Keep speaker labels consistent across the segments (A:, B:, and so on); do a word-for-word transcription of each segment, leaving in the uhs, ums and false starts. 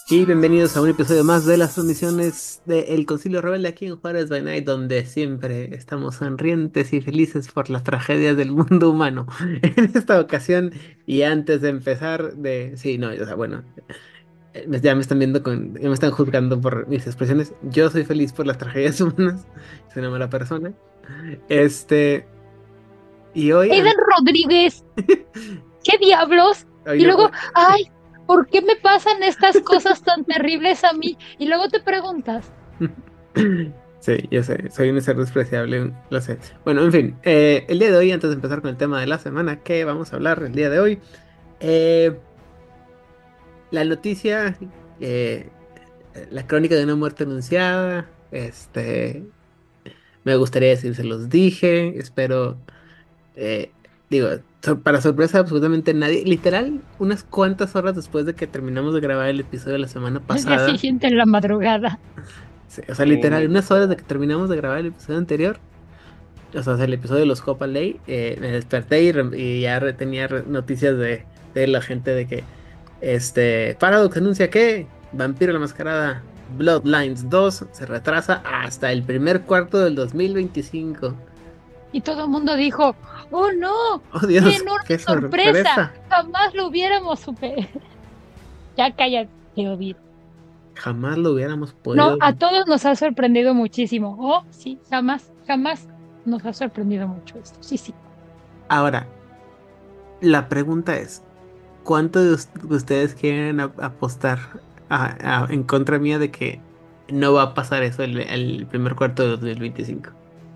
A: Y bienvenidos a un episodio más de las transmisiones de El Concilio Rebelde aquí en Juárez by Night, donde siempre estamos sonrientes y felices por las tragedias del mundo humano. En esta ocasión, y antes de empezar de... Sí, no, o sea, bueno, eh, me- ya me están viendo con... Ya me están juzgando por mis expresiones. Yo soy feliz por las tragedias humanas. Soy una mala persona. Este... Y hoy... an-
B: Aiden Rodríguez, ¿qué diablos?
A: Hoy
B: Y
A: no...
B: luego,
A: hoy-
B: ay, ¿por qué me pasan estas cosas tan terribles a mí? Y luego te preguntas,
A: Sí, yo sé, soy un ser despreciable, lo sé. Bueno, en fin, eh, el día de hoy, antes de empezar con el tema de la semana, ¿qué vamos a hablar el día de hoy? Eh, la noticia, eh, la crónica de una muerte anunciada, este, me gustaría decir, se los dije, espero, eh, digo, sor- para sorpresa de absolutamente nadie, literal, unas cuantas horas después de que terminamos de grabar el episodio de la semana
B: el día
A: pasada,
B: siguiente en la madrugada.
A: sí, o sea,
C: Sí,
A: literal,
C: muy
A: unas horas de
C: literal.
A: que terminamos de grabar el episodio anterior. O sea, el episodio de los Copa Ley, eh, me desperté y, re- y ya re- tenía re- noticias de, de la gente de que este Paradox anuncia que Vampiro la Mascarada Bloodlines dos se retrasa hasta el primer cuarto del dos mil veinticinco.
B: Y todo el mundo dijo, oh no,
A: ¡Oh
B: qué
A: Dios!
B: enorme
A: ¡Qué
B: sorpresa!
A: sorpresa!
B: Jamás lo hubiéramos supe. Ya cállate, Ovid.
A: Jamás lo hubiéramos
B: No,
A: podido.
B: a todos nos ha sorprendido muchísimo. Oh, sí, jamás, jamás nos ha sorprendido mucho esto. Sí, sí.
A: Ahora, la pregunta es, ¿cuánto de us- de ustedes quieren ap- apostar a- a- en contra mía de que no va a pasar eso el, el primer cuarto de dos mil veinticinco?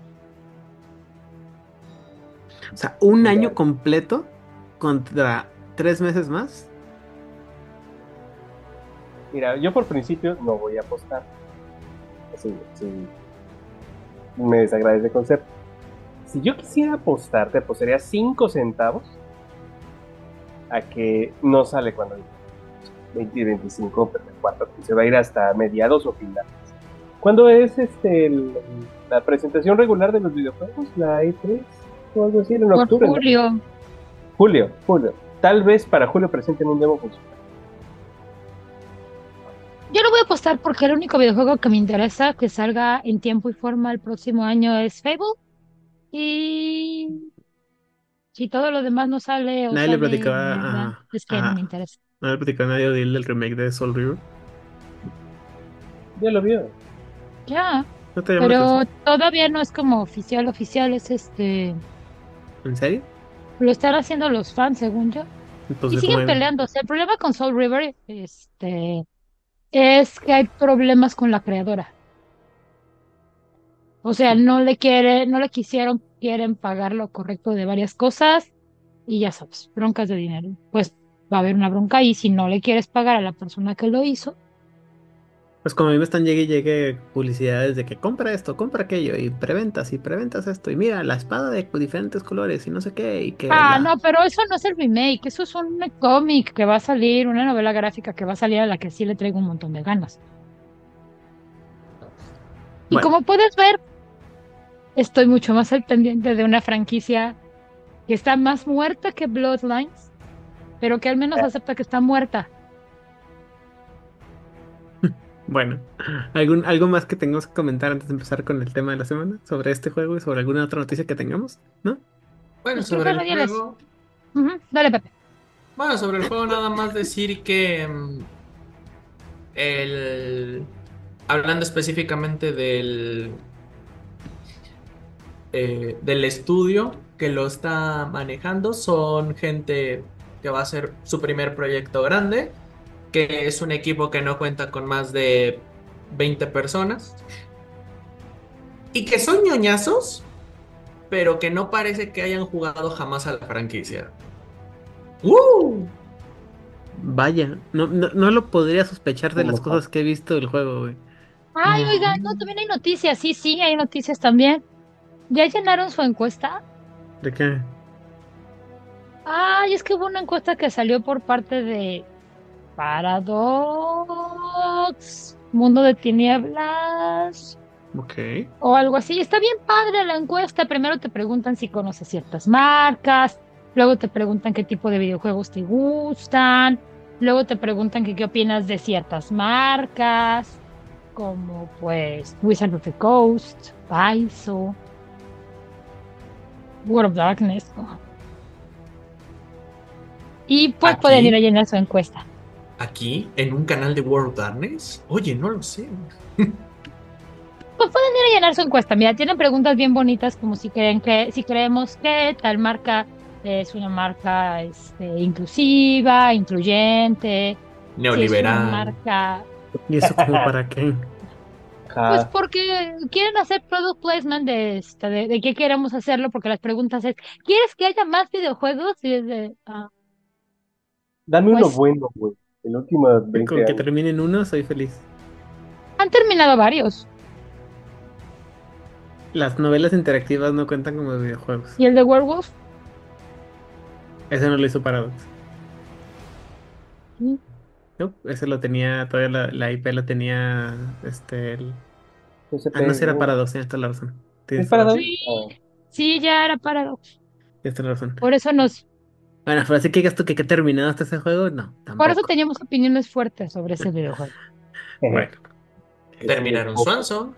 A: O sea, un año
C: Mira,
A: completo contra tres meses más.
C: mira, yo por principio no voy a apostar. Así, sí, me desagrada ese concepto. Si yo quisiera apostar, te apostaría cinco centavos a que no sale cuando veinte y veinticinco, pero el cuarto que se va a ir hasta mediados o finales. ¿Cuándo es este el- la presentación regular de los videojuegos? ¿La E tres o algo así? En
B: Por
C: octubre, ¿no?
B: Julio.
C: Julio, julio. Tal vez para julio presenten un demo funcional.
B: Yo lo voy a apostar porque el único videojuego que me interesa que salga en tiempo y forma el próximo año es Fable. Y si todo lo demás no sale o
A: Nadie le
B: sale
A: platicaba
B: mierda,
A: a,
B: es que no me
A: a-
B: interesa.
A: no le platicó a nadie del del remake de Soul River.
C: Ya lo vio.
B: Ya,
A: ¿No te llama la
B: pero
A: atención?
B: todavía no es como oficial, oficial, es este,
A: ¿En serio?
B: lo están haciendo los fans, según yo. Y
A: Entonces, ¿cómo
B: siguen
A: era?
B: peleándose. El problema con Soul River, este, es que hay problemas con la creadora. O sea, no le quiere, no le quisieron, quieren pagar lo correcto de varias cosas y ya sabes, broncas de dinero. Pues va a haber una bronca y si no le quieres pagar a la persona que lo hizo,
A: Pues como a mí me están llegue y llegue publicidades de que compra esto, compra aquello, y preventas y preventas esto, y mira, la espada de diferentes colores y no sé qué, y que
B: ah,
A: la...
B: no, pero eso no es el remake, eso es un cómic que va a salir, una novela gráfica que va a salir a la que sí le traigo un montón de ganas. Y
A: Bueno,
B: como puedes ver, estoy mucho más al pendiente de una franquicia que está más muerta que Bloodlines, pero que al menos acepta que está muerta.
A: bueno. ¿Algún, algo más que tengamos que comentar antes de empezar con el tema de la semana sobre este juego y sobre alguna otra noticia que tengamos? ¿No?
D: Bueno,
B: Pues creo
D: sobre
B: que
D: el
B: nadie les...
D: juego,
B: Ujú, dale, Pepe.
D: bueno, sobre el juego nada más decir que mm, el, hablando específicamente del, eh, del estudio que lo está manejando, son gente que va a hacer su primer proyecto grande, que es un equipo que no cuenta con más de veinte personas y que son ñoñazos, pero que no parece que hayan jugado jamás a la franquicia. ¡Uh!
A: Vaya, no, no, no lo podría sospechar de las
C: Como
A: cosas
C: fan.
A: que he visto del juego, güey.
B: Ay, oiga, no,
D: Mm.
B: también hay noticias. Sí, sí, hay noticias también. ¿Ya llenaron su encuesta?
A: ¿De qué?
B: Ay, es que hubo una encuesta que salió por parte de Paradox, Mundo de Tinieblas
A: Ok.
B: o algo así. Está bien padre la encuesta. Primero te preguntan si conoces ciertas marcas, luego te preguntan qué tipo de videojuegos te gustan. Luego te preguntan que qué opinas de ciertas marcas, como pues Wizard of the Coast, Paizo, World of Darkness. ¿No? Y pues pueden ir a
D: Aquí,
B: llenar su encuesta.
D: aquí, en un canal de World Darkness. Oye, no lo sé.
B: Pues pueden ir a llenar su encuesta. Mira, tienen preguntas bien bonitas como si creen que, si creemos que tal marca es una marca este, inclusiva, incluyente, si es una
D: Neoliberal.
B: marca,
A: ¿Y eso como para qué?
B: pues
C: Ajá.
B: porque quieren hacer product placement de, esta, de, de qué queremos hacerlo, porque las preguntas es, ¿quieres que haya más videojuegos? Y es de, ah,
C: Dame uno
B: pues
C: bueno, güey. En los últimos
A: Con
C: veinte
A: que
C: años.
A: termine en uno, soy feliz.
B: han terminado varios.
A: Las novelas interactivas no cuentan como videojuegos.
B: Y el de Werewolf,
A: Ese no lo hizo Paradox.
B: mm,
A: No, ese lo tenía, todavía la, la I P la tenía, este, el... Ah,
C: P S P,
A: no, sí era
C: ¿no?
A: Paradox, tienes toda la razón.
C: ¿Es
A: Tienes toda
C: para
A: la
C: dos?
A: razón.
B: sí,
C: Ah,
B: sí, ya era para,
A: Tienes toda la razón.
B: por eso nos,
A: Bueno, pero así que digas tú que, que terminado hasta ese juego, no,
B: por eso
A: tampoco.
B: teníamos opiniones fuertes sobre ese videojuego.
A: Bueno,
C: este,
D: Terminaron
C: poco.
D: Swanson.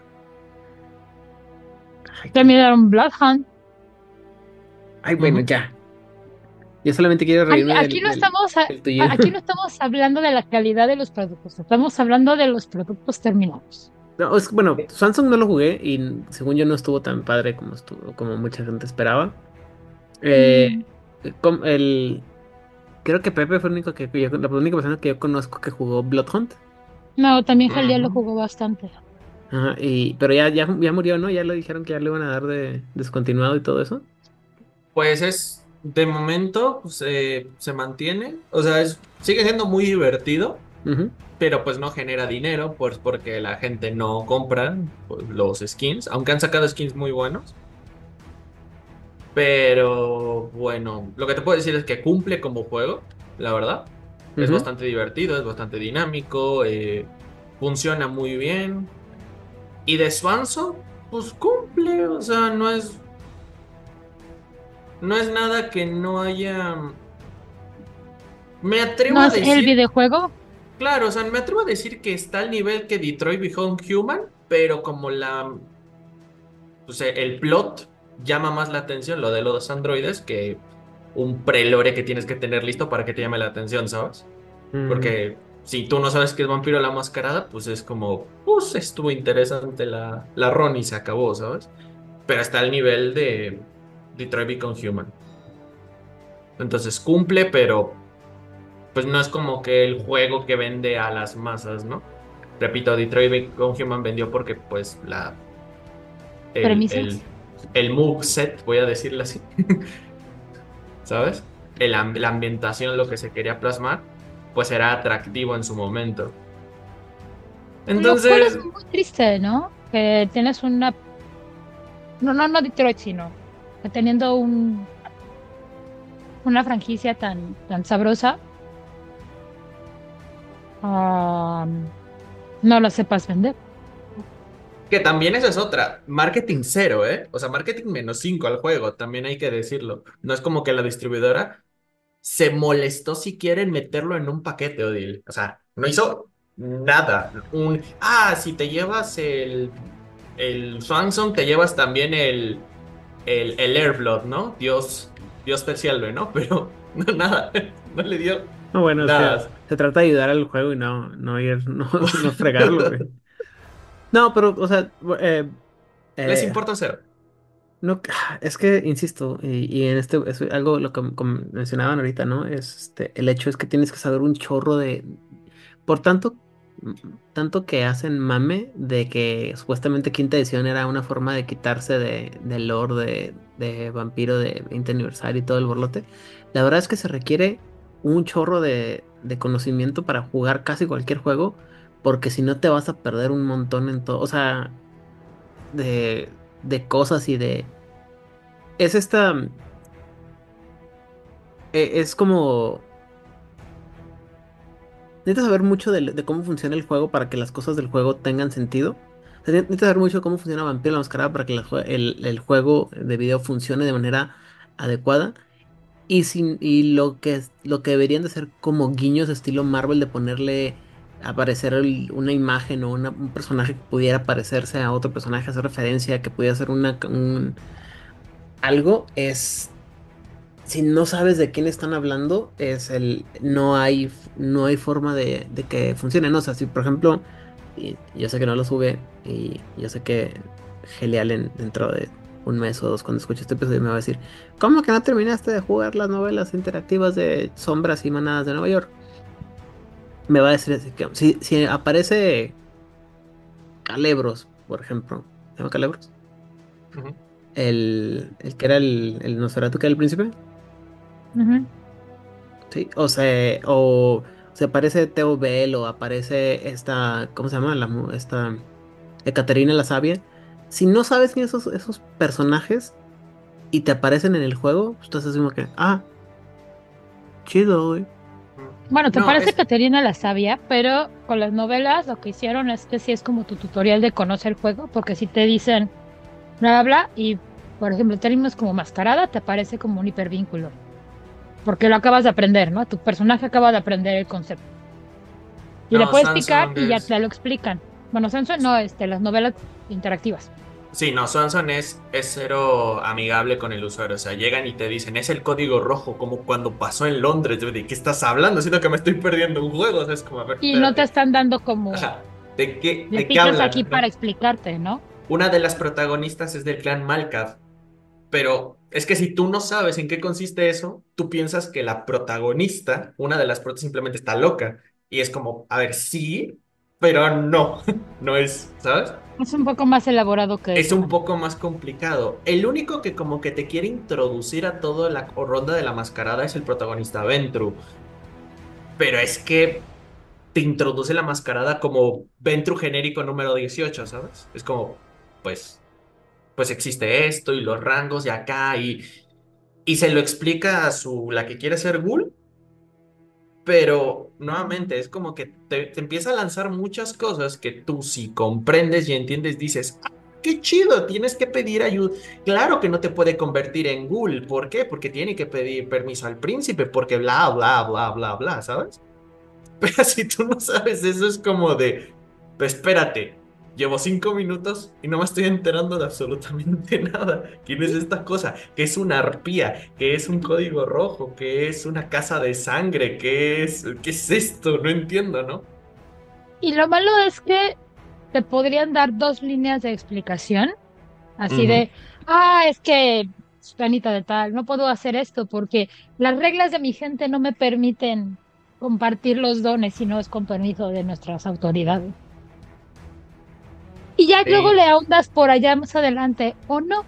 A: ay,
B: Terminaron Blood Hunt.
A: ay, bueno,
D: Ujú.
A: ya. Yo solamente quiero
B: Ay,
A: reírme
B: aquí
A: del,
B: no
A: del,
B: estamos, a-
A: del tuyo.
B: aquí no estamos hablando de la calidad de los productos, estamos hablando de los productos terminados.
A: No, es, bueno,
C: Eh,
A: Samsung no lo jugué y según yo no estuvo tan padre como estuvo, como mucha gente esperaba. Eh,
B: Mm,
A: com- el, creo que Pepe fue el único que, que yo- la única persona que yo conozco que jugó Blood Hunt.
B: no, también Jalía lo
D: Ujú.
B: jugó bastante.
A: Ajá, y, pero ya, ya, ya murió, ¿no? Ya le dijeron que ya le iban a dar de descontinuado y todo eso.
D: Pues es, de momento, pues, eh, se mantiene. O sea, es, sigue siendo muy divertido,
A: Ujú,
D: pero pues no genera dinero, pues porque la gente no compra pues, los skins, aunque han sacado skins muy buenos. Pero bueno, lo que te puedo decir es que cumple como juego, la verdad. Es
A: ujú.
D: bastante divertido, es bastante dinámico, eh, funciona muy bien. Y de Swanson, pues cumple, o sea, no es, no es nada que no haya... Me atrevo
B: ¿No
D: a
B: es el
D: decir,
B: videojuego?
D: claro, o sea, me atrevo a decir que está al nivel que Detroit Become Human, pero como la, pues, eh, el plot llama más la atención, lo de los androides, que un prelore que tienes que tener listo para que te llame la atención, ¿sabes?
A: Mm,
D: Porque si tú no sabes que es vampiro la mascarada, pues es como, pues estuvo interesante la, la run y se acabó, ¿sabes? Pero está al nivel de Detroit Become Human. Entonces cumple, pero pues no es como que el juego que vende a las masas, ¿no? Repito, Detroit Become Human vendió porque pues la, el,
B: ¿Premisas?
D: el, el moveset, voy a decirlo así, ¿sabes? El, am- la ambientación, lo que se quería plasmar, pues era atractivo en su momento.
B: Lo cual es
D: Entonces,
B: muy triste, ¿no? Que tienes una, no, no, no Detroit, sino que teniendo un, una franquicia tan, tan sabrosa, ah, no la sepas vender.
D: que también esa es otra, marketing cero, ¿eh? O sea, marketing menos cinco al juego, también hay que decirlo. No es como que la distribuidora se molestó si quieren meterlo en un paquete, Odil. O sea, no hizo nada. Un, ah, si te llevas el, el Samsung, te llevas también el, el, el Airblood, ¿no? Dios, Dios te salve, ¿no? Pero no, nada, no le dio
A: no, bueno, o sea,
D: nada.
A: se trata de ayudar al juego y no, no ir, no, no fregarlo, güey. No, pero, o sea, eh,
D: Les
A: eh,
D: importa cero.
A: no, es que, insisto, y, y en este es algo lo que como mencionaban ahorita, ¿no? Es este, el hecho es que tienes que saber un chorro de, por tanto, mm, tanto que hacen mame de que supuestamente quinta edición era una forma de quitarse de, del lore de, de Vampiro de veinte aniversario y todo el borlote. La verdad es que se requiere un chorro de, de conocimiento para jugar casi cualquier juego, porque si no te vas a perder un montón en todo, o sea, de, de cosas y de es esta, e- es como, necesitas saber mucho del- de, cómo funciona el juego para que las cosas del juego tengan sentido. O sea, necesitas saber mucho de cómo funciona Vampiro la Mascarada para que la jue- el, el juego de video funcione de manera adecuada. Y, sin, y lo que, es- lo que deberían de ser como guiños estilo Marvel de ponerle aparecer el- una imagen o una- un personaje que pudiera parecerse a otro personaje, hacer referencia, que pudiera ser una, un, algo, es si no sabes de quién están hablando, es el no hay f- no hay forma de, de que funcione, ¿no? O sea, si por ejemplo, y yo sé que no lo sube y yo sé que Gelial en- dentro de un mes o dos cuando escuche este episodio me va a decir, ¿cómo que no terminaste de jugar las novelas interactivas de Sombras y Manadas de Nueva York? Me va a decir así que si, si aparece Calebros, por ejemplo, ¿se llama Calebros?
D: Ujú.
A: El, el que era el, el Nosferatu que era el príncipe.
B: Ujú.
A: Sí, o sea, o se aparece Theo Bell o aparece esta, ¿cómo se llama? La, mu- esta Ekaterina la Sabia. Si no sabes quién esos, esos personajes y te aparecen en el juego, pues estás así como que, ah, chido, güey.
B: Bueno, te
D: No,
B: parece
D: es,
B: Caterina la Sabia, pero con las novelas lo que hicieron es que sí es como tu tutorial de conocer el juego, porque si te dicen bla, bla, bla, y por ejemplo, términos como mascarada, te aparece como un hipervínculo, porque lo acabas de aprender, ¿no? Tu personaje acaba de aprender el concepto. Y le
D: no,
B: puedes picar
D: Samsung
B: y ya
D: es.
B: te lo explican. Bueno, Samsung no, este, las novelas interactivas.
D: Sí, no, Samsung es, es cero amigable con el usuario. O sea, llegan y te dicen, es el código rojo, como cuando pasó en Londres. Yo, ¿de qué estás hablando? Siento que me estoy perdiendo un juego. O sea, es como, a ver,
B: Y no te
D: espérate.
B: están dando como,
D: Ajá. ¿De qué,
B: le
D: de qué
B: picas aquí
D: hablan?
B: para
D: ¿No?
B: explicarte, ¿no?
D: Una de las protagonistas es del clan Malkav. Pero es que si tú no sabes en qué consiste eso, tú piensas que la protagonista, una de las protas, simplemente está loca. Y es como, a ver, sí, pero no, no es, ¿sabes?
B: Es un poco más elaborado que
D: Es
B: eso.
D: un poco más complicado. El único que como que te quiere introducir a toda la ronda de la mascarada es el protagonista Ventru. Pero es que te introduce la mascarada como Ventru genérico número dieciocho, ¿sabes? Es como, pues, pues existe esto y los rangos de acá y, y se lo explica a su, la que quiere ser Ghoul, pero nuevamente es como que te, te empieza a lanzar muchas cosas que tú si comprendes y entiendes dices, ah, qué chido, tienes que pedir ayuda. Claro que no te puede convertir en ghoul, ¿por qué? Porque tiene que pedir permiso al príncipe, porque bla, bla, bla, bla, bla, ¿sabes? Pero si tú no sabes eso es como de, pues espérate. Llevo cinco minutos y no me estoy enterando de absolutamente nada. ¿Quién es esta cosa? ¿Qué es una arpía? ¿Qué es un código rojo? ¿Qué es una casa de sangre? ¿Qué es, qué es esto? No entiendo, ¿no?
B: Y lo malo es que te podrían dar dos líneas de explicación, así
D: Ujú.
B: de, ah, es que, Anita de tal, no puedo hacer esto porque las reglas de mi gente no me permiten compartir los dones si no es con permiso de nuestras autoridades. Y ya luego
D: Sí.
B: le ahondas por allá más adelante, ¿o no?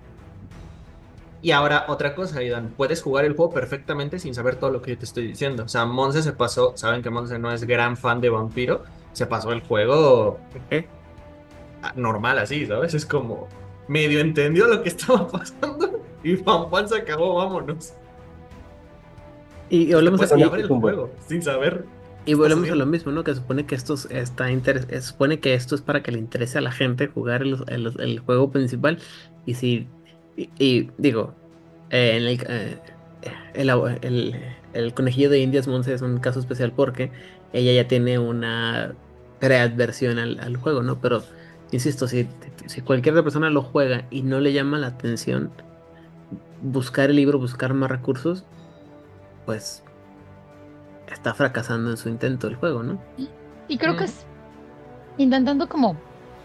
D: Y ahora otra cosa, Aidan, puedes jugar el juego perfectamente sin saber todo lo que yo te estoy diciendo. O sea, Monse se pasó, saben que Monse no es gran fan de Vampiro, se pasó el juego
A: ¿Qué?
D: ah, normal así, ¿sabes? Es como medio entendió lo que estaba pasando y pam, pam, se acabó, vámonos.
A: Y, y
D: Entonces te
A: volvemos a,
D: puedes
C: Sonic
D: acabar
A: y,
C: es
D: el
C: un buen
D: juego sin saber
A: y
D: qué estás
A: volvemos a lo
D: haciendo.
A: mismo, ¿no? Que supone que esto es- está interes- eh, supone que esto es para que le interese a la gente jugar el, el- el juego principal. Y si, y, y digo, eh, en el, eh, el, ab- el- el conejillo de Indias Monse es un caso especial porque ella ya tiene una preadversión al, al juego, ¿no? Pero, insisto, si, si cualquier otra persona lo juega y no le llama la atención, buscar el libro, buscar más recursos, pues está fracasando en su intento el juego, ¿no?
B: Y, y creo que
D: Ujú,
B: es intentando como,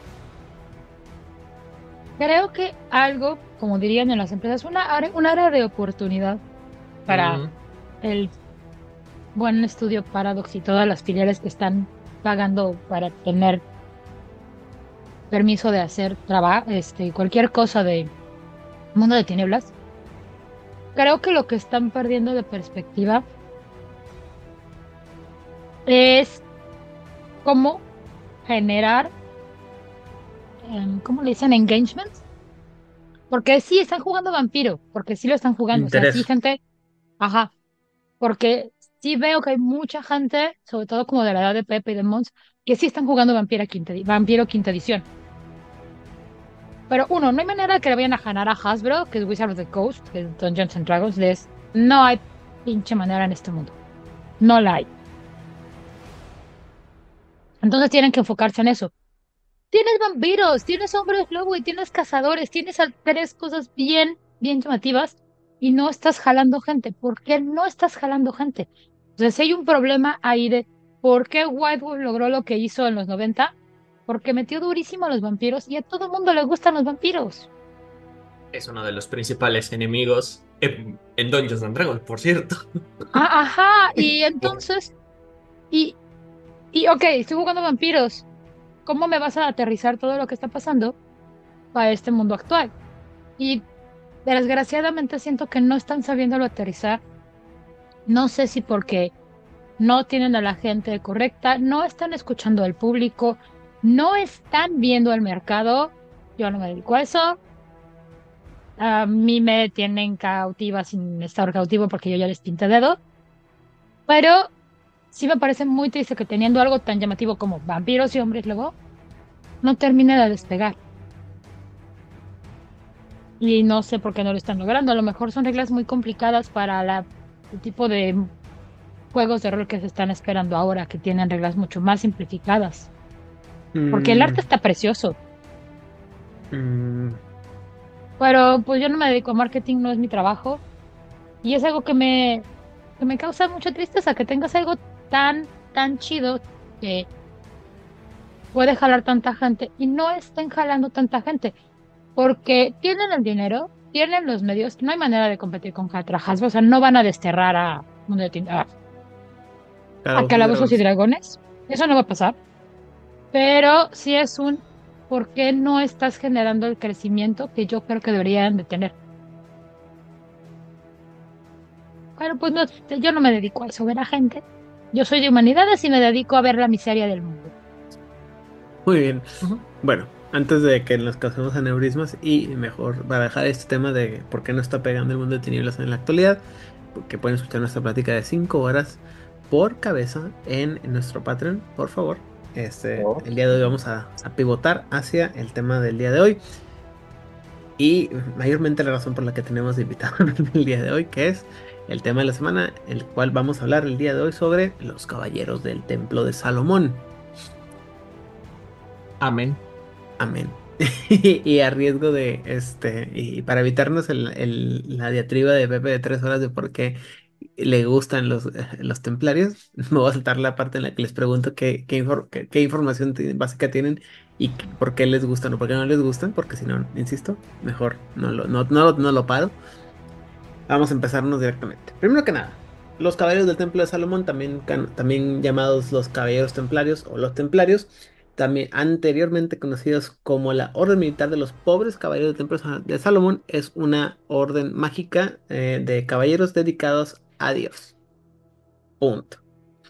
B: creo que algo, como dirían en las empresas, una área, un área de oportunidad para
D: ujú.
B: el buen estudio Paradox y todas las filiales que están pagando para tener permiso de hacer trabajo, este, cualquier cosa de mundo de tinieblas. Creo que lo que están perdiendo de perspectiva es cómo generar, em, ¿cómo le dicen? Engagements. Porque sí están jugando vampiro, porque sí lo están jugando. O sea, sí,
A: Interés.
B: gente, ajá, porque sí veo que hay mucha gente, sobre todo como de la edad de Pepe y de Mons, que sí están jugando Vampiro quinta, edi- Vampiro quinta edición. Pero uno, no hay manera que le vayan a ganar a Hasbro, que es Wizard of the Coast, que es Dungeons and Dragons, les No hay pinche manera en este mundo. No la hay. Entonces tienen que enfocarse en eso. Tienes vampiros, tienes hombres lobo y tienes cazadores, tienes al- tres cosas bien, bien llamativas y no estás jalando gente. ¿Por qué no estás jalando gente? Entonces, si hay un problema ahí de por qué White Wolf logró lo que hizo en los noventa, porque metió durísimo a los vampiros y a todo el mundo le gustan los vampiros.
D: Es uno de los principales enemigos en, en Dungeons and Dragons, por cierto.
B: Ah, ajá, y entonces, y, y ok, estoy jugando vampiros. ¿Cómo me vas a aterrizar todo lo que está pasando para este mundo actual? Y desgraciadamente siento que no están sabiéndolo aterrizar. No sé si porque no tienen a la gente correcta, no están escuchando al público, no están viendo el mercado. Yo no me dedico a eso. A mí me tienen cautiva sin estar cautivo porque yo ya les pinté dedo. Pero sí me parece muy triste que teniendo algo tan llamativo como vampiros y hombres lobo, no termine de despegar. Y no sé por qué no lo están logrando. A lo mejor son reglas muy complicadas para la, el tipo de juegos de rol que se están esperando ahora, que tienen reglas mucho más simplificadas. Porque el arte
A: Mm,
B: está precioso,
A: mm,
B: pero pues yo no me dedico a marketing, no es mi trabajo. Y es algo que me, que me causa mucha tristeza, que tengas algo tan, tan chido que puede jalar tanta gente y no estén jalando tanta gente. Porque tienen el dinero, tienen los medios, no hay manera de competir con Catra Hasbro, o sea, no van a desterrar a, Mundo de Tin- a, a
A: Calabozos y
B: Calabozos y
A: Dragones.
B: Dragones, eso no va a pasar, pero sí es un ¿por qué no estás generando el crecimiento que yo creo que deberían de tener? Pero pues no, yo no me dedico a eso, ver a gente. Yo soy de humanidades y me dedico a ver la miseria del mundo.
A: Muy bien.
D: Ujú.
A: Bueno, antes de que nos causemos aneurismas y mejor para dejar este tema de por qué no está pegando el mundo de tinieblas en la actualidad, que pueden escuchar nuestra plática de cinco horas por cabeza en nuestro Patreon, por favor. Este,
C: ¿no?
A: el día de hoy vamos a, a pivotar hacia el tema del día de hoy y mayormente la razón por la que tenemos de invitado el día de hoy, que es el tema de la semana, el cual vamos a hablar el día de hoy sobre los caballeros del Templo de Salomón.
D: Amén.
A: Amén. Y a riesgo de, este, y para evitarnos el, el- la diatriba de Pepe de tres horas de por qué le gustan los, eh, los templarios, me voy a saltar la parte en la que les pregunto qué, qué, infor- qué- qué información ti- básica tienen y qué- por qué les gustan o por qué no les gustan, porque si no, insisto, mejor no lo, no, no, no lo paro. Vamos a empezarnos directamente. Primero que nada, los caballeros del Templo de Salomón, también, can- también llamados los caballeros templarios o los templarios, también anteriormente conocidos como la Orden Militar de los Pobres Caballeros del Templo de Sa- de Salomón, es una orden mágica eh, de caballeros dedicados a Dios. Punto.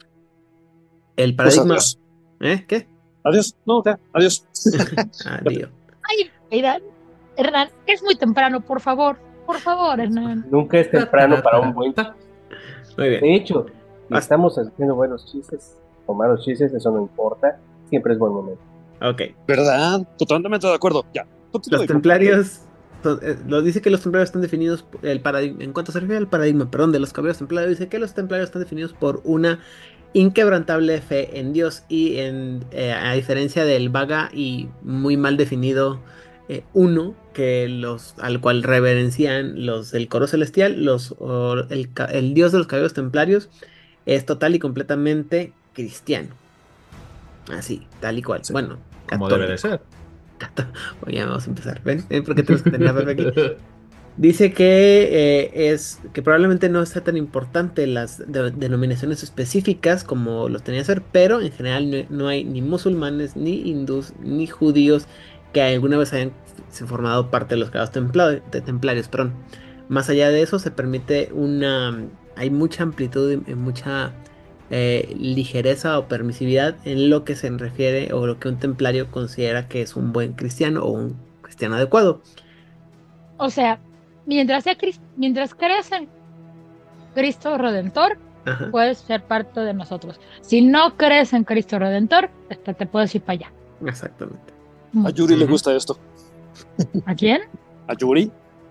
A: El
E: Pues
A: paradigma...
E: adiós.
A: ¿Eh? ¿Qué?
E: Adiós. No, ya, adiós.
A: Adiós.
B: Ay, Hernán, Hernán, es muy temprano, por favor, por favor, Hernán.
C: Nunca es
D: Ta,
C: temprano
D: tara,
C: para un
D: tara,
C: buen
D: ta.
C: chiste.
A: Muy bien.
C: De hecho, si
A: Basta.
C: estamos haciendo buenos chistes o malos chistes, eso no importa. Siempre es buen momento.
A: Ok.
E: ¿Verdad? Totalmente de acuerdo. Ya. Continúe,
A: Los
E: compañero.
A: templarios, so- eh, lo dice que los templarios están definidos, por el paradigma, en cuanto se refiere al paradigma, perdón, de los caballeros templarios, dice que los templarios están definidos por una inquebrantable fe en Dios y en, eh, a diferencia del vaga y muy mal definido eh, uno, que los, al cual reverencian los del coro celestial, los, o el, ca- el Dios de los caballeros templarios es total y completamente cristiano. Así, tal y cual.
D: Sí,
A: Bueno,
D: como debe de
A: católico.
D: ser.
A: Oye, vamos a empezar. ¿Ven? ¿Ven por qué tenemos que tener a Pepe aquí? Dice que eh, es que probablemente no sea tan importante las de- denominaciones específicas como lo tenía que ser, pero en general no, no hay ni musulmanes, ni hindús, ni judíos que alguna vez hayan se formado parte de los grados templa- de templarios, perdón. Más allá de eso, se permite una, hay mucha amplitud y y mucha eh, ligereza o permisividad en lo que se refiere o lo que un templario considera que es un buen cristiano o un cristiano adecuado.
B: O sea, mientras sea Cris- mientras creas en Cristo Redentor,
A: Ajá,
B: puedes ser parte de nosotros. Si no crees en Cristo Redentor, hasta te puedes ir para allá.
A: exactamente.
E: A Yuri le
D: Ujú.
E: gusta esto.
B: ¿A quién?
E: A Yuri.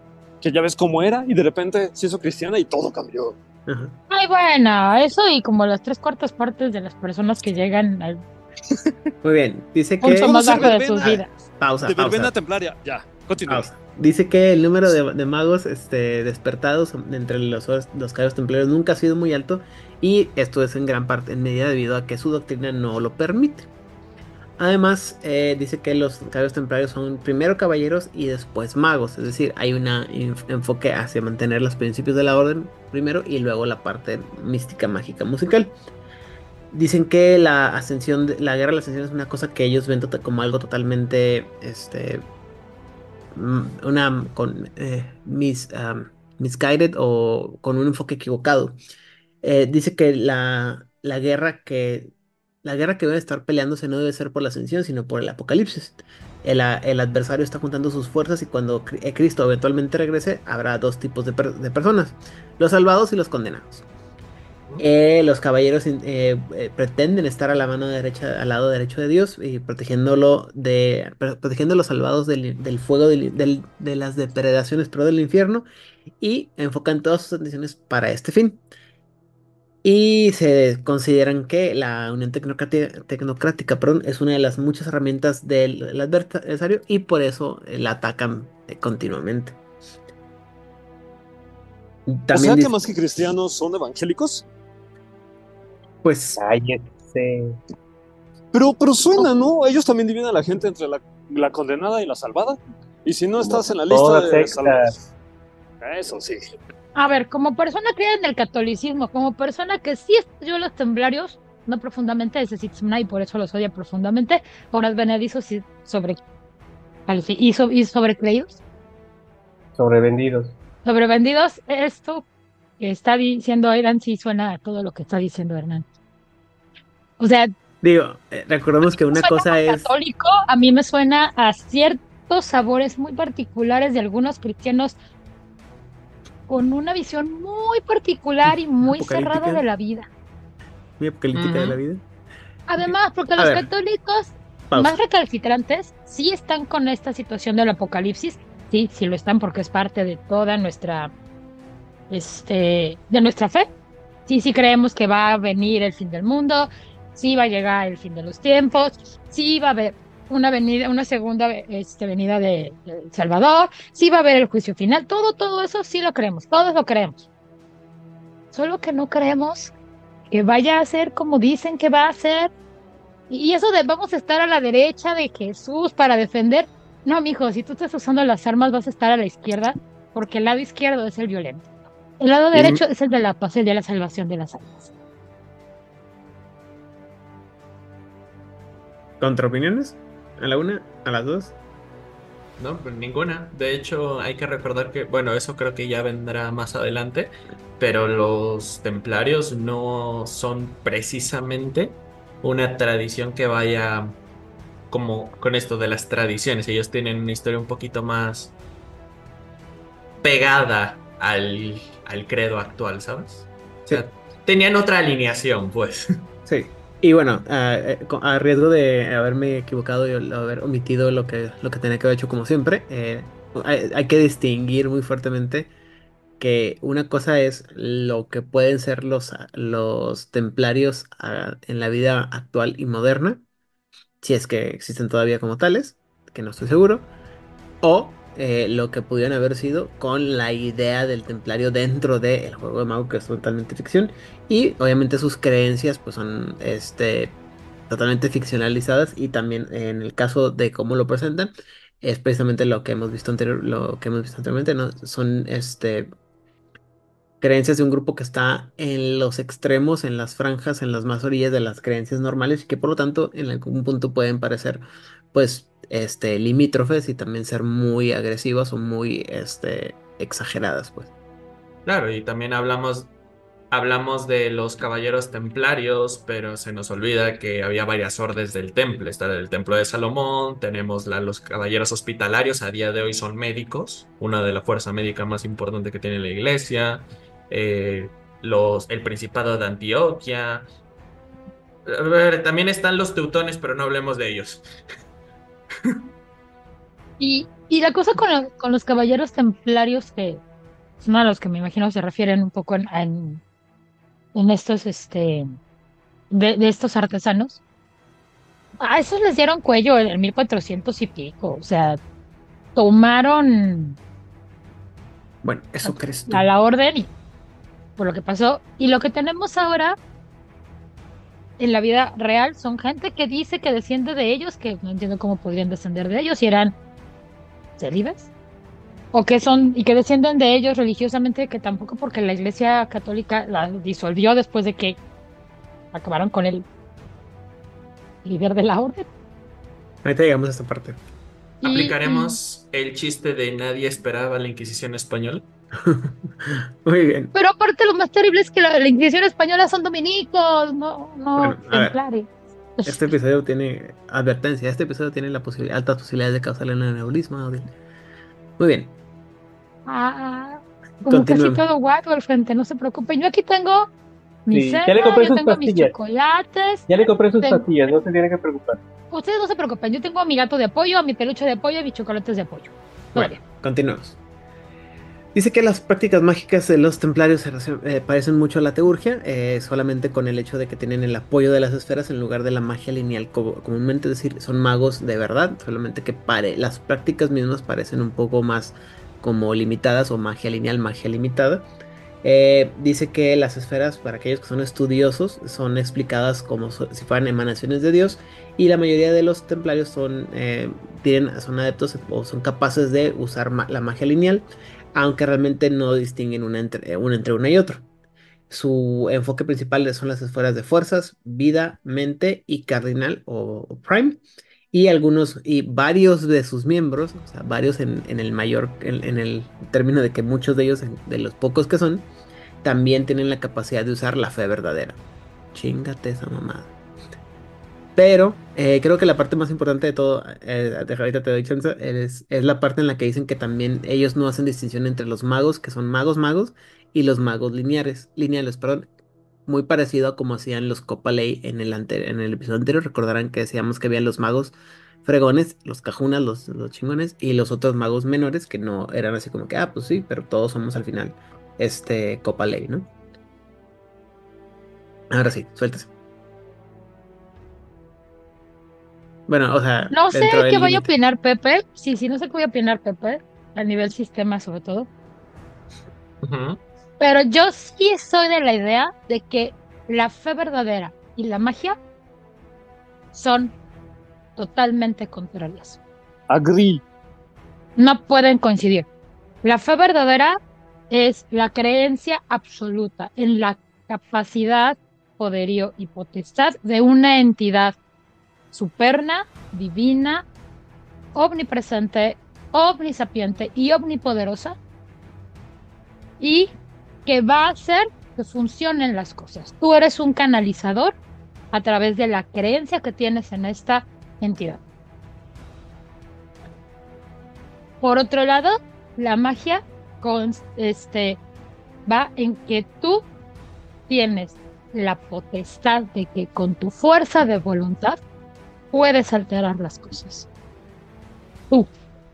E: que ya ves cómo era y de repente se hizo cristiana y todo cambió.
A: Ajá.
B: Ay, bueno, eso y como las tres cuartas partes de las personas que llegan al
A: Muy bien, dice
B: punto
A: que...
B: más
E: ser
B: bajo de
E: verbena.
B: sus vidas.
A: Pausa,
E: De verbena
A: pausa,
E: templaria, ya, continúa.
A: pausa. Dice que el número de, de magos este, despertados entre los, los caballeros templarios nunca ha sido muy alto y esto es en gran parte, en medida debido a que su doctrina no lo permite. Además, eh, dice que los caballeros templarios son primero caballeros y después magos, es decir, hay un enfoque hacia mantener los principios de la orden primero y luego la parte mística, mágica, musical. Dicen que la ascensión, de, la guerra de la ascensión es una cosa que ellos ven tota- como algo totalmente, este, mm, una con eh, mis, um, misguided o con un enfoque equivocado. Eh, dice que la, la guerra que la guerra que debe estar peleándose no debe ser por la ascensión, sino por el apocalipsis. El, a- el adversario está juntando sus fuerzas y cuando Cri- eh, Cristo eventualmente regrese, habrá dos tipos de, per- de personas, los salvados y los condenados. Eh, los caballeros in- eh, eh, pretenden estar a la mano derecha, al lado derecho de Dios y protegiéndolo de, pro- protegiendo a los salvados del, del fuego del- del- de las depredaciones pro del infierno y enfocan todas sus atenciones para este fin. Y se consideran que la Unión Tecnocrática, Tecnocrática, perdón, es una de las muchas herramientas del, del adversario y por eso eh, la atacan eh, continuamente.
E: O
A: También
E: sea que
A: dice,
E: más que cristianos son evangélicos.
A: pues,
C: Cállese.
E: Pero, pero suena, ¿no? Ellos también dividen a la gente entre la, la condenada y la salvada. Y si no estás en la lista
C: Todas
E: de
C: sectas.
E: salvados. Eso sí.
B: A ver, como persona que en el catolicismo, como persona que sí estudió los templarios, no profundamente, ese sí y por eso los odia profundamente, obras benedizos y sobre y, so- y sobrecreídos,
C: Sobrevendidos.
B: sobrevendidos, esto que está diciendo Hernán sí suena a todo lo que está diciendo Hernán. O sea,
A: digo, eh, recordemos que una
B: suena
A: cosa
B: a
A: es...
B: católico, a mí me suena a ciertos sabores muy particulares de algunos cristianos con una visión muy particular y muy cerrada
A: Apocalíptica.
B: de la vida.
A: Muy apocalíptica de la
D: Ujú.
A: vida.
B: Además, porque
A: A
B: los
A: ver,
B: católicos
A: pausa.
B: más recalcitrantes sí están con esta situación del apocalipsis, sí, sí lo están porque es parte de toda nuestra, este, de nuestra fe. Sí, sí creemos que va a venir el fin del mundo, sí va a llegar el fin de los tiempos, sí va a haber una venida, una segunda este, venida de, de Salvador, sí va a haber el juicio final, todo, todo eso sí lo creemos, todos lo creemos. Solo que no creemos que vaya a ser como dicen que va a ser. Y eso de vamos a estar a la derecha de Jesús para defender. No, mijo, si tú estás usando las armas, vas a estar a la izquierda, porque el lado izquierdo es el violento. El lado
A: Y-
B: derecho es el de la paz, el de la salvación de las almas.
A: ¿Contraopiniones? ¿A la una? ¿A las dos?
D: No, pues ninguna. De hecho, hay que recordar que, bueno, eso creo que ya vendrá más adelante, pero los templarios no son precisamente una tradición que vaya como con esto de las tradiciones. Ellos tienen una historia un poquito más pegada al, al credo actual, ¿sabes? O
A: Sí.
D: sea, tenían otra alineación, pues.
A: Sí. Y bueno, a, eh, co- a riesgo de haberme equivocado y ol- haber omitido lo que, lo que tenía que haber hecho como siempre, eh, hay, hay que distinguir muy fuertemente que una cosa es lo que pueden ser los, los templarios ah, en la vida actual y moderna, si es que existen todavía como tales, que no estoy seguro, o eh, lo que pudieron haber sido con la idea del templario dentro del juego de mago, que es totalmente ficción, y obviamente sus creencias pues son este, totalmente ficcionalizadas, y también en el caso de cómo lo presentan, es precisamente lo que hemos visto anterior, lo que hemos visto anteriormente, ¿no? Son este creencias de un grupo que está en los extremos, en las franjas, en las más orillas de las creencias normales y que por lo tanto en algún punto pueden parecer pues este limítrofes y también ser muy agresivas o muy este exageradas pues.
D: Claro, y también hablamos, hablamos de los caballeros templarios, pero se nos olvida que había varias órdenes del temple. Está el templo de Salomón, tenemos la- los caballeros hospitalarios, a día de hoy son médicos, una de la fuerza médica más importante que tiene la iglesia, eh, los, el Principado de Antioquia. A ver, también están los teutones, pero no hablemos de ellos.
B: Y, y la cosa con, la- con los caballeros templarios, que son a los que me imagino se refieren un poco en, en, en estos, este, de, de estos artesanos, a esos les dieron cuello en mil cuatrocientos y pico, o sea, tomaron
A: Bueno, eso crees tú.
B: a la orden y por lo que pasó. Y lo que tenemos ahora en la vida real son gente que dice que desciende de ellos, que no entiendo cómo podrían descender de ellos, si eran célibes, o que son, y que descienden de ellos religiosamente, que tampoco porque la Iglesia Católica la disolvió después de que acabaron con el líder de la orden.
A: Ahorita llegamos a esta parte.
B: Y, y-
D: ¿Aplicaremos el chiste de nadie esperaba la Inquisición española?
A: Muy bien.
B: pero aparte lo más terrible es que la, la Inquisición española son dominicos, no, no
A: Bueno, a ver.
B: templares.
A: Este episodio tiene advertencia. Este episodio tiene la posibilidad, altas posibilidades de causarle un aneurisma. Muy bien.
B: Ah, como casi
A: Continuemos.
B: todo guapo al frente, no se preocupen. Yo aquí tengo mi
C: Sí, ya le
B: cena,
C: compré
B: yo
C: sus
B: tengo mis
C: pastillas.
B: chocolates.
C: Ya le compré sus
B: ten-
C: pastillas, no se tiene que preocupar.
B: Ustedes no se preocupen, yo tengo a mi gato de apoyo, a mi peluche de apoyo y mis chocolates de apoyo. Todo
A: Bueno,
B: bien.
A: continuemos. Dice que las prácticas mágicas de los templarios se rece- eh, parecen mucho a la teurgia, eh, solamente con el hecho de que tienen el apoyo de las esferas en lugar de la magia lineal co- comúnmente, es decir, son magos de verdad, solamente que pare, las prácticas mismas parecen un poco más como limitadas o magia lineal, magia limitada. Eh, dice que las esferas, para aquellos que son estudiosos, son explicadas como so- si fueran emanaciones de Dios, y la mayoría de los templarios son, eh, tienen, son adeptos o son capaces de usar ma- la magia lineal, aunque realmente no distinguen una entre, eh, una entre una y otra. Su enfoque principal son las esferas de fuerzas, vida, mente y cardinal o, o prime. Y algunos y varios de sus miembros, o sea, varios en, en el mayor, en, en el término de que muchos de ellos, en- de los pocos que son, también tienen la capacidad de usar la fe verdadera. Chingate esa mamada. Pero eh, creo que la parte más importante de todo, eh, de- ahorita te doy chance, es, es la parte en la que dicen que también ellos no hacen distinción entre los magos, que son magos magos, y los magos lineares, lineales, perdón. Muy parecido a como hacían los Copaley en el, ante- en el episodio anterior. Recordarán que decíamos que habían los magos fregones, los cajunas, los, los chingones, y los otros magos menores que no eran así como que, ah, pues sí, pero todos somos al final este Copaley, ¿no? Ahora sí, suéltese. Bueno, o sea,
B: No sé
A: dentro
B: qué
A: del
B: vaya a
A: límite.
B: opinar Pepe. Sí, sí, no sé qué voy a opinar Pepe, a nivel sistema sobre todo.
D: Ujú.
B: Pero yo sí soy de la idea de que la fe verdadera y la magia son totalmente contrarias.
E: Agree.
B: No pueden coincidir. La fe verdadera es la creencia absoluta en la capacidad, poderío y potestad de una entidad superna, divina, omnipresente, omnisapiente y omnipoderosa, y que va a hacer que funcionen las cosas. Tú eres un canalizador a través de la creencia que tienes en esta entidad. Por otro lado, la magia con, este, va en que tú tienes la potestad de que con tu fuerza de voluntad puedes alterar las cosas. Tú.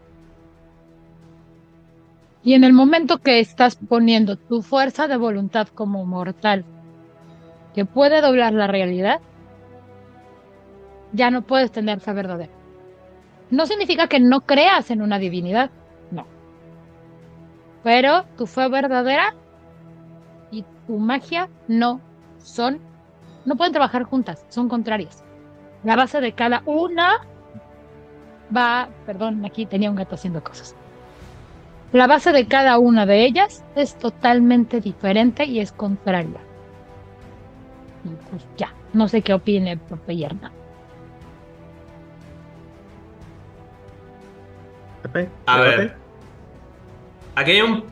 B: Y en el momento que estás poniendo tu fuerza de voluntad como mortal, que puede doblar la realidad, ya no puedes tener fe verdadera. No significa que no creas en una divinidad, no. Pero tu fe verdadera y tu magia no son, no pueden trabajar juntas, son contrarias. La base de cada una va, perdón, aquí tenía un gato haciendo cosas. La base de cada una de ellas es totalmente diferente y es contraria. Y pues ya, no sé qué opine Pepe y Hernán.
A: Pepe,
D: A
A: debate.
D: ver, aquí hay un,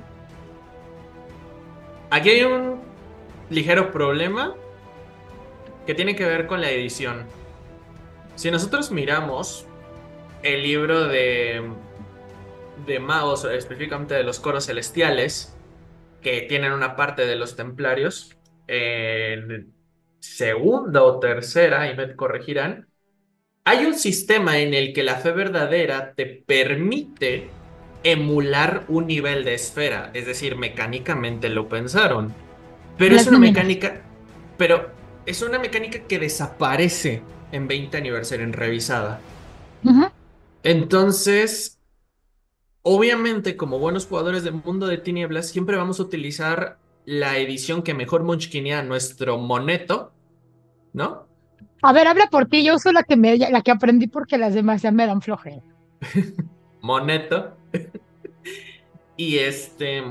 D: aquí hay un ligero problema que tiene que ver con la edición. Si nosotros miramos el libro de, de magos, específicamente de los coros celestiales, que tienen una parte de los templarios, en segunda o tercera, y me corregirán, Hay un sistema en el que la fe verdadera te permite emular un nivel de esfera, es decir, mecánicamente lo pensaron, pero es
B: Las
D: una
B: nóminas.
D: mecánica, pero es una mecánica que desaparece en veinte aniversario en revisada.
B: Ujú.
D: Entonces, obviamente, como buenos jugadores de Mundo de Tinieblas, siempre vamos a utilizar la edición que mejor munchkinea nuestro moneto, ¿no?
B: A ver, habla por ti, yo uso la que me, la que aprendí porque las demás ya me dan flojera.
D: Moneto. Y este,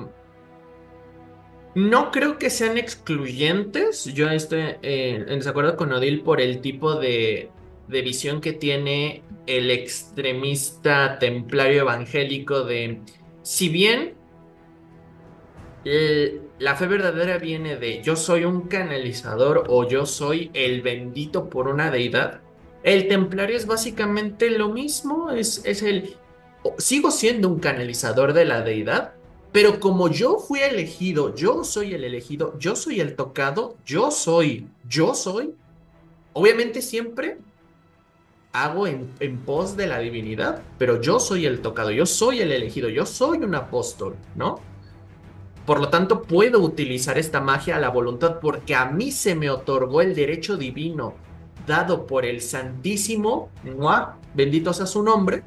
D: no creo que sean excluyentes. Yo estoy eh, en desacuerdo con Odil por el tipo de, de visión que tiene el extremista templario evangélico de, si bien eh, la fe verdadera viene de yo soy un canalizador o yo soy el bendito por una deidad, el templario es básicamente lo mismo, es, es el, o- sigo siendo un canalizador de la deidad, pero como yo fui elegido, yo soy el elegido, yo soy el tocado, yo soy, yo soy, obviamente siempre hago en, en pos de la divinidad, pero yo soy el tocado, yo soy el elegido, yo soy un apóstol, ¿no? Por lo tanto, puedo utilizar esta magia a la voluntad porque a mí se me otorgó el derecho divino dado por el Santísimo, ¡mua!, bendito sea su nombre,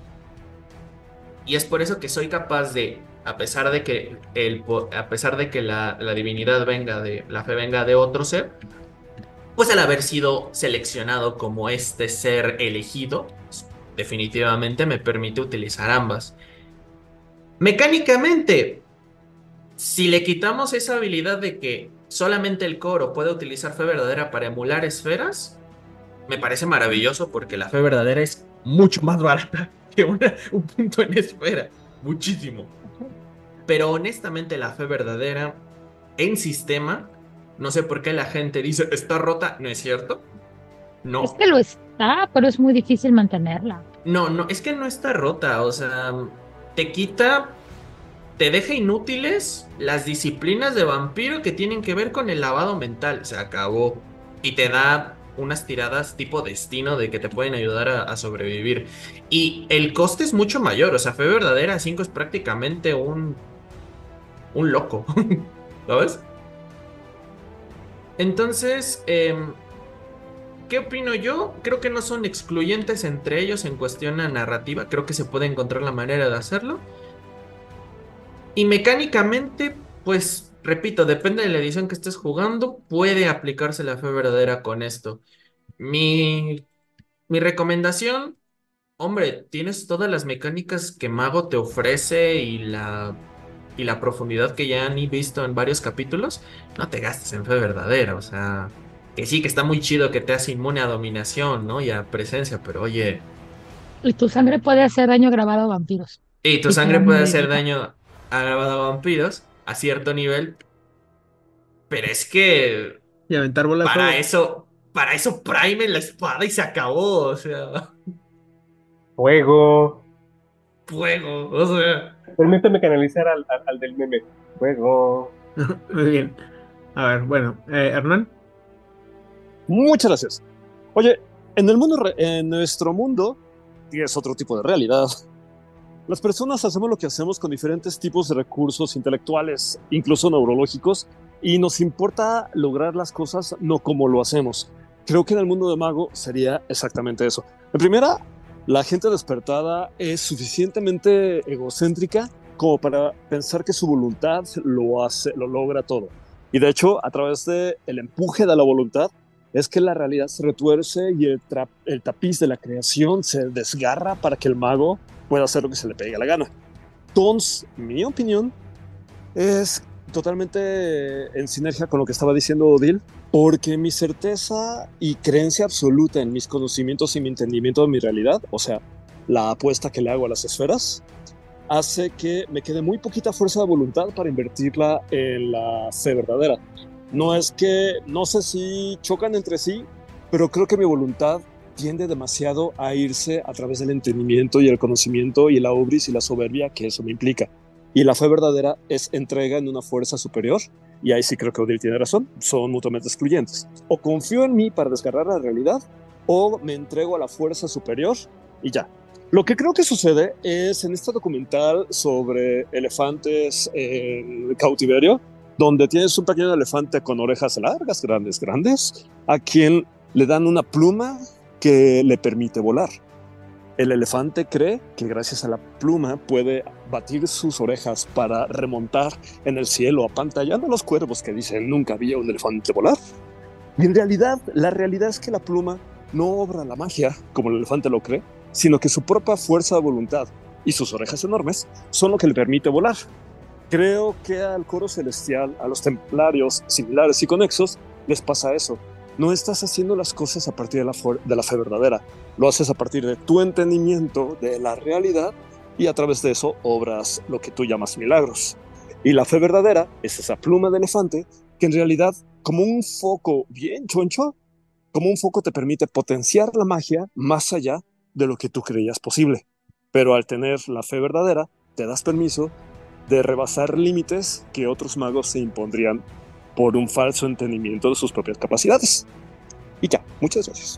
D: y es por eso que soy capaz de, a pesar de que, el, po- a pesar de que la, la divinidad venga de, la fe venga de otro ser, pues el haber sido seleccionado como este ser elegido, definitivamente me permite utilizar ambas. Mecánicamente, si le quitamos esa habilidad de que solamente el coro puede utilizar fe verdadera para emular esferas, me parece maravilloso porque la fe verdadera es mucho más barata que una- un punto en esfera. Muchísimo. Pero honestamente la fe verdadera en sistema, no sé por qué la gente dice está rota, ¿no es cierto?
B: Es
D: No.
B: que lo está, pero es muy difícil mantenerla.
D: No, no, es que no está rota, o sea, te quita, te deja inútiles las disciplinas de vampiro que tienen que ver con el lavado mental. Se acabó. Y te da unas tiradas tipo destino de que te pueden ayudar a, a sobrevivir. Y el coste es mucho mayor. O sea, fe verdadera cinco es prácticamente un, un loco. ¿Sabes? Entonces, em, ¿qué opino yo? Creo que no son excluyentes entre ellos en cuestión a narrativa. Creo que se puede encontrar la manera de hacerlo. Y mecánicamente, pues, repito, depende de la edición que estés jugando, puede aplicarse la fe verdadera con esto. Mi, mi recomendación, hombre, tienes todas las mecánicas que Mago te ofrece y la, y la profundidad que ya han visto en varios capítulos, no te gastes en fe verdadera, o sea, que sí, que está muy chido que te hace inmune a dominación, ¿no? Y a presencia, pero oye,
B: Y tu sangre puede hacer daño grabado a vampiros.
D: y tu
B: Y te
D: sangre
B: da
D: puede hacer
B: movilidad.
D: daño agravado a vampiros a cierto nivel. Pero es que
A: Y aventar bolas de
D: para
A: fuego.
D: eso, para eso Prime en la espada y se acabó. O sea,
C: Fuego.
D: fuego. O sea,
C: Permíteme canalizar al, al, al del meme. Fuego.
A: Muy bien. A ver, bueno, eh, Hernán.
E: Muchas gracias. Oye, en el mundo, re- en nuestro mundo, que es otro tipo de realidad, las personas hacemos lo que hacemos con diferentes tipos de recursos intelectuales, incluso neurológicos, y nos importa lograr las cosas no como lo hacemos. Creo que en el mundo de Mago sería exactamente eso. En primera, la gente despertada es suficientemente egocéntrica como para pensar que su voluntad lo hace, lo logra todo. Y de hecho, a través del el empuje de la voluntad, es que la realidad se retuerce y el, tra- el tapiz de la creación se desgarra para que el mago pueda hacer lo que se le pegue la gana. Entonces, mi opinión es totalmente en sinergia con lo que estaba diciendo Odil, porque mi certeza y creencia absoluta en mis conocimientos y mi entendimiento de mi realidad, o sea, la apuesta que le hago a las esferas, hace que me quede muy poquita fuerza de voluntad para invertirla en la fe verdadera. No es que, no sé si chocan entre sí, pero creo que mi voluntad tiende demasiado a irse a través del entendimiento y el conocimiento y la ubris y la soberbia que eso me implica. Y la fe verdadera es entrega en una fuerza superior, y ahí sí creo que Odil tiene razón, son mutuamente excluyentes. O confío en mí para desgarrar la realidad, o me entrego a la fuerza superior y ya. Lo que creo que sucede es en este documental sobre elefantes en cautiverio, donde tienes un pequeño elefante con orejas largas, grandes, grandes, a quien le dan una pluma que le permite volar. El elefante cree que gracias a la pluma puede batir sus orejas para remontar en el cielo, apantallando a los cuervos que dicen nunca había un elefante volar. Y en realidad, la realidad es que la pluma no obra la magia, como el elefante lo cree, sino que su propia fuerza de voluntad y sus orejas enormes son lo que le permite volar. Creo que al coro celestial, a los templarios similares y conexos, les pasa eso. No estás haciendo las cosas a partir de la, de la fe verdadera, lo haces a partir de tu entendimiento de la realidad y a través de eso obras lo que tú llamas milagros. Y la fe verdadera es esa pluma de elefante que en realidad, como un foco bien choncho, como un foco te permite potenciar la magia más allá de lo que tú creías posible. Pero al tener la fe verdadera, te das permiso de rebasar límites que otros magos se impondrían por un falso entendimiento de sus propias capacidades. Y ya, muchas gracias.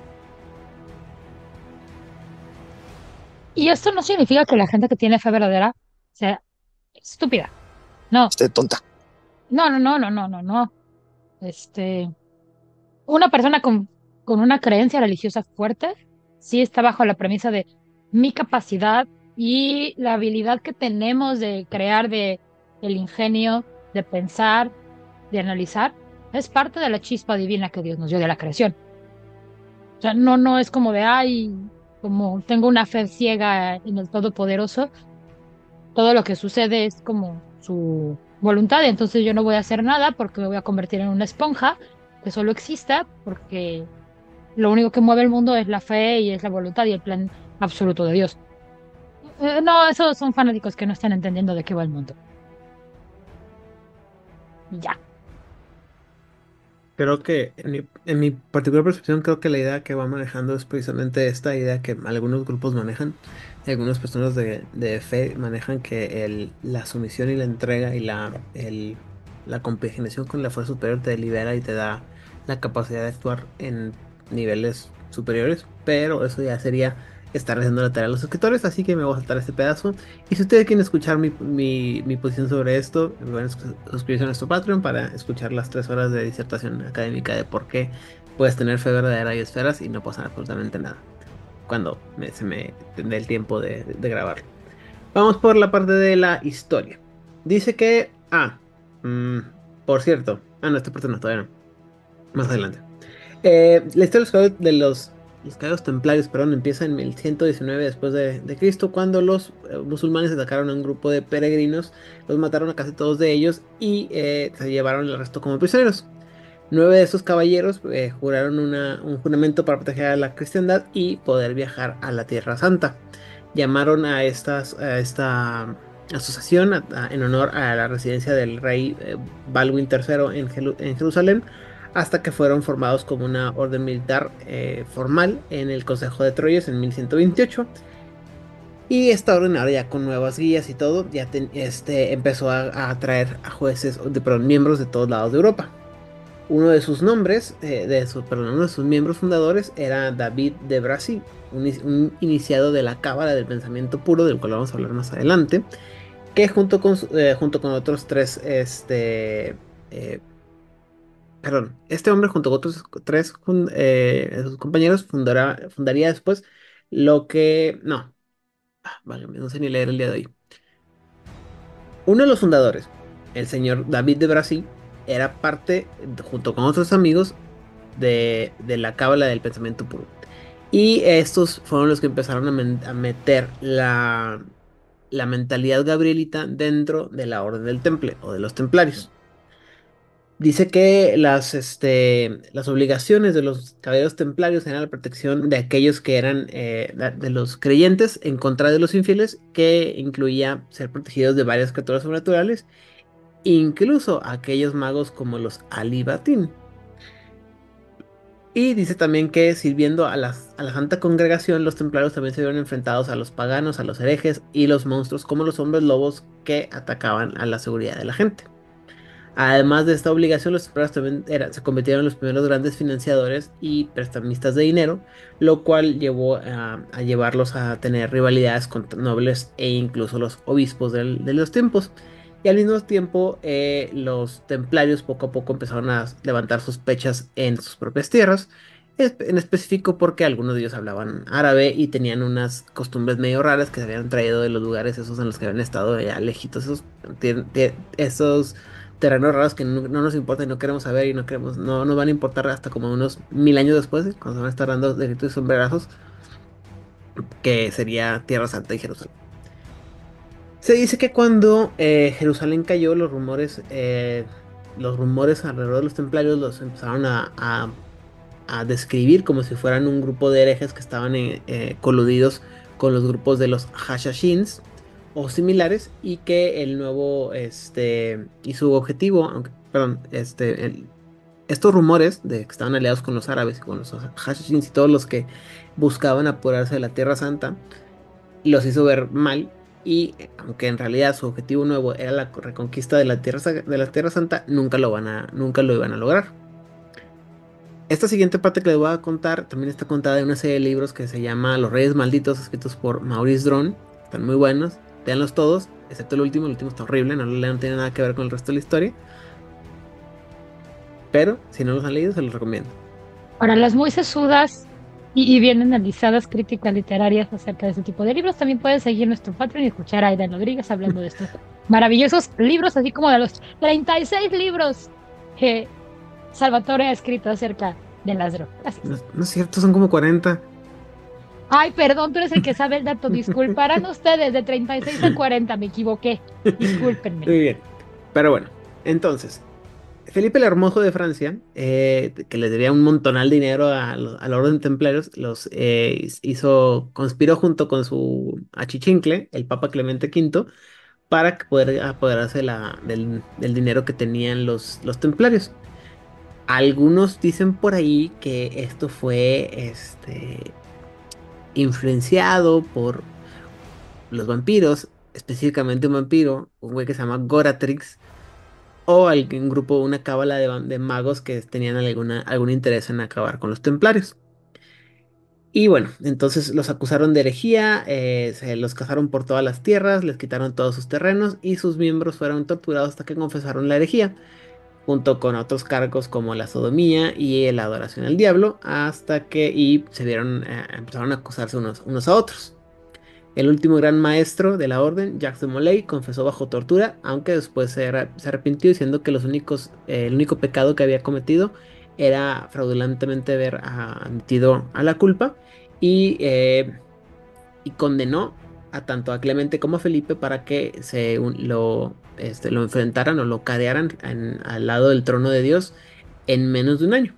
B: Y esto no significa que la gente que tiene fe verdadera sea estúpida. No.
E: Esté tonta.
B: No, no, no, no, no, no, no. Este, una persona con, con una creencia religiosa fuerte sí está bajo la premisa de mi capacidad y la habilidad que tenemos de crear, de el ingenio, de pensar, de analizar, es parte de la chispa divina que Dios nos dio de la creación. O sea, no, no es como de, ay, como tengo una fe ciega en el Todopoderoso, todo lo que sucede es como su voluntad, entonces yo no voy a hacer nada porque me voy a convertir en una esponja que solo exista porque lo único que mueve el mundo es la fe y es la voluntad y el plan absoluto de Dios. Eh, no, esos son fanáticos que no están entendiendo de qué va el mundo. Ya.
A: Creo que en mi, en mi particular percepción, creo que la idea que va manejando es precisamente esta idea que algunos grupos manejan, y algunas personas de, de fe manejan, que el, la sumisión y la entrega y la, el, la compaginación con la fuerza superior te libera y te da la capacidad de actuar en niveles superiores, pero eso ya sería estar haciendo la tarea a los escritores, así que me voy a saltar este pedazo. Y si ustedes quieren escuchar mi, mi, mi posición sobre esto, pueden suscribirse a nuestro Patreon para escuchar las tres horas de disertación académica de por qué puedes tener fe verdadera y esferas y no pasa absolutamente nada cuando me, se me dé el tiempo de, de, de grabarlo. Vamos por la parte de la historia. Dice que... Ah, mmm, por cierto. Ah, no, esta parte no, todavía no. Más adelante. Eh, la historia de los... Los caballeros templarios, perdón, empieza en mil ciento diecinueve después de, de Cristo, cuando los eh, musulmanes atacaron a un grupo de peregrinos, los mataron a casi todos de ellos y eh, se llevaron el resto como prisioneros. Nueve de esos caballeros eh, juraron una, un juramento para proteger a la cristiandad y poder viajar a la Tierra Santa. Llamaron a, estas, a esta asociación a, a, en honor a la residencia del rey eh, Baldwin tercero en, Jelu en Jerusalén, hasta que fueron formados como una orden militar eh, formal en el Consejo de Troyes en mil ciento veintiocho. Y esta orden, ahora ya con nuevas guías y todo, ya ten, este, empezó a, a atraer a jueces, de, perdón, miembros de todos lados de Europa. Uno de sus nombres, eh, de su, perdón, uno de sus miembros fundadores era David de Bracy, un, un iniciado de la cábala del pensamiento puro, del cual vamos a hablar más adelante, que junto con, eh, junto con otros tres, este... Eh, Perdón, este hombre junto con otros tres eh, de sus compañeros fundará, fundaría después lo que... No, ah, vale, no sé ni leer el día de hoy. Uno de los fundadores, el señor David de Bracy, era parte, junto con otros amigos, de, de la cábala del pensamiento puro. Y estos fueron los que empezaron a, a meter la, la mentalidad gabrielita dentro de la orden del temple o de los templarios. Dice que las, este, las obligaciones de los caballeros templarios eran la protección de aquellos que eran eh, de los creyentes en contra de los infieles, que incluía ser protegidos de varias criaturas sobrenaturales, incluso aquellos magos como los Alibatín. Y dice también que sirviendo a, las, a la Santa Congregación, los templarios también se vieron enfrentados a los paganos, a los herejes y los monstruos como los hombres lobos que atacaban a la seguridad de la gente. Además de esta obligación, los templarios también era- se convirtieron en los primeros grandes financiadores y prestamistas de dinero, lo cual llevó a, a llevarlos a tener rivalidades con nobles e incluso los obispos del- de los tiempos. Y al mismo tiempo, eh, los templarios poco a poco empezaron a levantar sospechas en sus propias tierras, es- en específico porque algunos de ellos hablaban árabe y tenían unas costumbres medio raras que se habían traído de los lugares esos en los que habían estado allá lejitos, esos, tien- tie- esos terrenos raros que no, no nos importa y no queremos saber y no queremos, no nos van a importar hasta como unos mil años después, ¿eh? Cuando se van a estar dando de gritos y sombrerazos, que sería Tierra Santa y Jerusalén. Se dice que cuando eh, Jerusalén cayó, los rumores, eh, los rumores alrededor de los templarios los empezaron a, a- a describir como si fueran un grupo de herejes que estaban eh, eh, coludidos con los grupos de los Hashashins o similares, y que el nuevo, este, y su objetivo, aunque, perdón, este, el- estos rumores de que estaban aliados con los árabes y con los Hashashins y todos los que buscaban apoderarse de la Tierra Santa, los hizo ver mal. Y eh, aunque en realidad su objetivo nuevo era la reconquista de la Tierra, Sa- de la Tierra Santa, nunca lo van a, nunca lo iban a lograr. Esta siguiente parte que les voy a contar también está contada en una serie de libros que se llama Los Reyes Malditos, escritos por Maurice Drone. Están muy buenos, léanlos todos, excepto el último. El último está horrible, no lo lean, no tiene nada que ver con el resto de la historia. Pero si no los han leído, se los recomiendo.
B: Para las muy sesudas y, y bien analizadas críticas literarias acerca de este tipo de libros, también pueden seguir nuestro Patreon y escuchar a Aidan Rodríguez hablando de estos maravillosos libros, así como de los treinta y seis libros que Salvatore ha escrito acerca de las drogas.
A: No, no es cierto, son como cuarenta.
B: Ay, perdón, tú eres el que sabe el dato. Disculparán ustedes, de treinta y seis a cuarenta, me equivoqué. Discúlpenme.
A: Muy bien. Pero bueno, entonces, Felipe el Hermoso de Francia, eh, que le debía un montonal de dinero a, los- a la Orden de Templarios, los eh, hizo, conspiró junto con su achichincle, el Papa Clemente quinto, para que poder apoderarse de la- del, del dinero que tenían los, los templarios. Algunos dicen por ahí que esto fue este, influenciado por los vampiros, específicamente un vampiro, un güey que se llama Goratrix, o algún grupo, una cábala de, de magos que tenían alguna, algún interés en acabar con los templarios. Y bueno, entonces los acusaron de herejía, eh, se los cazaron por todas las tierras, les quitaron todos sus terrenos y sus miembros fueron torturados hasta que confesaron la herejía, junto con otros cargos como la sodomía y la adoración al diablo, hasta que y se vieron, eh, empezaron a acusarse unos, unos a otros. El último gran maestro de la orden, Jacques de Molay, confesó bajo tortura, aunque después se, arre- se arrepintió diciendo que los únicos, eh, el único pecado que había cometido era fraudulentemente haber ah, admitido a la culpa, y, eh, y condenó a tanto a Clemente como a Felipe para que se un- lo, este, lo enfrentaran o lo cadearan en- al lado del trono de Dios en menos de un año.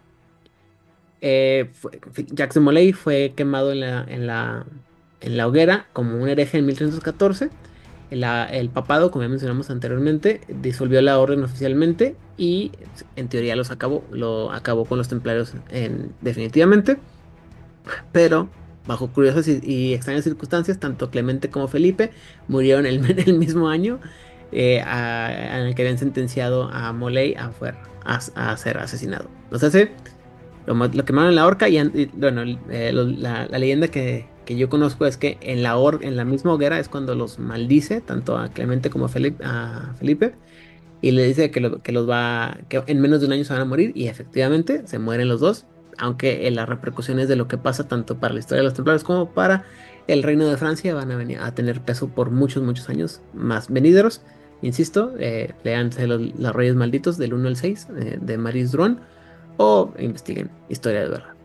A: Eh, fue- Jacques de Molay fue quemado en la, en la, en la hoguera como un hereje en mil trescientos catorce. El, la- el papado, como ya mencionamos anteriormente, disolvió la orden oficialmente y en teoría los acabó, lo acabó con los templarios en- definitivamente. Pero bajo curiosas y, y extrañas circunstancias, tanto Clemente como Felipe murieron el, el mismo año eh, a- en el que habían sentenciado a Molay a, fuer- a, a ser asesinado. O sea, se lo, ma- lo quemaron en la horca y, an- y, bueno, el- eh, lo- la, la leyenda que, que yo conozco es que en la, hor- en la misma hoguera es cuando los maldice, tanto a Clemente como a Felipe, a Felipe, y le dice que, lo- que los va, que en menos de un año se van a morir, y efectivamente se mueren los dos, aunque eh, las repercusiones de lo que pasa tanto para la historia de los templarios como para el reino de Francia van a venir a tener peso por muchos, muchos años más venideros. Insisto, eh, léanse los, los Reyes Malditos del uno al seis eh, de Maurice Dron, o investiguen historia de verdad.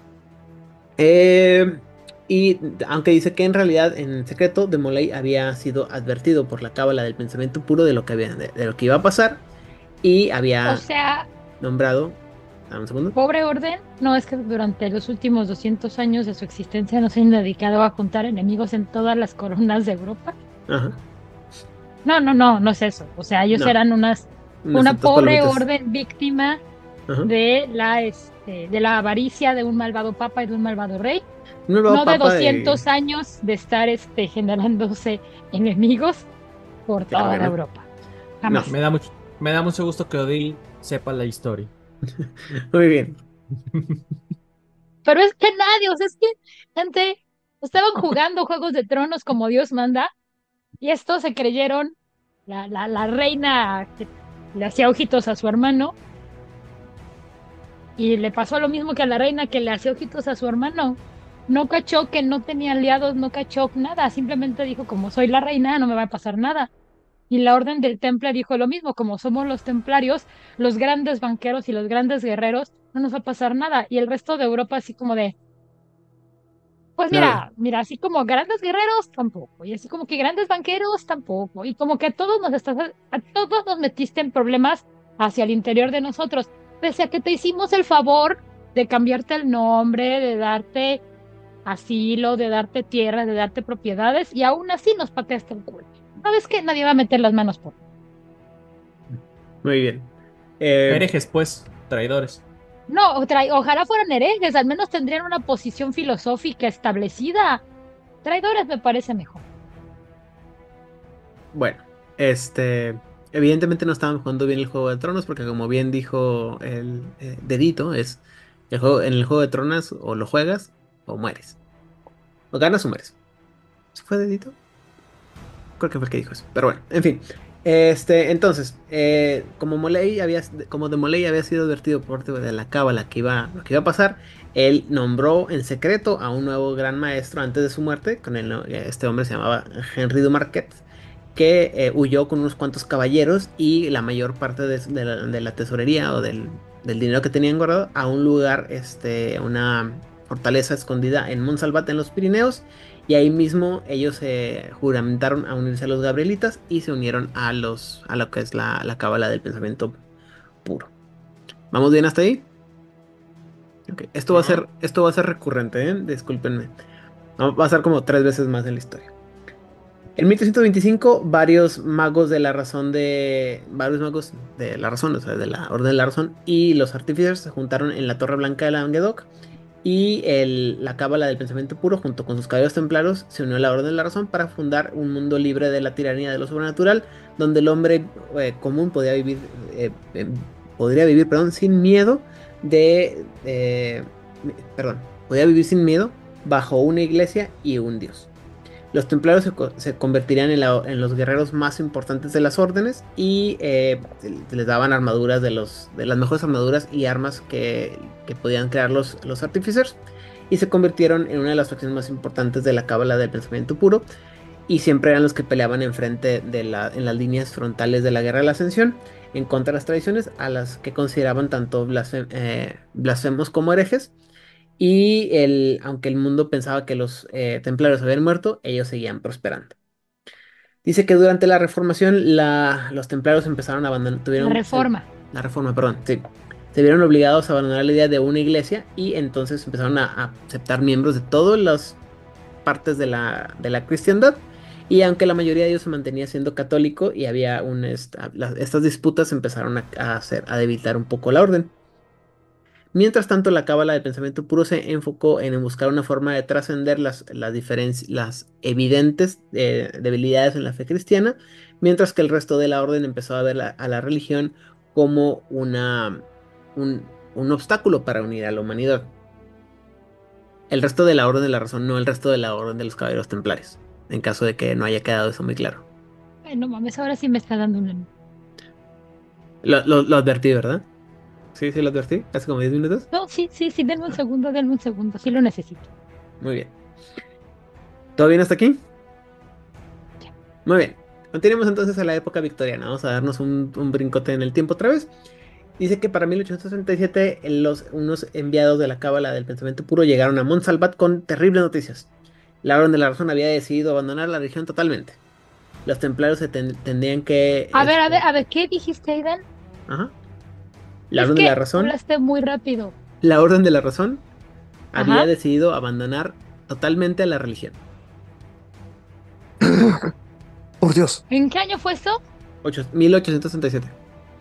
A: Eh, y aunque dice que en realidad en secreto de Molay había sido advertido por la cábala del pensamiento puro de lo que había, de, de lo que iba a pasar, y
B: O
A: había
B: sea,
A: nombrado, dame un segundo.
B: pobre orden, no es que durante los últimos doscientos años de su existencia no se han dedicado a juntar enemigos en todas las coronas de Europa.
A: Ajá,
B: No, no, no, no es eso. O sea, ellos
A: no,
B: eran unas,
A: unas
B: una
A: santas
B: pobre
A: palomitas.
B: orden víctima
A: Ajá.
B: de la, este, de la avaricia de un malvado papa y de un malvado rey.
A: Un nuevo
B: No de
A: papa
B: doscientos
A: de-
B: años de estar este, generándose enemigos por
A: Claro
B: toda
A: que no.
B: Europa. Jamás.
D: Me da mucho, Me da mucho gusto que Odil sepa la historia.
A: Muy bien.
B: Pero es que nadie, o sea, es que gente estaban jugando Juegos de Tronos como Dios manda y estos se creyeron la, la, la reina que le hacía ojitos a su hermano y le pasó lo mismo que a la reina que le hacía ojitos a su hermano. No cachó que no tenía aliados, no cachó nada, simplemente dijo, como soy la reina, no me va a pasar nada. Y la Orden del Temple dijo lo mismo, como somos los templarios, los grandes banqueros y los grandes guerreros, no nos va a pasar nada. Y el resto de Europa así como de, pues
A: Nada.
B: mira, mira, así como grandes guerreros tampoco, y así como que grandes banqueros tampoco, y como que a todos nos estás, a todos nos metiste en problemas hacia el interior de nosotros, pese a que te hicimos el favor de cambiarte el nombre, de darte asilo, de darte tierras, de darte propiedades, y aún así nos pateaste el culo. ¿Sabes qué? Nadie va a meter las manos por.
A: Muy bien. Eh,
D: Herejes, pues, traidores.
B: No, tra- ojalá fueran herejes, al menos tendrían una posición filosófica establecida. Traidores me parece mejor.
A: bueno, este. Evidentemente no estaban jugando bien el Juego de Tronos, porque como bien dijo el eh, Dedito, es el juego, en el Juego de Tronos o lo juegas o mueres. O ganas o mueres. ¿Sí fue Dedito? Creo que fue el que dijo eso. Pero bueno, en fin. Este, entonces, eh, como Molei había, como de Molei había sido advertido por parte de la cábala que iba, lo que iba a pasar, él nombró en secreto a un nuevo gran maestro antes de su muerte. Con el, no- este hombre se llamaba Henry de Marquette, que eh, huyó con unos cuantos caballeros y la mayor parte de, de la, de la tesorería o del, del dinero que tenían guardado a un lugar, este, una fortaleza escondida en Montsalvat en los Pirineos. Y ahí mismo ellos se juramentaron a unirse a los Gabrielitas y se unieron a los a lo que es la, la cábala del pensamiento puro. ¿Vamos bien hasta ahí? Ok, esto va a
D: Ujú.
A: ser, esto va a ser recurrente, ¿eh? Discúlpenme. Va va a ser como tres veces más en la historia. En mil trescientos veinticinco, varios magos de la razón de. Varios magos de la razón, o sea, de la Orden de la Razón, y los artífices se juntaron en la Torre Blanca de Languedoc. Y el- la Cábala del Pensamiento Puro, junto con sus caballeros templarios, se unió a la Orden de la Razón para fundar un mundo libre de la tiranía de lo sobrenatural, donde el hombre eh, común podía vivir, eh, eh, podría vivir, perdón, sin miedo de, eh, perdón, podía vivir sin miedo bajo una iglesia y un dios. Los templarios se, co- se convertirían en, la- en los guerreros más importantes de las órdenes y eh, se les daban armaduras de, los, de las mejores armaduras y armas que, que podían crear los, los artificers, y se convirtieron en una de las facciones más importantes de la cábala del pensamiento puro, y siempre eran los que peleaban enfrente de la, en las líneas frontales de la guerra de la ascensión en contra de las tradiciones a las que consideraban tanto blasfem- eh, blasfemos como herejes. Y el, aunque el mundo pensaba que los eh, templarios habían muerto, ellos seguían prosperando. Dice que durante la reformación la- los templarios empezaron a abandonar,
B: La
A: tuvieron se-
B: reforma.
A: la reforma, perdón, sí, se vieron obligados a abandonar la idea de una iglesia, y entonces empezaron a, a aceptar miembros de todas las partes de la, de la cristiandad. Y aunque la mayoría de ellos se mantenía siendo católico y había un, esta- las- estas disputas empezaron a, a hacer, a debilitar un poco la orden. Mientras tanto, la cábala del pensamiento puro se enfocó en buscar una forma de trascender las, las, diferenci- las evidentes eh, debilidades en la fe cristiana, mientras que el resto de la orden empezó a ver la- a la religión como una, un, un obstáculo para unir a la humanidad. El resto de la orden de la razón, no el resto de la orden de los caballeros templarios, en caso de que no haya quedado eso muy claro.
B: Ay, no mames, ahora sí me está dando una.
A: Lo, lo- lo advertí, ¿verdad? Sí, sí, lo advertí, hace como diez minutos.
B: No, sí, sí, sí, denme un segundo, denme un segundo, sí lo necesito.
A: Muy bien. ¿Todo bien hasta aquí? Muy bien. Continuemos entonces a la época victoriana. Vamos a darnos un, un brincote en el tiempo otra vez. Dice que para mil ochocientos sesenta y siete los, unos enviados de la Cábala del Pensamiento Puro llegaron a Montsalvat con terribles noticias. La Orden de la Razón había decidido abandonar la región totalmente. Los templarios se ten- tendrían que...
B: A ver, a ver,
A: este,
B: a ver, ¿qué dijiste, Aidan?
A: ajá. La
B: Es
A: Orden de la
B: que
A: Razón,
B: hablaste muy rápido.
A: la Orden de la Razón había
B: Ajá.
A: decidido abandonar totalmente la religión.
E: Por Dios.
B: ¿En qué año fue eso?
A: Ocho- mil ochocientos sesenta y siete.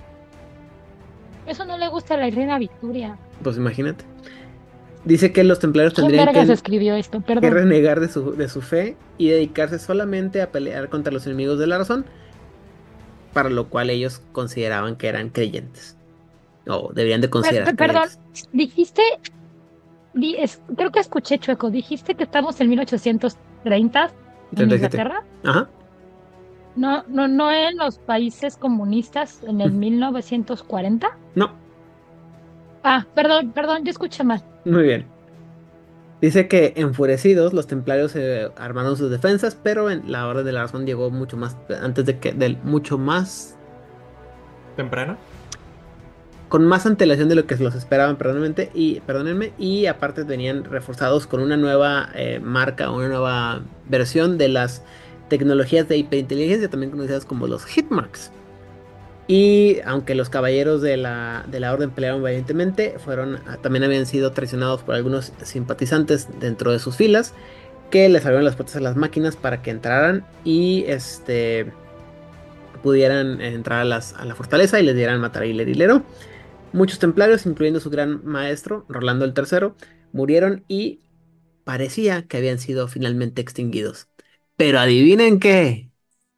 B: Eso no le gusta a la reina Victoria.
A: Pues imagínate. Dice que los templarios
B: ¿Quién
A: tendrían
B: vergas
A: que,
B: escribió esto?
A: que
B: Perdón.
A: renegar de su, de su fe y dedicarse solamente a pelear contra los enemigos de la razón, para lo cual ellos consideraban que eran creyentes, o deberían de
B: Per-
A: considerar
B: per- perdón,
A: creyentes.
B: dijiste, di- es- creo que escuché chueco, dijiste que estamos en mil ochocientos treinta en
A: treinta y siete.
B: Inglaterra,
A: Ajá,
B: no, no, no en los países comunistas en el mil novecientos cuarenta.
A: no,
B: Ah, perdón, perdón, yo escuché mal.
A: muy bien. Dice que enfurecidos los templarios eh, armaron sus defensas, pero en la Orden de la Razón llegó mucho más antes de que del mucho más
D: ¿Temprano?
A: con más antelación de lo que los esperaban, perdónenme, y, perdónenme, y aparte venían reforzados con una nueva eh, marca, una nueva versión de las tecnologías de hiperinteligencia, también conocidas como los Hitmarks. Y aunque los caballeros de la, de la orden pelearon valientemente, fueron, también habían sido traicionados por algunos simpatizantes dentro de sus filas, que les abrieron las puertas a las máquinas para que entraran y este, pudieran entrar a, las, a la fortaleza y les dieran matar a Hiler Hilero. Muchos templarios, incluyendo su gran maestro, Rolando el tercero, murieron y parecía que habían sido finalmente extinguidos. Pero adivinen qué.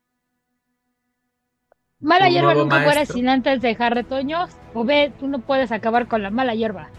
B: Mala
D: Un
B: hierba
D: nuevo
B: nunca muere
D: maestro.
B: sin antes dejar retoños. O ve, tú no puedes acabar con la mala hierba.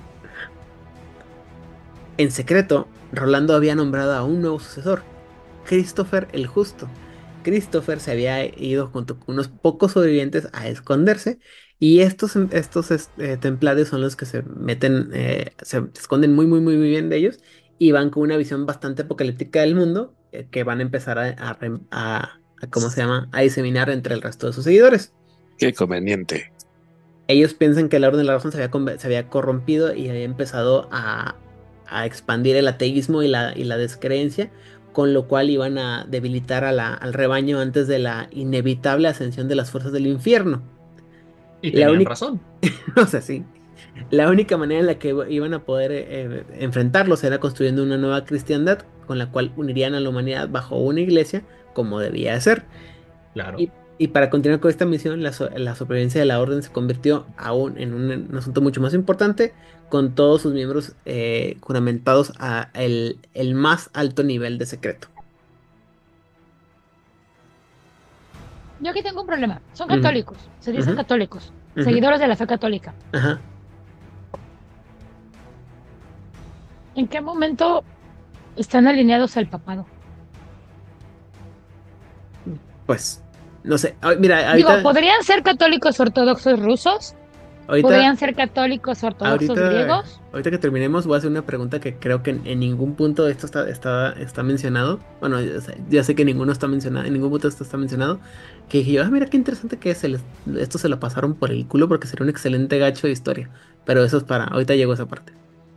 A: En secreto, Rolando había nombrado a un nuevo sucesor, Christopher el Justo. Christopher se había ido junto con unos pocos sobrevivientes a esconderse y estos, estos eh, templarios son los que se meten, eh, se esconden muy muy muy muy bien de ellos y van con una visión bastante apocalíptica del mundo eh, que van a empezar a, a, a, a, ¿cómo se llama? A diseminar entre el resto de sus seguidores.
E: Qué conveniente.
A: Ellos piensan que la Orden de la Razón se había, se había corrompido y había empezado a, a expandir el ateísmo y la, y la descreencia, con lo cual iban a debilitar a la, al rebaño antes de la inevitable ascensión de las fuerzas del infierno.
D: Y
A: La
D: tenían
A: única,
D: razón.
A: o sea, sí, la única manera en la que iban a poder eh, enfrentarlos era construyendo una nueva cristiandad con la cual unirían a la humanidad bajo una iglesia como debía de ser.
D: Claro.
A: Y, y para continuar con esta misión, la, so- la supervivencia de la orden se convirtió aún en un, un asunto mucho más importante, con todos sus miembros eh, juramentados a el, el más alto nivel de secreto.
B: Yo aquí tengo un problema. Son
A: Ujú,
B: católicos, se dicen
A: ujú,
B: católicos,
A: ujú.
B: seguidores de la fe católica.
A: Ajá.
B: ¿En qué momento están alineados al papado?
A: Pues, no sé. Ay, mira,
B: Digo,
A: ahorita,
B: ¿podrían ser católicos ortodoxos rusos?
A: ahorita,
B: ¿Podrían ser católicos ortodoxos
A: ahorita,
B: griegos?
A: ahorita que terminemos, voy a hacer una pregunta que creo que en, en ningún punto esto está, está, está mencionado. Bueno, ya sé, ya sé que ninguno está mencionado, en ningún punto esto está mencionado. Que dije yo, ah, mira qué interesante que se les- esto se lo pasaron por el culo porque sería un excelente gacho de historia. Pero eso es para, ahorita llegó esa parte.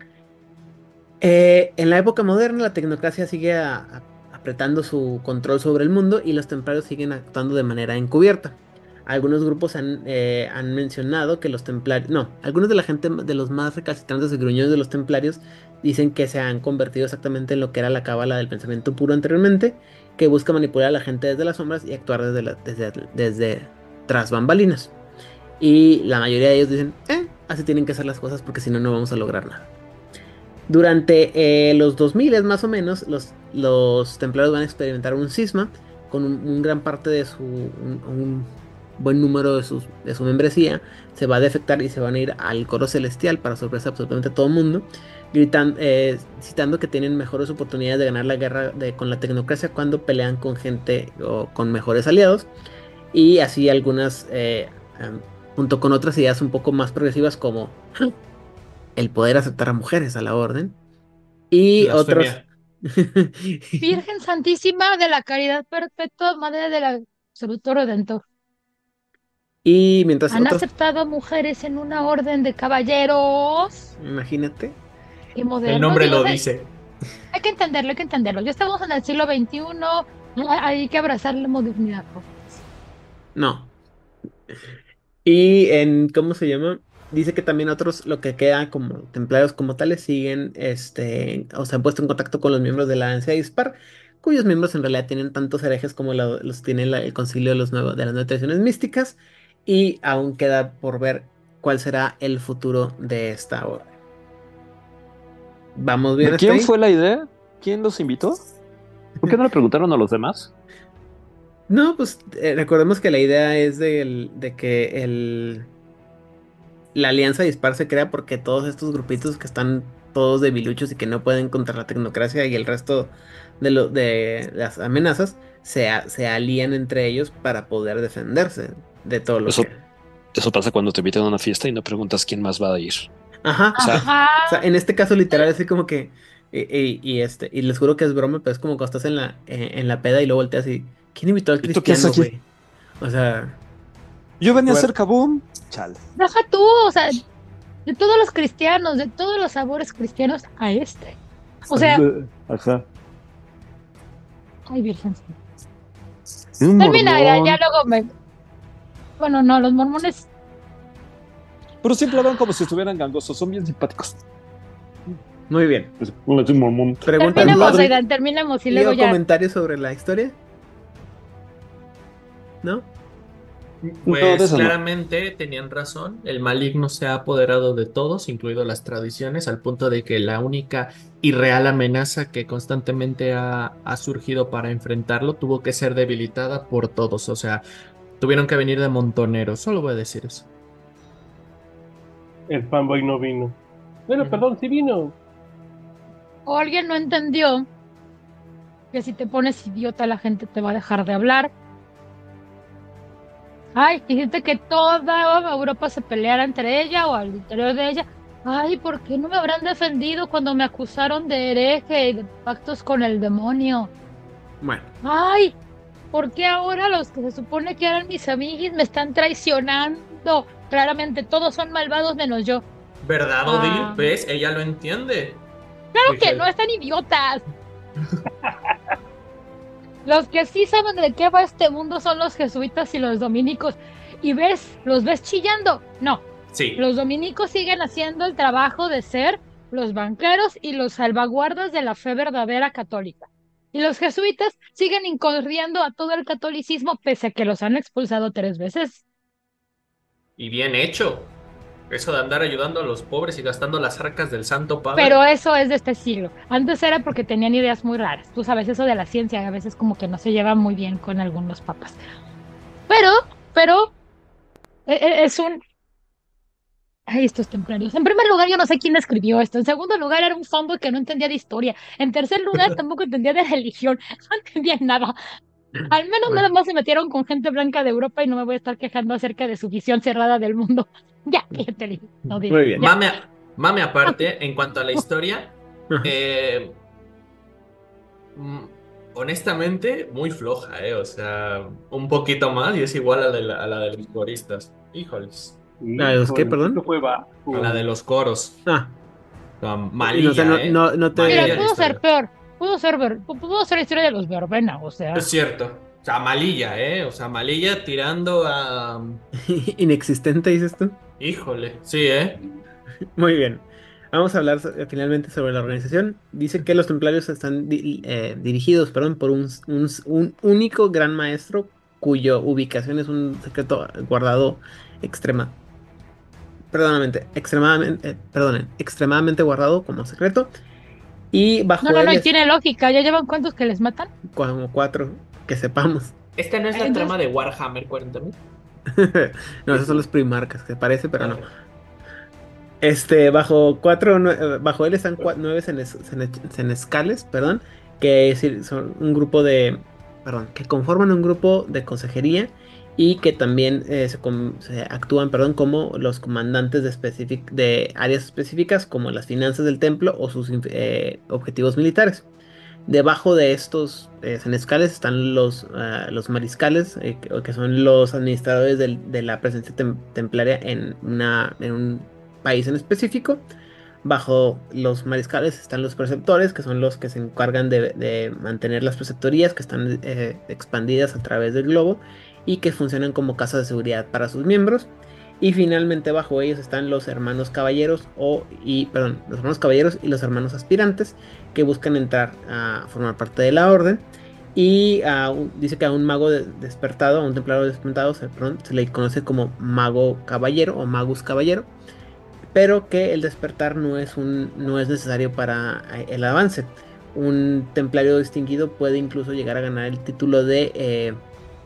A: Eh, en la época moderna, la tecnocracia sigue a- a- apretando su control sobre el mundo y los templarios siguen actuando de manera encubierta. Algunos grupos han, eh, han mencionado que los templarios, no, algunos de la gente de los más recalcitrantes y gruñones de los templarios dicen que se han convertido exactamente en lo que era la cábala del pensamiento puro anteriormente, que busca manipular a la gente desde las sombras y actuar desde, la- desde, desde tras bambalinas. Y la mayoría de ellos dicen, eh, así tienen que hacer las cosas porque si no, no vamos a lograr nada. Durante eh, los dos mil más o menos, los, los templarios van a experimentar un cisma con un, un gran parte de su, un, un buen número de, sus, de su membresía se va a defectar y se van a ir al coro celestial para sorpresa de absolutamente todo el mundo, gritan, eh, citando que tienen mejores oportunidades de ganar la guerra de, con la tecnocracia cuando pelean con gente o con mejores aliados y así algunas, eh, um, junto con otras ideas un poco más progresivas como el poder aceptar a mujeres a la orden y otros.
D: Blasfemia.
B: Virgen Santísima de la Caridad Perpetua, Madre del Absoluto Redentor.
A: Y mientras
B: Han
A: otros,
B: aceptado mujeres en una orden de caballeros.
A: imagínate.
B: Qué
D: El
B: moderno.
D: nombre
B: Digo,
D: lo
B: o sea,
D: dice.
B: hay que entenderlo, hay que entenderlo. Ya estamos en el siglo veintiuno, hay que abrazar la modernidad.
A: No. Y en, ¿cómo se llama? Dice que también otros, lo que queda como templarios como tales, siguen, este, o se han puesto en contacto con los miembros de la Alianza Dispar, cuyos miembros en realidad tienen tantos herejes como lo- los tiene la- el concilio de, los nuevos, de las nueve tradiciones místicas, y aún queda por ver cuál será el futuro de esta orden. ¿Vamos bien
E: ¿De
A: hasta
E: quién
A: ahí?
E: fue la idea? ¿Quién los invitó? ¿Por qué no le preguntaron a los demás?
A: No, pues eh, recordemos que la idea es del- de que el, la Alianza Dispar se crea porque todos estos grupitos que están todos debiluchos y que no pueden contra la tecnocracia y el resto de, lo, de las amenazas se, a- se alían entre ellos para poder defenderse de todo lo
E: Eso,
A: que...
E: eso pasa cuando te invitan a una fiesta y no preguntas quién más va a ir.
A: Ajá,
E: O sea,
A: es-
B: Ajá.
A: o sea, en este caso literal es así como que... Y, y- y este, y les juro que es broma, pero es como cuando estás en la, eh, en la peda y luego volteas y... ¿Quién invitó al
E: ¿y tú qué haces
A: cristiano,
E: aquí?
A: güey? O sea...
E: Yo venía a hacer
C: Fuerte.
E: kaboom. Chale.
B: Deja tú, o sea, de todos los cristianos, de todos los sabores cristianos a este. O sea,
E: Ajá.
B: ay, Virgen.
E: Es un
B: Termina, ya, ya
E: mormón.
B: luego me. Bueno, no, los mormones.
E: Pero siempre hablan como si estuvieran gangosos. Son bien simpáticos.
A: Muy bien.
E: Pues, hola, soy mormón.
A: Preguntas,
B: Terminemos,
A: padre.
B: oigan, terminemos y
A: ¿Y
B: luego
A: o
B: ya.
A: comentarios sobre la historia? ¿No?
E: No, de
D: Pues
E: eso no.
D: claramente tenían razón, el maligno se ha apoderado de todos, incluido las tradiciones, al punto de que la única y real amenaza que constantemente ha, ha surgido para enfrentarlo tuvo que ser debilitada por todos, o sea, tuvieron que venir de montoneros, solo voy a decir eso.
C: El fanboy no vino. Bueno,
D: Ujú.
C: perdón, sí vino.
B: O alguien no entendió que si te pones idiota la gente te va a dejar de hablar. Ay, dijiste que toda Europa se peleara entre ella o al interior de ella. Ay, ¿por qué no me habrán defendido cuando me acusaron de hereje y de pactos con el demonio?
A: Bueno,
B: Ay, ¿por qué ahora los que se supone que eran mis amigos me están traicionando? Claramente todos son malvados menos yo.
D: ¿Verdad,
B: Ah.
D: Odil? ¿Ves? Ella lo entiende.
B: Claro que
D: Rigel.
B: no, están idiotas. Los que sí saben de qué va este mundo son los jesuitas y los dominicos. ¿Y ves? ¿Los ves chillando? No.
D: Sí,
B: Los dominicos siguen haciendo el trabajo de ser los banqueros y los salvaguardas de la fe verdadera católica. Y los jesuitas siguen incorriendo a todo el catolicismo pese a que los han expulsado tres veces.
D: y bien hecho. Eso de andar ayudando a los pobres y gastando las arcas del Santo Padre.
B: Pero eso es de este siglo. Antes era porque tenían ideas muy raras. Tú sabes, eso de la ciencia a veces como que no se lleva muy bien con algunos papas. Pero, pero, e- e- es un... Ay, estos templarios. En primer lugar, yo no sé quién escribió esto. En segundo lugar, era un fanboy que no entendía de historia. En tercer lugar, tampoco entendía de religión. No entendía nada. Al menos
A: Bueno.
B: nada más se metieron con gente blanca de Europa y no me voy a estar quejando acerca de su visión cerrada del mundo. Ya, ya te digo. No, di-
A: muy bien.
B: ya.
D: Mame, mame aparte, en cuanto a la historia,
A: Ajá.
D: eh, mm, honestamente, muy floja, ¿eh? O sea, un poquito más y es igual a la de, la, a la de los coristas. Híjoles.
A: ¿La de los qué,
C: Híjole,
A: perdón?
C: esto fue bajo.
D: A la de los coros.
A: Ah,
D: O sea,
A: y no, sé,
D: malilla,
A: no,
D: ¿eh?
A: no, no te...
B: Mira,
D: Malilla la
B: pudo ser
D: historia.
B: peor. Pudo ser, ver- pu- pudo ser la historia de los verbena, o sea.
D: Es cierto. O sea, malilla, ¿eh? O sea, malilla tirando a...
A: Inexistente, dices tú.
D: Híjole, sí, ¿eh?
A: Muy bien. Vamos a hablar so- eh, finalmente sobre la organización. Dice que los templarios están di- eh, dirigidos, perdón, por un, un- un único gran maestro cuya ubicación es un secreto guardado extrema. Perdónamente, extremadamente, eh, perdonen, extremadamente guardado como secreto. Y bajo
B: No, no,
A: él
B: no, y
A: es
B: tiene lógica. ¿Ya llevan cuántos que les matan?
A: como cuatro que sepamos.
D: Esta no es la
B: Entonces-
D: trama de Warhammer cuarenta mil.
A: No, esos son los primarcas, que parece, pero no. Este, bajo cuatro, nue- eh, bajo él están cua- nueve senes- sene- senescales, perdón, que es decir, son un grupo de, perdón, que conforman un grupo de consejería y que también eh, se, com- se actúan, perdón, como los comandantes de, especific- de áreas específicas como las finanzas del templo o sus inf- eh, objetivos militares. Debajo de estos eh, senescales están los, ah, los mariscales, eh, que, que son los administradores del- de la presencia tem- templaria en, una, en un país en específico. Bajo los mariscales están los preceptores, que son los que se encargan de, de mantener las preceptorías que están eh, expandidas a través del globo y que funcionan como casas de seguridad para sus miembros. Y finalmente bajo ellos están los hermanos caballeros o y perdón, los hermanos caballeros y los hermanos aspirantes que buscan entrar a formar parte de la orden. Y a un- dice que a un mago de- despertado, a un templario despertado, se, perdón, se le conoce como mago caballero o magus caballero, pero que el despertar no es, un, no es necesario para eh, el avance. Un templario distinguido puede incluso llegar a ganar el título de eh,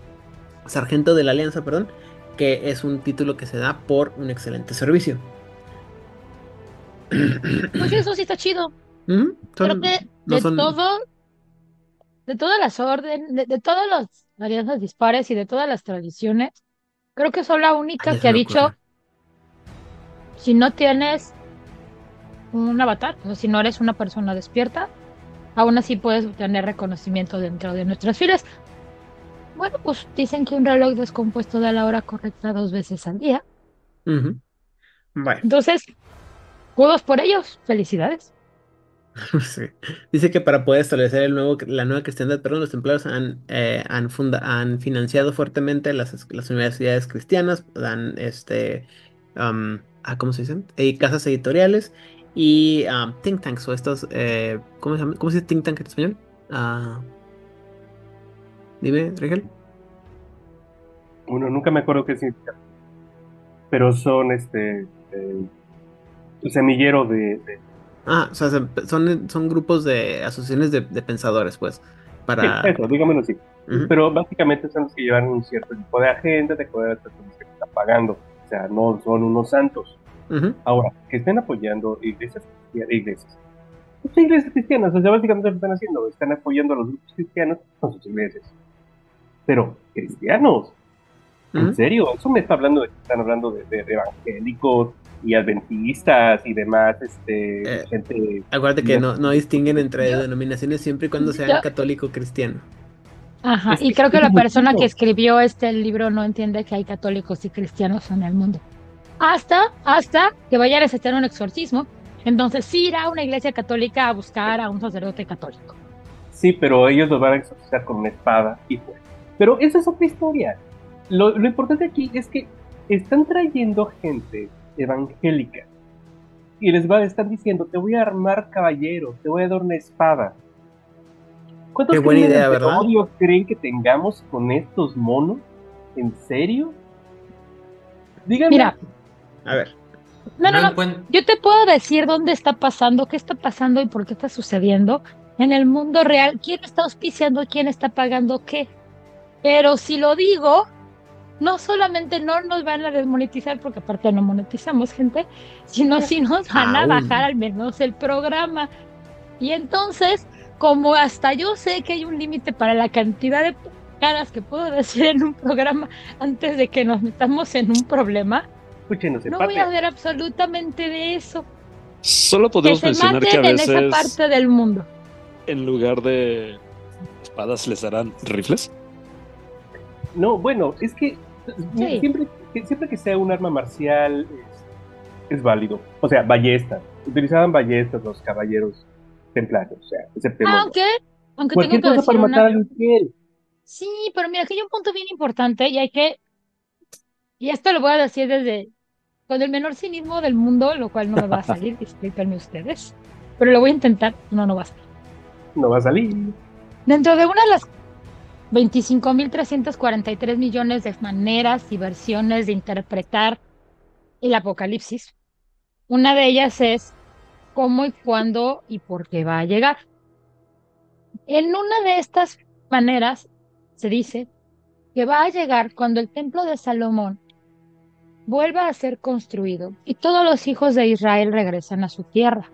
A: sargento de la Alianza, perdón, que es un título que se da por un excelente servicio.
B: Pues eso sí está chido.
A: Ujú,
B: Creo
A: son-
B: que
A: no
B: de
A: son...
B: todo, de todas las órdenes, de, de todas las alianzas dispares y de todas las tradiciones, creo que soy la
A: Ay,
B: única
A: ya
B: que
A: se
B: ha
A: me
B: dicho,
A: ocurre.
B: si no tienes un avatar, o sea, si no eres una persona despierta, aún así puedes obtener reconocimiento dentro de nuestras filas. Bueno, pues dicen que un reloj descompuesto da la hora correcta dos veces al día.
A: Ujú. Bueno,
B: Entonces, kudos por ellos. Felicidades.
A: sí. Dice que para poder establecer el nuevo, la nueva cristiandad, perdón, los templarios han, eh, han, funda- han financiado fuertemente las, es- las universidades cristianas, dan este, am, ah, ¿cómo se dicen? Eh, casas editoriales y am, think tanks o estos, eh, ¿cómo se llama? ¿Cómo se dice think tank en español? Ah, dime, Rigel.
C: Bueno, nunca me acuerdo qué significa, pero son este eh, un semillero de, de-
A: Ah, o sea, se- son, son grupos de asociaciones de, de pensadores, pues,
C: sí,
A: para...
C: eso, dígamelo así.
A: Ujú,
C: Pero básicamente son los que llevan un cierto tipo de agenda de acuerdo a las personas que están pagando. O sea, no son unos santos.
A: ujú,
C: Ahora, que estén apoyando iglesias cristianas, iglesias. Pues iglesias cristianas, o sea, básicamente lo que están haciendo, están apoyando a los grupos cristianos con sus iglesias. Pero, cristianos, en
A: ujú.
C: serio, eso me está hablando de, están hablando de, de- de evangélicos y adventistas y demás, este,
A: Eh,
C: gente.
A: Acuérdate que no, no distinguen entre
B: Yo,
A: denominaciones siempre y cuando sean
B: yo,
A: católico o cristiano.
B: ajá,
C: Es
B: y
C: que
B: creo que
C: es
B: la
C: muy
B: persona que
C: chido.
B: escribió este libro no entiende que hay católicos y cristianos en el mundo. Hasta, hasta que vayan a hacer un exorcismo. Entonces sí irá a una iglesia católica a buscar a un sacerdote católico.
C: Sí, pero ellos los van a exorcizar con una espada y pues. Pero esa es otra historia. Lo, lo importante aquí es que están trayendo gente evangélica y les va a estar diciendo, te voy a armar caballero, te voy a dar una espada.
A: Qué
C: ¿Cuántos
A: buena idea,
C: crímenes de
A: ¿verdad?
C: odio creen que tengamos con estos monos? ¿En serio? Díganme.
B: Mira,
A: A ver.
B: no, no,
D: No
B: no.
D: encuentro.
B: Yo te puedo decir dónde está pasando, qué está pasando y por qué está sucediendo en el mundo real, quién está auspiciando, quién está pagando qué. Pero si lo digo, no solamente no nos van a desmonetizar, porque aparte no monetizamos gente, sino si nos van a bajar
A: Aún.
B: al menos el programa. Y entonces, como hasta yo sé que hay un límite para la cantidad de caras que puedo decir en un programa antes de que nos metamos en un problema,
C: Escúchenos,
B: no voy a
C: empate.
B: ver absolutamente de eso.
E: Solo
B: Que
E: podemos
B: se
E: mencionar que a
B: maten en esa
E: veces,
B: parte del mundo.
E: en lugar de espadas, les darán rifles.
C: No, bueno, es que
B: Sí.
C: siempre, que siempre que sea un arma marcial es, es válido. O sea, ballestas. Utilizaban ballestas los caballeros templarios. O sea, aceptémoslo.
B: Aunque, aunque tengo
C: Cualquier
B: que
C: cosa
B: decir
C: para matar
B: una.
C: al infiel.
B: Sí, pero mira, que hay un punto bien importante y hay que. Y esto lo voy a decir desde. Con el menor cinismo del mundo, lo cual no me va a salir, discúlpenme ustedes. Pero lo voy a intentar. No, no va a salir.
C: No va a salir.
B: Dentro de una de las veinticinco mil trescientos cuarenta y tres millones de maneras y versiones de interpretar el apocalipsis, una de ellas es cómo y cuándo y por qué va a llegar. En una de estas maneras se dice que va a llegar cuando el templo de Salomón vuelva a ser construido y todos los hijos de Israel regresan a su tierra.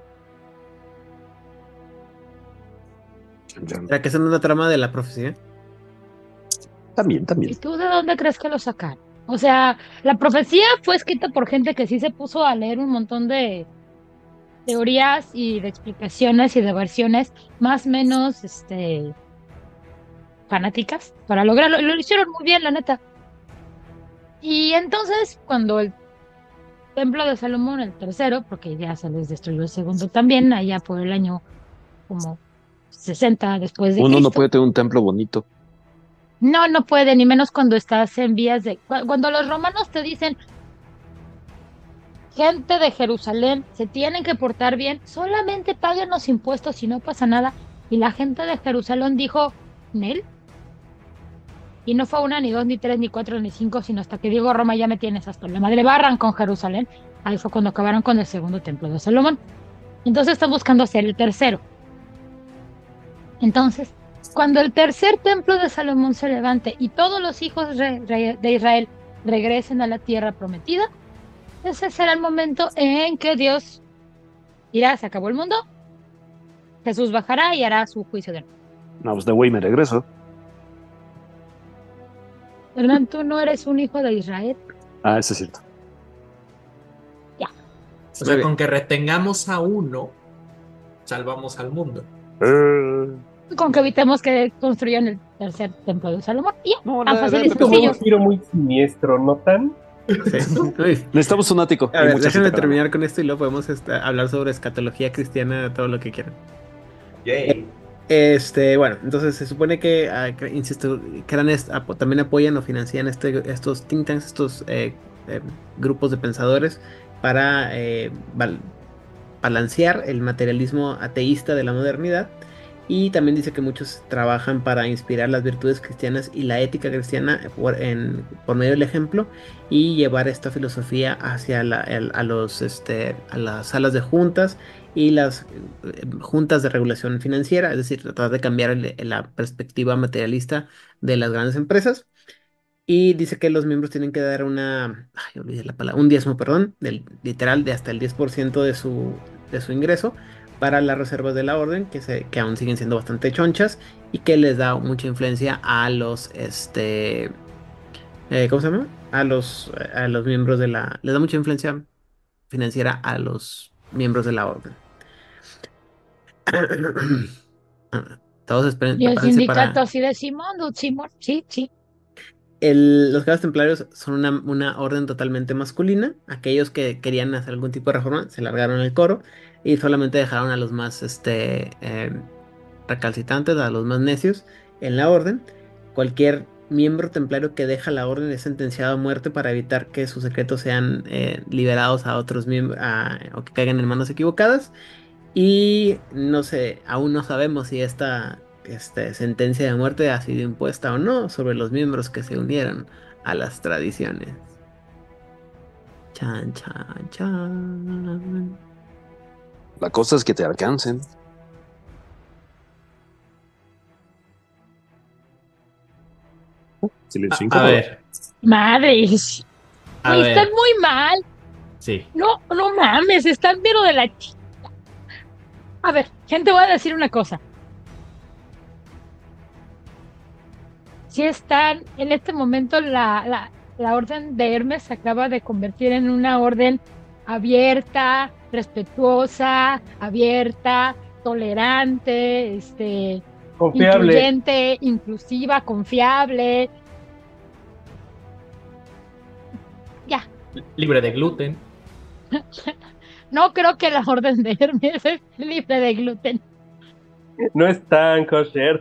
A: ¿Será que esa no es la trama de la profecía?
E: También,
B: ¿Y
E: también.
B: tú de dónde crees que lo sacaron? O sea, la profecía fue escrita por gente que sí se puso a leer un montón de teorías y de explicaciones y de versiones más o menos este, fanáticas para lograrlo. Lo hicieron muy bien, la neta. Y entonces, cuando el templo de Salomón, el tercero, porque ya se les destruyó el segundo también, allá por el año como sesenta después de
E: Uno no
B: Cristo.
E: puede tener un templo bonito.
B: No, no puede, ni menos cuando estás en vías de... cu- Cuando los romanos te dicen, gente de Jerusalén, se tienen que portar bien, solamente paguen los impuestos y no pasa nada. Y la gente de Jerusalén dijo, Nel. Y no fue una, ni dos, ni tres, ni cuatro, ni cinco, sino hasta que digo Roma ya me tienes hasta la madre, barran con Jerusalén. Ahí fue cuando acabaron con el segundo templo de Salomón. Entonces están buscando hacer el tercero. Entonces, Cuando el tercer templo de Salomón se levante y todos los hijos re- re- de Israel regresen a la tierra prometida, ese será el momento en que Dios dirá, se acabó el mundo, Jesús bajará y hará su juicio de nuevo.
E: No, pues de güey me regreso.
B: Hernán, tú no eres un hijo de Israel.
E: Ah, eso es cierto.
D: O sea,
A: Ok.
D: con que retengamos a uno, salvamos al mundo.
E: Eh,
B: Con que evitemos que construyan el tercer templo de Salomón. Y ya,
E: No,
B: tan
E: la-
B: fácil
E: la-
B: y
C: Es como
B: sencillo.
C: un giro muy siniestro, ¿no tan?
A: Sí. Uy.
E: necesitamos un ático.
A: A
E: y
A: ver,
E: mucha
A: déjenme
E: cinta
A: terminar con esto y luego podemos este, hablar sobre escatología cristiana, todo lo que quieran.
D: Yay.
A: Este, bueno, entonces se supone que, ah, que, insisto, Cranes apo- también apoyan o financian este, estos think tanks, estos eh, eh, grupos de pensadores para eh, bal- balancear el materialismo ateísta de la modernidad. Y también dice que muchos trabajan para inspirar las virtudes cristianas y la ética cristiana por, en- por medio del ejemplo y llevar esta filosofía hacia la- el- a, los, este, a las salas de juntas y las eh, juntas de regulación financiera, es decir, tratar de cambiar el- la perspectiva materialista de las grandes empresas. Y dice que los miembros tienen que dar una, ay, olvidé la palabra, un diezmo, perdón, del, literal de hasta el diez por ciento de su, de su ingreso para las reservas de la orden, que, se, que aún siguen siendo bastante chonchas y que les da mucha influencia a los, este, eh, ¿cómo se llama? A los, a los miembros de la, les da mucha influencia financiera a los miembros de la orden. Todos esperen,
B: Y el
A: prepárense para...
B: sindicato así de Simón, du- Simón, sí, sí.
A: El- los caballeros templarios son una, una orden totalmente masculina. Aquellos que querían hacer algún tipo de reforma se largaron el coro y solamente dejaron a los más este, eh, recalcitrantes, a los más necios en la orden. Cualquier miembro templario que deja la orden es sentenciado a muerte para evitar que sus secretos sean eh, liberados a otros miembros o que caigan en manos equivocadas. Y no sé, aún no sabemos si esta este, sentencia de muerte ha sido impuesta o no sobre los miembros que se unieron a las tradiciones. Chan, chan, chan.
E: La cosa es que te alcancen. Silencio
D: A, a
E: incómodo.
D: ver,
B: Madres.
D: a
B: Güey, están
D: ver.
B: muy mal.
D: Sí.
B: No, no mames, están pero de la ch... A ver, gente, voy a decir una cosa. Si están, en este momento la, la, la orden de Hermes se acaba de convertir en una orden abierta, respetuosa, abierta, tolerante, este,
C: Confiable.
B: incluyente, inclusiva, confiable. Ya,
D: Libre de gluten.
B: no creo que la orden de Hermes es libre de gluten.
C: No es tan kosher.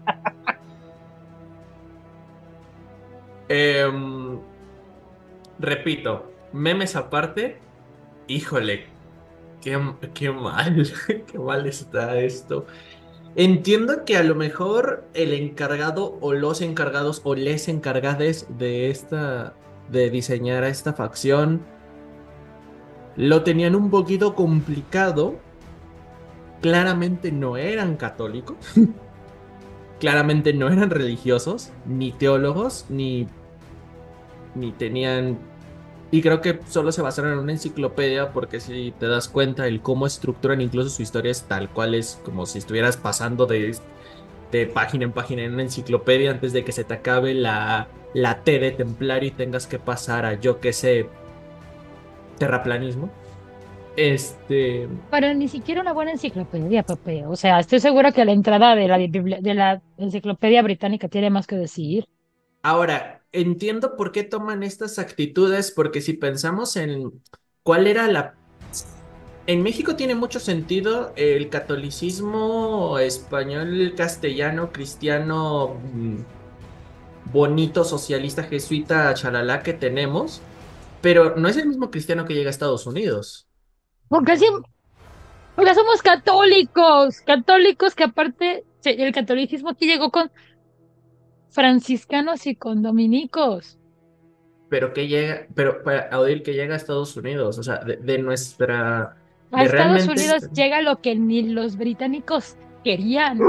D: Em, repito, memes aparte, híjole, qué, qué mal, qué mal está esto. Entiendo que a lo mejor el encargado o los encargados o les encargades de esta, de diseñar a esta facción, lo tenían un poquito complicado. Claramente no eran católicos. Claramente no eran religiosos, ni teólogos, ni, ni tenían... Y creo que solo se basaron en una enciclopedia porque si te das cuenta el cómo estructuran incluso su historia es tal cual es como si estuvieras pasando de, de página en página en una enciclopedia antes de que se te acabe la, la T de templario y tengas que pasar a yo que sé terraplanismo. Este...
B: Pero ni siquiera una buena enciclopedia, Pepe. O sea, estoy segura que la entrada de la, biblia- de la enciclopedia británica tiene más que decir.
D: Ahora, entiendo por qué toman estas actitudes, porque si pensamos en cuál era la... En México tiene mucho sentido el catolicismo español, castellano, cristiano, mm, bonito, socialista, jesuita, chalala que tenemos, pero no es el mismo cristiano que llega a Estados Unidos.
B: Porque sí, porque somos católicos, católicos que aparte sí, el catolicismo aquí llegó con franciscanos y con dominicos.
D: Pero que llega, pero para Odil que llega a Estados Unidos, o sea, de, de nuestra,
B: A
D: de
B: Estados
D: realmente,
B: Unidos llega lo que ni los británicos querían.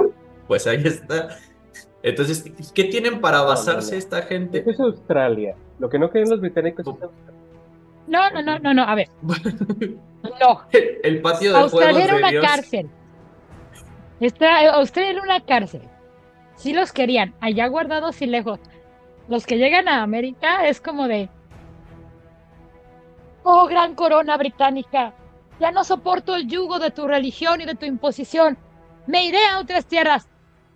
D: Pues ahí está. Entonces, ¿qué tienen para
C: No, no,
D: basarse
C: no.
D: esta gente?
C: Eso es Australia. Lo que no creen los británicos es Australia.
B: No, no, no, no, no, a ver, no.
D: El, el patio de
B: Australia
D: juegos
B: era
D: de
B: una
D: Dios.
B: cárcel. Esta- Australia era una cárcel. Sí los querían, allá guardados y lejos. Los que llegan a América es como de, oh, gran corona británica, ya no soporto el yugo de tu religión y de tu imposición. Me iré a otras tierras.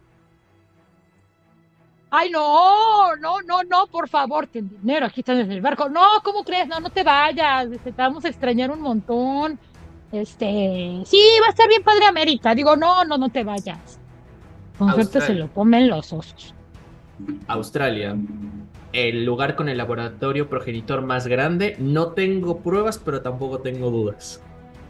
B: Ay, no, no, no, no, por favor, ten dinero, aquí están en el barco. No, ¿cómo crees? No, no te vayas, este, te vamos a extrañar un montón. Este, sí, va a estar bien padre América. Digo, no, no, no te vayas. Con suerte se
D: Australia.
B: lo comen los osos.
D: Australia. El lugar con el laboratorio progenitor más grande. No tengo pruebas, pero tampoco tengo dudas.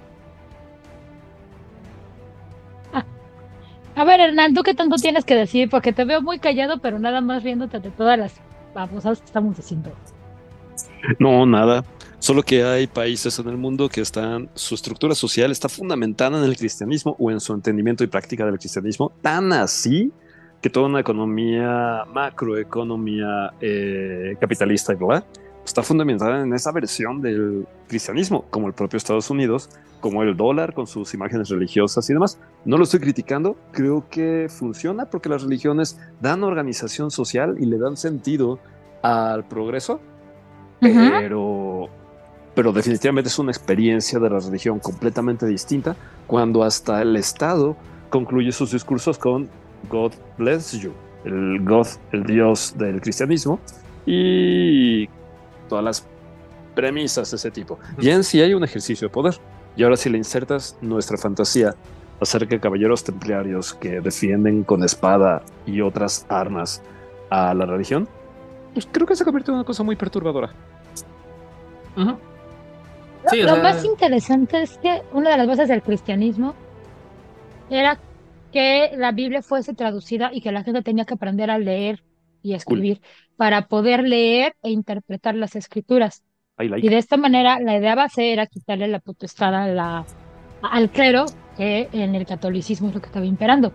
B: A ver, Hernán, ¿tú qué tanto tienes que decir? Porque te veo muy callado, pero nada más riéndote de todas las babosadas que estamos diciendo.
E: No, nada. Solo que hay países en el mundo que están, su estructura social está fundamentada en el cristianismo o en su entendimiento y práctica del cristianismo, tan así que toda una economía, macroeconomía eh, capitalista y global, está fundamentada en esa versión del cristianismo, como el propio Estados Unidos, como el dólar con sus imágenes religiosas y demás. No lo estoy criticando, creo que funciona porque las religiones dan organización social y le dan sentido al progreso, pero, pero definitivamente es una experiencia de la religión completamente distinta cuando hasta el Estado concluye sus discursos con God bless you, el God, el Dios del cristianismo, y todas las premisas de ese tipo. Y en sí hay un ejercicio de poder. Y ahora si le insertas nuestra fantasía acerca de caballeros templarios que defienden con espada y otras armas a la religión, pues creo que se convierte en una cosa muy perturbadora.
D: Ujú. Sí, o
B: Lo
D: sea,
B: más interesante es que una de las bases del cristianismo era que la Biblia fuese traducida y que la gente tenía que aprender a leer y escribir para poder leer e interpretar las escrituras.
E: I
B: Y
E: like.
B: de esta manera la idea base era quitarle la potestad a la, al clero, que en el catolicismo es lo que estaba imperando.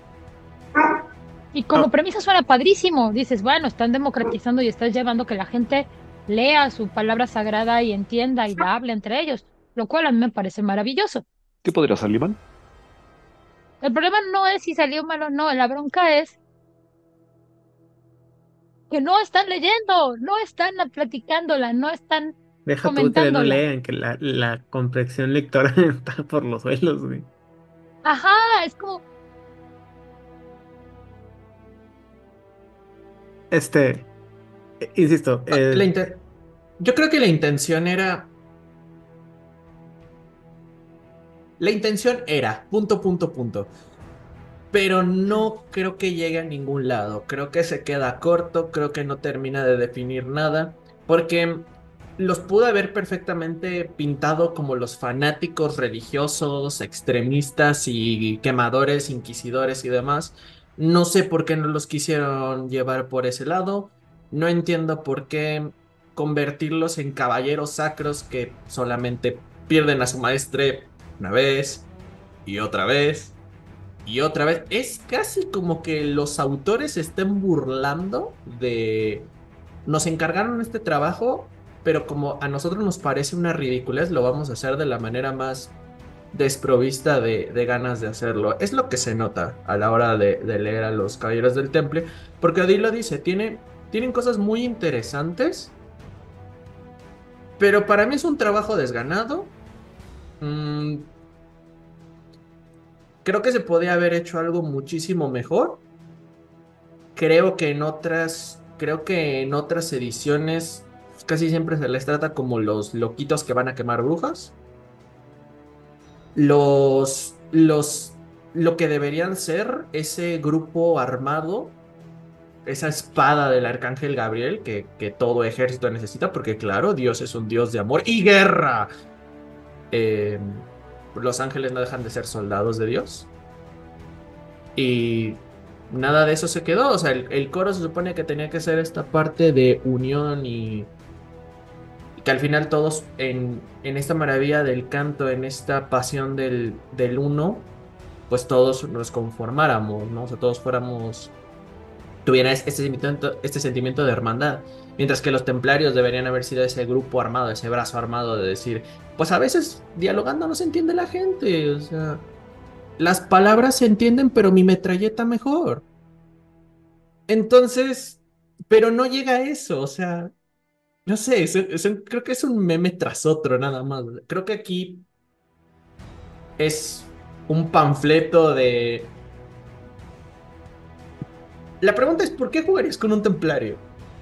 B: Y como
D: Ah.
B: premisa suena padrísimo. Dices, bueno, están democratizando y estás llevando que la gente lea su palabra sagrada y entienda y la hable entre ellos, lo cual a mí me parece maravilloso.
E: ¿Qué podría salir mal?
B: El problema no es si salió mal o no, la bronca es que no están leyendo, no están platicándola, no están
A: Deja tú que no
B: comentándola.
A: lean, que la, la comprensión lectora está por los suelos, güey.
B: Ajá, es como,
A: Este, eh, insisto,
D: la
A: eh,
D: inten- yo creo que la intención era. La intención era, punto, punto, punto. Pero no creo que llegue a ningún lado. Creo que se queda corto, creo que no termina de definir nada. Porque los pude haber perfectamente pintado como los fanáticos religiosos, extremistas y quemadores, inquisidores y demás. No sé por qué no los quisieron llevar por ese lado. No entiendo por qué convertirlos en caballeros sacros que solamente pierden a su maestre una vez y otra vez y otra vez. Es casi como que los autores se estén burlando de... Nos encargaron este trabajo, pero como a nosotros nos parece una ridiculez, lo vamos a hacer de la manera más desprovista de, de ganas de hacerlo. Es lo que se nota a la hora de, de leer a los Caballeros del Temple, porque Odile lo dice, tiene, tienen cosas muy interesantes, pero para mí es un trabajo desganado. Mm, creo que se podía haber hecho algo muchísimo mejor. Creo que en otras, creo que en otras ediciones casi siempre se les trata como los loquitos que van a quemar brujas. Los, los, lo que deberían ser ese grupo armado, esa espada del arcángel Gabriel que, que todo ejército necesita, porque claro, Dios es un Dios de amor y guerra. Eh, los ángeles no dejan de ser soldados de Dios. Y nada de eso se quedó. O sea, el, el coro se supone que tenía que ser esta parte de unión y, y que al final todos en, en esta maravilla del canto, en esta pasión del, del uno, pues todos nos conformáramos, ¿no? O sea, todos fuéramos, tuvieran este sentimiento, este sentimiento de hermandad. Mientras que los templarios deberían haber sido ese grupo armado, ese brazo armado de decir, pues a veces dialogando no se entiende la gente, o sea, las palabras se entienden, pero mi metralleta mejor. Entonces, pero no llega a eso, o sea, no sé, es- es- creo que es un meme tras otro nada más. Creo que aquí es un panfleto de... La pregunta es, ¿por qué jugarías con un templario?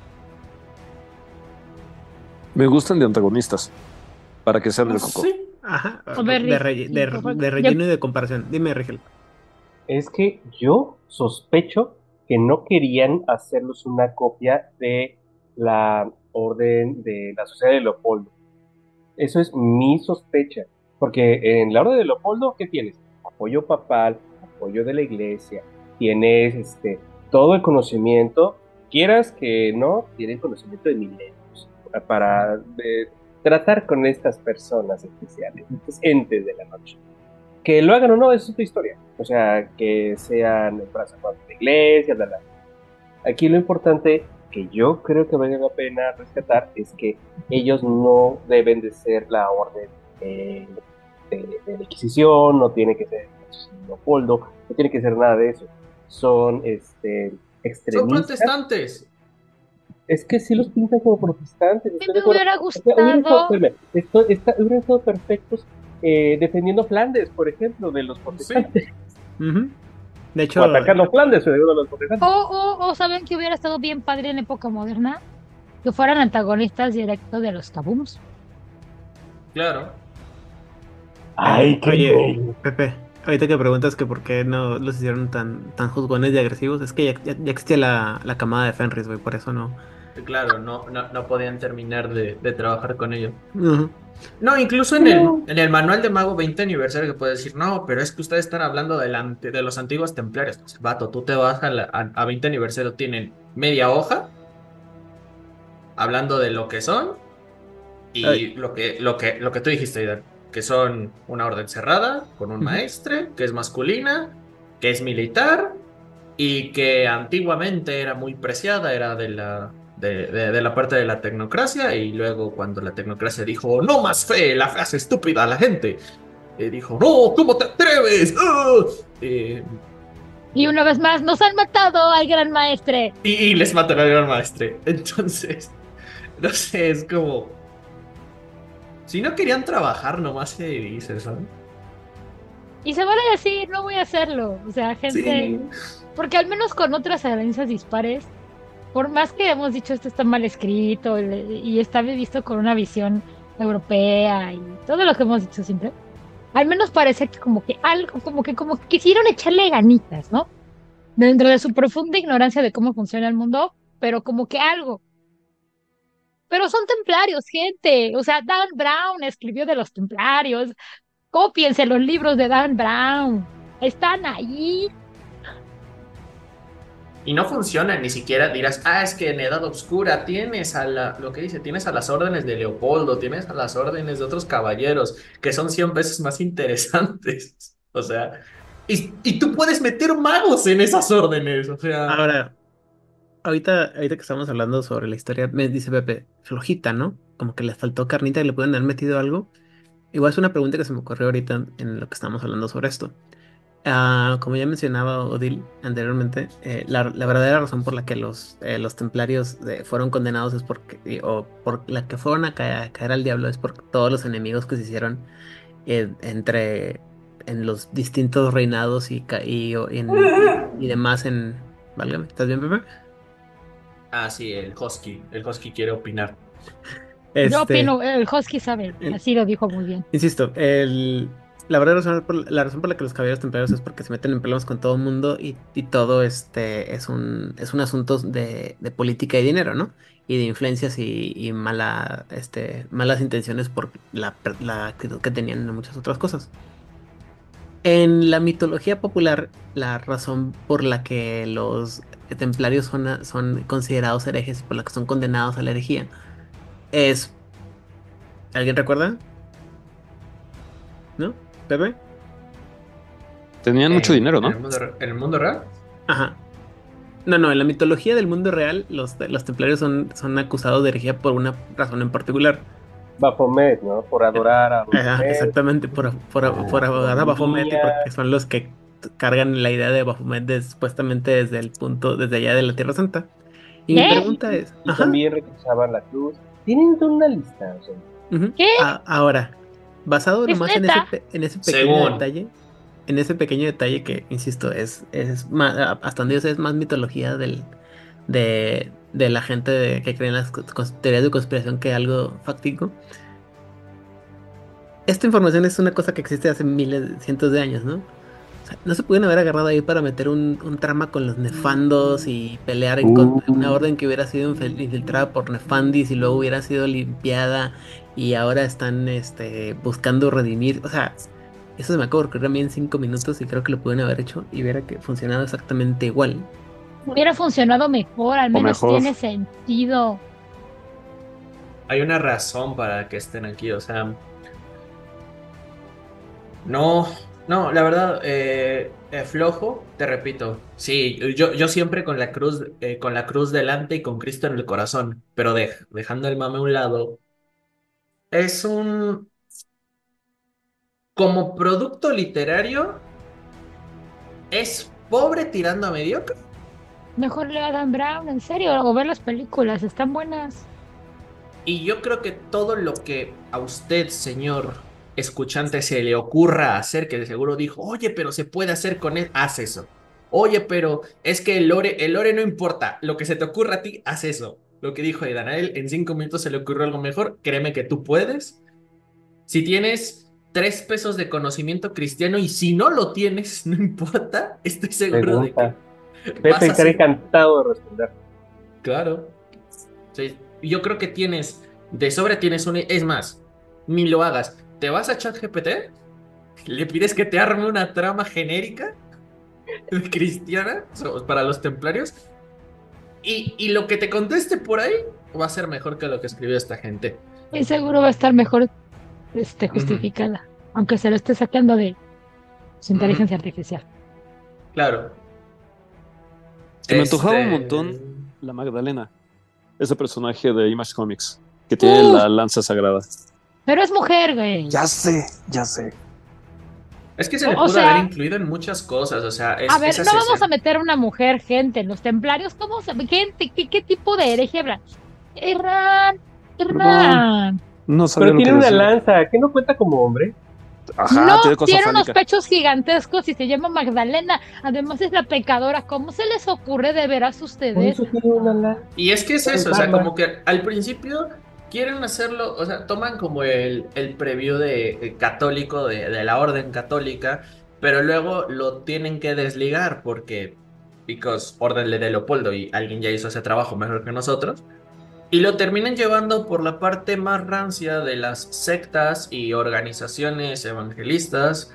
E: Me gustan de antagonistas, para que sean
D: No
E: el coco.
D: sé.
A: Ajá,
B: A ver,
A: de,
B: Rick,
A: relle-
B: sí,
A: de,
B: por favor.
A: de
B: Yo-
A: relleno y de comparación. Dime, Rigel.
C: Es que yo sospecho que no querían hacerlos una copia de la orden de la Sociedad de Leopoldo. Eso es mi sospecha, porque en la orden de Leopoldo, ¿qué tienes? Apoyo papal, apoyo de la iglesia, tienes este, todo el conocimiento, quieras que no, tienen conocimiento de milenios para eh, tratar con estas personas especiales, estos entes de la noche. Que lo hagan o no, es otra historia. O sea, que sean el brazo armado de la iglesia, bla, bla. Aquí lo importante que yo creo que vale la pena rescatar es que ellos no deben de ser la orden eh, de, de la Inquisición, no tiene que ser Leopoldo, no tiene que ser nada de eso. Son este,
D: Son
C: extremistas.
D: protestantes.
C: Es que sí los pintan como protestantes.
B: A mí
C: Estoy
B: me
C: de acuerdo.
B: hubiera
C: O sea, hubieran estado,
B: gustado.
C: espérame, esto- está- hubieran estado perfectos eh, defendiendo Flandes, por ejemplo, de los
D: Sí.
C: protestantes.
A: Ujú. De
C: O
A: hecho,
C: atacando Flandes, de los protestantes.
B: O, o, o saben que hubiera estado bien padre en época moderna que fueran antagonistas directos de los Kaboom.
D: Claro.
C: Ay,
A: eh,
C: qué
A: oye,
C: bello.
A: Pepe, ahorita que preguntas que por qué no los hicieron tan, tan juzgones y agresivos, es que ya, ya, ya existía la, la camada de Fenris, güey, por eso no.
D: Claro, no, no, no podían terminar de, de trabajar con ellos.
A: Ujú.
D: No, incluso en el,
C: No.
D: en el manual de Mago veinte aniversario que puede decir, no, pero es que ustedes están hablando del ante- de los antiguos templarios. Pues, vato, tú te vas a, la- a, a veinte aniversario, tienen media hoja hablando de lo que son
A: Ay,
D: y lo que, lo que, lo que tú dijiste, Aidan, que son una orden cerrada, con un
A: ujú.
D: maestre, que es masculina, que es militar y que antiguamente era muy preciada, era de la, de, de- de la parte de la tecnocracia, y luego cuando la tecnocracia dijo, no más fe, la fe hace estúpida a la gente, eh, dijo, no, ¿cómo te atreves? ¡Ah! Eh,
B: Y una vez más, nos han matado al gran maestre.
D: y, y les mataron al gran maestre. Entonces, no sé, es como... Si no querían trabajar, nomás se dice, ¿sabes?
B: Y se vale decir, no voy a hacerlo. O sea, gente.
D: Sí.
B: Porque al menos con otras alianzas dispares, por más que hemos dicho esto está mal escrito le- y está visto con una visión europea y todo lo que hemos dicho siempre, al menos parece que como que algo, como que como que quisieron echarle ganitas, ¿no? Dentro de su profunda ignorancia de cómo funciona el mundo, pero como que algo. Pero son templarios, gente. O sea, Dan Brown escribió de los templarios. Cópiense los libros de Dan Brown. Están ahí.
D: Y no funciona, ni siquiera dirás, ah, es que en Edad Oscura tienes a la, lo que dice, tienes a las órdenes de Leopoldo, tienes a las órdenes de otros caballeros, que son cien veces más interesantes. O sea, y, y tú puedes meter magos en esas órdenes, o sea,
A: Ahora, ahorita, ahorita que estamos hablando sobre la historia, me dice Pepe, flojita, ¿no? Como que le faltó carnita, que le pueden haber metido algo. Igual es una pregunta que se me ocurrió ahorita en lo que estamos hablando sobre esto. Ah, como ya mencionaba Odil anteriormente, eh, la, la verdadera razón por la que los, eh, los templarios eh, fueron condenados es porque, y- o por la que fueron a caer, a caer al diablo es por todos los enemigos que se hicieron eh, entre en los distintos reinados y, ca- y, o- en- y, y demás en... Válgame, ¿estás bien, Pepe?
D: ah, sí, el Husky, el Husky quiere opinar.
B: Yo
A: Este,
B: opino, el Husky sabe,
A: el-
B: así lo dijo muy bien.
A: insisto, el, la verdadera razón por, la razón por la que los caballeros templarios es porque se meten en problemas con todo el mundo y, y todo este es un, es un asunto de, de política y dinero, ¿no? Y de influencias y, y mala, este, malas intenciones por la, per- la actitud que tenían en muchas otras cosas. En la mitología popular, la razón por la que los templarios son, a- son considerados herejes y por la que son condenados a la herejía es... ¿Alguien recuerda? ¿No? ¿Pepe?
E: Tenían mucho
D: En,
E: dinero,
D: en
E: ¿no?
D: el mundo, re- en el mundo real.
A: Ajá. No, no, en la mitología del mundo real, los, los templarios son, son acusados de herejía por una razón en particular.
C: Baphomet, ¿no? Por adorar a
A: Ajá,
C: Baphomet,
A: exactamente, por, por, por abogar a Baphomet y
C: astronomía,
A: porque son los que t- cargan la idea de Baphomet de- supuestamente desde el punto, desde allá de la Tierra Santa. Y mi
B: ¿Qué?
A: pregunta es,
C: y
A: ajá,
C: también rechazaban la cruz. Tienen toda una lista, o sea,
A: ujú,
B: ¿Qué?
A: a- ahora, basado
B: ¿Es
A: nomás en ese,
B: neta?
A: pe- en ese pequeño
D: Según.
A: detalle, en ese pequeño detalle que, insisto, es, es más, hasta donde yo sé, es más mitología del, de, de la gente de- que cree en las cons- cons- teorías de conspiración que algo fáctico. Esta información es una cosa que existe hace miles, cientos de años, ¿no? O sea, no se pudieron haber agarrado ahí para meter un, un trama con los nefandos y pelear en contra de una orden que hubiera sido infil- infiltrada por nefandis y luego hubiera sido limpiada y ahora están este, buscando redimir. O sea, eso se me acaba de ocurrir a mí en cinco minutos y creo que lo pudieron haber hecho y hubiera que funcionado exactamente igual.
B: Hubiera funcionado mejor, al
E: O
B: menos
E: mejor.
B: tiene sentido.
D: Hay una razón para que estén aquí, o sea. No, no, la verdad, eh, eh, flojo, te repito. Sí, yo, yo siempre con la cruz, eh, con la cruz delante y con Cristo en el corazón, pero de- dejando el mame a un lado, es un, como producto literario, es pobre tirando a mediocre.
B: Mejor lea Dan Brown, en serio, o ver las películas, están buenas.
D: Y yo creo que todo lo que a usted, señor escuchante, se le ocurra hacer, que de seguro dijo, oye, pero se puede hacer con él, haz eso. Oye, pero es que el lore, el lore no importa, lo que se te ocurra a ti, haz eso. Lo que dijo Aidan, a él en cinco minutos se le ocurrió algo mejor, créeme que tú puedes. Si tienes tres pesos de conocimiento cristiano y si no lo tienes, no importa, estoy seguro de
C: pregunta.
D: que vas
C: Pepe
D: a
C: estará
D: ser...
C: encantado de responder.
D: Claro. Sí, yo creo que tienes, de sobra tienes un... Es más, ni lo hagas. ¿Te vas a ChatGPT? ¿Le pides que te arme una trama genérica cristiana so- para los templarios? Y, y lo que te conteste por ahí va a ser mejor que lo que escribió esta gente.
B: Y seguro va a estar mejor este, justificada, aunque se lo esté sacando de su inteligencia artificial.
D: Claro.
E: Se me antojaba un
D: Este-
E: montón la Magdalena, ese personaje de Image Comics, que tiene
B: Uf.
E: la lanza sagrada.
B: Pero es mujer, güey.
E: Ya sé, ya sé.
D: Es que se le
B: O
D: pudo
B: sea-
D: haber incluido en muchas cosas, o sea, es,
B: A ver,
D: esa
B: no
D: se-
B: vamos
D: se-
B: a meter una mujer, gente. Los templarios, ¿cómo se... ¿Qué, qué, qué tipo de hereje hablan? Erran, Erran.
E: No sabía
C: Pero
E: lo que
C: tiene una
E: decía.
C: lanza, ¿qué no cuenta como hombre?
E: Ajá,
B: No,
E: tiene cosa
B: tiene unos
E: fálica.
B: pechos gigantescos y se llama Magdalena. Además es la pecadora. ¿Cómo se les ocurre de veras
C: Por
B: ustedes?
C: eso tiene una lanza.
D: Y es que es
C: Por
D: eso, o sea,
C: karma.
D: como que al principio quieren hacerlo, o sea, toman como el, el preview de, eh, católico, de, de la orden católica, pero luego lo tienen que desligar porque, because orden de Leopoldo y alguien ya hizo ese trabajo mejor que nosotros, y lo terminan llevando por la parte más rancia de las sectas y organizaciones evangelistas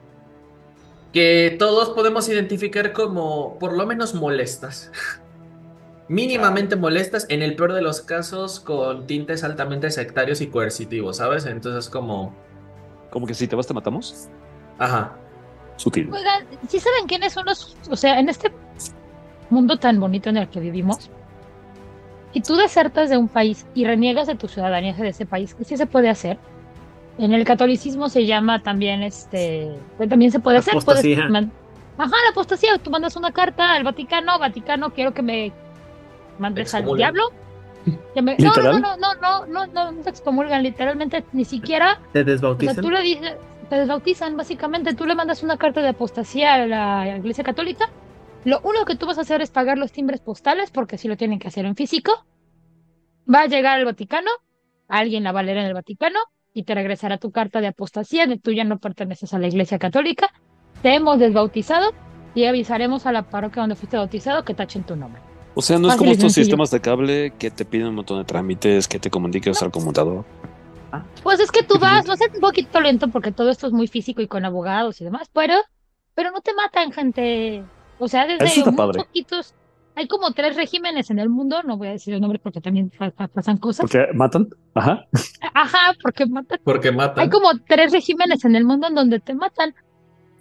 D: que todos podemos identificar como por lo menos molestas. Mínimamente molestas, en el peor de los casos, con tintes altamente sectarios y coercitivos, ¿sabes? Entonces, como.
E: Como que si te vas te matamos.
D: Ajá.
E: Sutil.
B: Oigan, ¿sí saben quiénes son los... O sea, en este mundo tan bonito en el que vivimos, si tú desertas de un país y reniegas de tu ciudadanía de ese país, ¿qué sí se puede hacer? En el catolicismo se llama también, este... pues también se puede hacer. Puedes
A: Apostasía.
B: man- Ajá, la apostasía. Tú mandas una carta al Vaticano. Vaticano, quiero que me mandes al
D: Excomulgan.
B: diablo. Que me- No, no,
E: ¿Literal?
B: no, no, no, no, no, no te excomulgan literalmente, ni siquiera...
A: ¿Te
B: O sea,
A: desbautizan?
B: tú le dices, te desbautizan, básicamente, tú le mandas una carta de apostasía a la Iglesia Católica. Lo único que tú vas a hacer es pagar los timbres postales, porque si lo tienen que hacer en físico. Va a llegar al Vaticano, alguien la va a leer en el Vaticano, y te regresará tu carta de apostasía, de tú ya no perteneces a la Iglesia Católica, te hemos desbautizado, y avisaremos a la parroquia donde fuiste bautizado que tachen tu nombre.
E: O sea, no es
B: Fácil
E: como
B: y
E: estos
B: sencillo.
E: sistemas de cable que te piden un montón de trámites, que te comuniques al conmutador.
B: Pues es que tú vas, va a ser un poquito lento porque todo esto es muy físico y con abogados y demás, pero, pero no te matan, gente. O sea, desde
E: Eso está
B: muy
E: padre.
B: poquitos, hay como tres regímenes en el mundo, no voy a decir los nombres porque también pa- pa- pasan cosas.
E: Porque matan. Ajá.
B: Ajá, porque matan.
D: Porque matan.
B: Hay como tres regímenes en el mundo en donde te matan.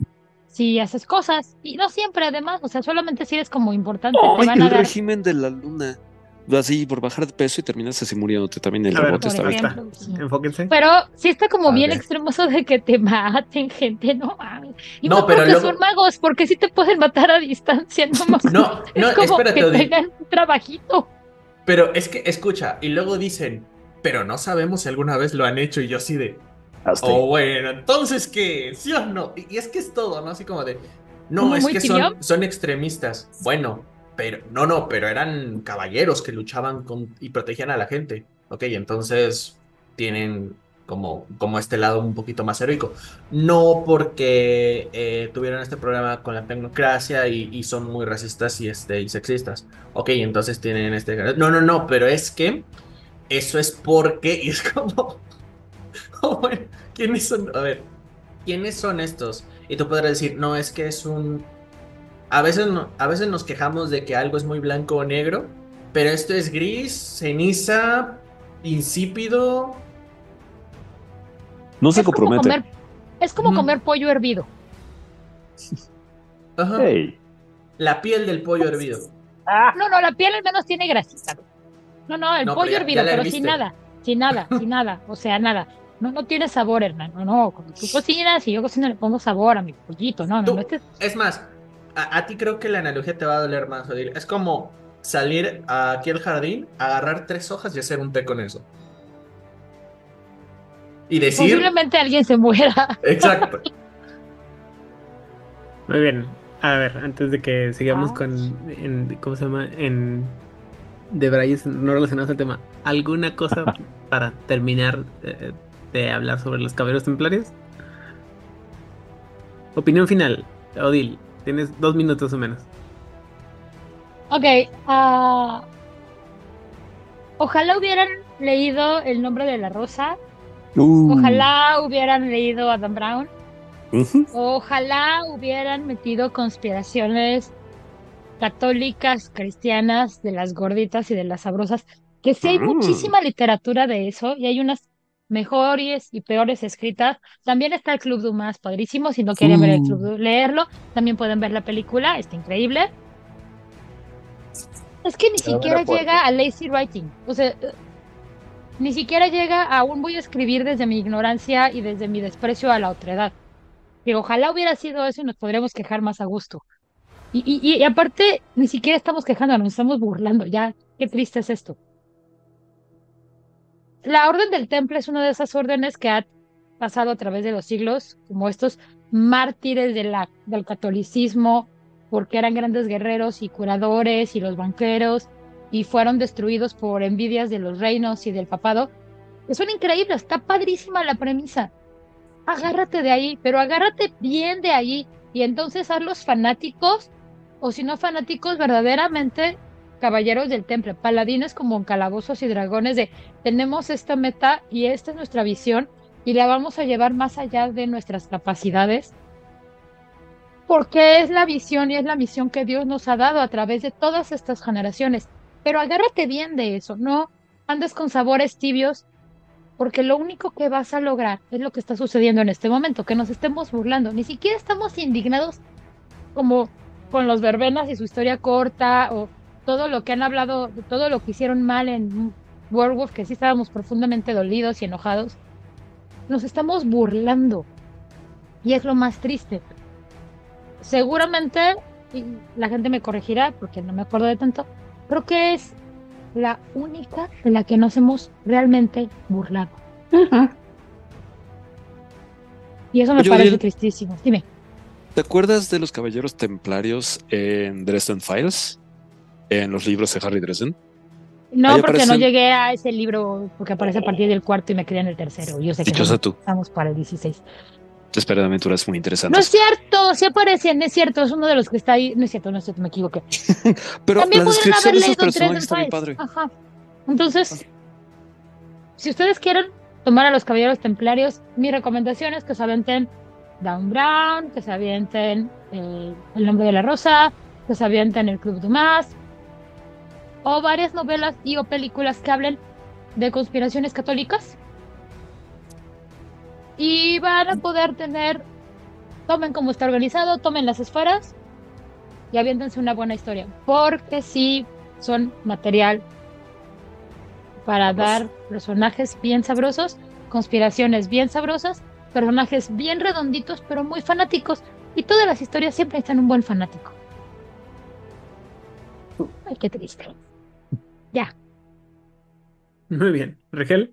B: si haces cosas, y no siempre además, o sea, solamente si eres como importante, te
E: ¡Ay,
B: van a
E: el
B: dar,
E: régimen de la luna! Así, por bajar de peso y terminas así muriéndote también. El
A: A ver,
E: robot
B: por
E: está bien.
A: basta.
B: ejemplo, sí.
A: Enfóquense.
B: Pero sí está como
E: A
B: bien
E: ver.
B: extremo eso de que te maten, gente, no mames. Y
D: No,
B: más
D: pero
B: porque
D: luego-
B: son magos, porque sí te pueden matar a distancia, no mames.
D: No, no,
B: Es como
D: espérate,
B: que
D: Odil.
B: tengan un trabajito.
D: Pero es que, escucha, y luego dicen, pero no sabemos si alguna vez lo han hecho, y yo así de,
E: Hasta
D: oh,
E: ahí.
D: bueno, entonces, ¿qué? ¿Sí o no? Y, y es que es todo, ¿no? Así como de, no,
B: Como
D: es
B: muy
D: que
B: tibión.
D: son, son extremistas. Bueno, pero, no, no, pero eran caballeros que luchaban con, y protegían a la gente. Ok, entonces tienen como, como este lado un poquito más heroico. No porque eh, tuvieron este problema con la tecnocracia y, y son muy racistas y, este, y sexistas. Ok, entonces tienen este... No, no, no, pero es que eso es porque... Y es como... oh, bueno, ¿quiénes son? A ver, ¿quiénes son estos? Y tú podrás decir, no, es que es un... A veces, no- a veces nos quejamos de que algo es muy blanco o negro, pero esto es gris, ceniza, insípido.
E: No se
B: Es como
E: compromete.
B: comer, es como
D: Ujú.
B: comer pollo hervido.
D: Ajá.
E: Hey.
D: La piel del pollo hervido.
B: No, no, la piel al menos tiene grasita. No, no, el
D: No, pero
B: pollo
D: ya, ya
B: hervido,
D: la
B: pero sin
D: herviste.
B: nada, sin nada, sin nada, o sea, nada. No, no tiene sabor, hermano. No, cuando tú cocinas y yo cocino le pongo sabor a mi pollito. No, no, no.
D: Tú,
B: Este,
D: es más, a, a ti creo que la analogía te va a doler más, Odil. Es como salir aquí al jardín, agarrar tres hojas y hacer un té con eso. Y decir,
B: posiblemente alguien se muera.
D: exacto.
A: Muy bien. A ver, antes de que sigamos
B: Ah.
A: con, en, ¿cómo se llama? En debrayes no relacionados al tema. ¿Alguna cosa para terminar eh, de hablar sobre los caballeros templarios? Opinión final, Odil. Tienes dos minutos o menos.
B: Ok, ah, ojalá hubieran leído El nombre de la rosa.
E: Uh.
B: Ojalá hubieran leído a Dan Brown.
E: Ujú.
B: Ojalá hubieran metido conspiraciones católicas, cristianas, de las gorditas y de las sabrosas, que sí hay
E: Mm.
B: muchísima literatura de eso y hay unas mejores y peores escritas. También está el Club Dumas, padrísimo. Si no quieren ver el Club
E: Uh.
B: Du- leerlo, también pueden ver la película, está increíble. Es que ni
C: Pero
B: siquiera
C: era fuerte.
B: llega a lazy writing, o sea, eh, ni siquiera llega a un voy a escribir desde mi ignorancia y desde mi desprecio a la otredad. Que ojalá hubiera sido eso y nos podríamos quejar más a gusto. Y, y, y aparte, ni siquiera estamos quejando, nos estamos burlando. Ya, qué triste es esto. La Orden del Temple es una de esas órdenes que ha pasado a través de los siglos, como estos mártires de la, del catolicismo, porque eran grandes guerreros y curadores y los banqueros, y fueron destruidos por envidias de los reinos y del papado. Que son increíbles, está padrísima la premisa. Agárrate de ahí, pero agárrate bien de ahí, y entonces hazlos fanáticos, o si no fanáticos, verdaderamente caballeros del temple, paladines como en Calabozos y Dragones, de tenemos esta meta y esta es nuestra visión, y la vamos a llevar más allá de nuestras capacidades, porque es la visión y es la misión que Dios nos ha dado a través de todas estas generaciones. Pero agárrate bien de eso, no andes con sabores tibios, porque lo único que vas a lograr es lo que está sucediendo en este momento, que nos estemos burlando. Ni siquiera estamos indignados como con los verbenas y su historia corta, o todo lo que han hablado, de todo lo que hicieron mal en Werewolf, que sí estábamos profundamente dolidos y enojados. Nos estamos burlando. Y es lo más triste. Seguramente, y la gente me corregirá, porque no me acuerdo de tanto, creo que es la única de la que nos hemos realmente burlado. Y eso me
E: Oye,
B: parece
E: Odil,
B: tristísimo. Dime.
E: ¿te acuerdas de los caballeros templarios en Dresden Files? En los libros de Harry Dresden.
B: No,
E: Ahí
B: porque no
E: aparecen-
B: llegué a ese libro, porque aparece a partir del cuarto y me quedé en el tercero. Yo sé que
E: Dichosa
B: no
E: tú.
B: estamos para el dieciséis.
E: Te espero aventuras muy
B: No es
E: interesantes.
B: cierto, sí aparecen, es cierto, es uno de los que está ahí. No es cierto, no es cierto, me equivoqué.
E: Pero
B: También
E: la
B: pudieron
E: descripción
B: haber
E: de esos
B: leído
E: personajes
B: Dresden
E: está bien
B: Files.
E: padre.
B: Ajá. Entonces, si ustedes quieren tomar a los caballeros templarios, mi recomendación es que se avienten Dan Brown, que se avienten eh, El nombre de la rosa, que se avienten El Club Dumas, o varias novelas y o películas que hablen de conspiraciones católicas. Y van a poder tener tomen cómo está organizado, tomen las esferas y aviéntense una buena historia. Porque sí son material para dar personajes bien sabrosos, conspiraciones bien sabrosas, personajes bien redonditos, pero muy fanáticos. Y todas las historias siempre están un buen fanático. Ay, qué triste. Ya.
A: Muy bien. Rigel.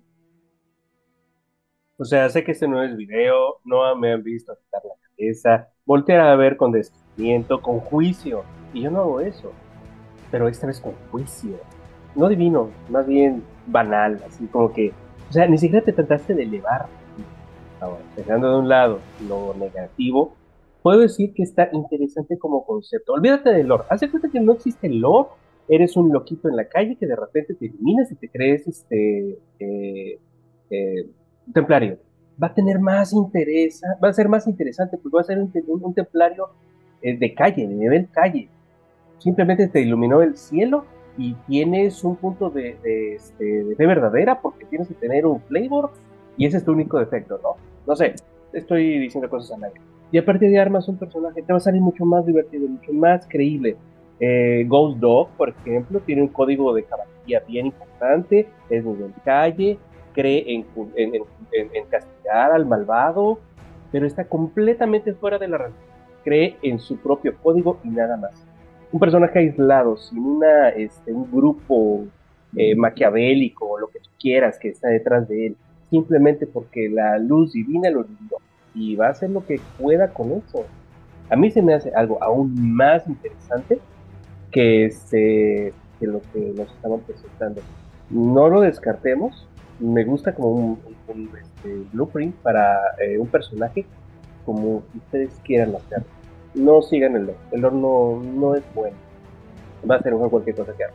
C: O sea, sé que este no es video, no me han visto quitar la cabeza, voltear a ver con detenimiento, con juicio. Y yo no hago eso. Pero esta vez con juicio. No divino, más bien banal, así como que. O sea, ni siquiera te trataste de elevar. Ahora, dejando de un lado lo negativo, puedo decir que está interesante como concepto. Olvídate del lore. Haz de cuenta que no existe el lore. Eres un loquito en la calle que de repente te iluminas y te crees este eh, eh, templario. Va a tener más interés, va a ser más interesante, porque va a ser un, un, un templario eh, de calle, de nivel calle. Simplemente te iluminó el cielo y tienes un punto de, de, este, de fe verdadera porque tienes que tener un flavor y ese es tu único defecto, ¿no? No sé, estoy diciendo cosas al aire. Y aparte de armas, un personaje te va a salir mucho más divertido, mucho más creíble. Eh, Ghost Dog, por ejemplo, tiene un código de caballería bien importante, es nivel calle, cree en, en, en, en castigar al malvado, pero está completamente fuera de la realidad. Cree en su propio código y nada más. Un personaje aislado, sin una, este, un grupo eh, maquiavélico o lo que tú quieras que está detrás de él, simplemente porque la luz divina lo libró y va a hacer lo que pueda con eso. A mí se me hace algo aún más interesante que, este, que lo que nos estaban presentando. No lo descartemos, me gusta como un, un, un este, blueprint para eh, un personaje como ustedes quieran hacerlo. No sigan el lore, el lore no, no es bueno, va a ser mejor cualquier cosa que haga.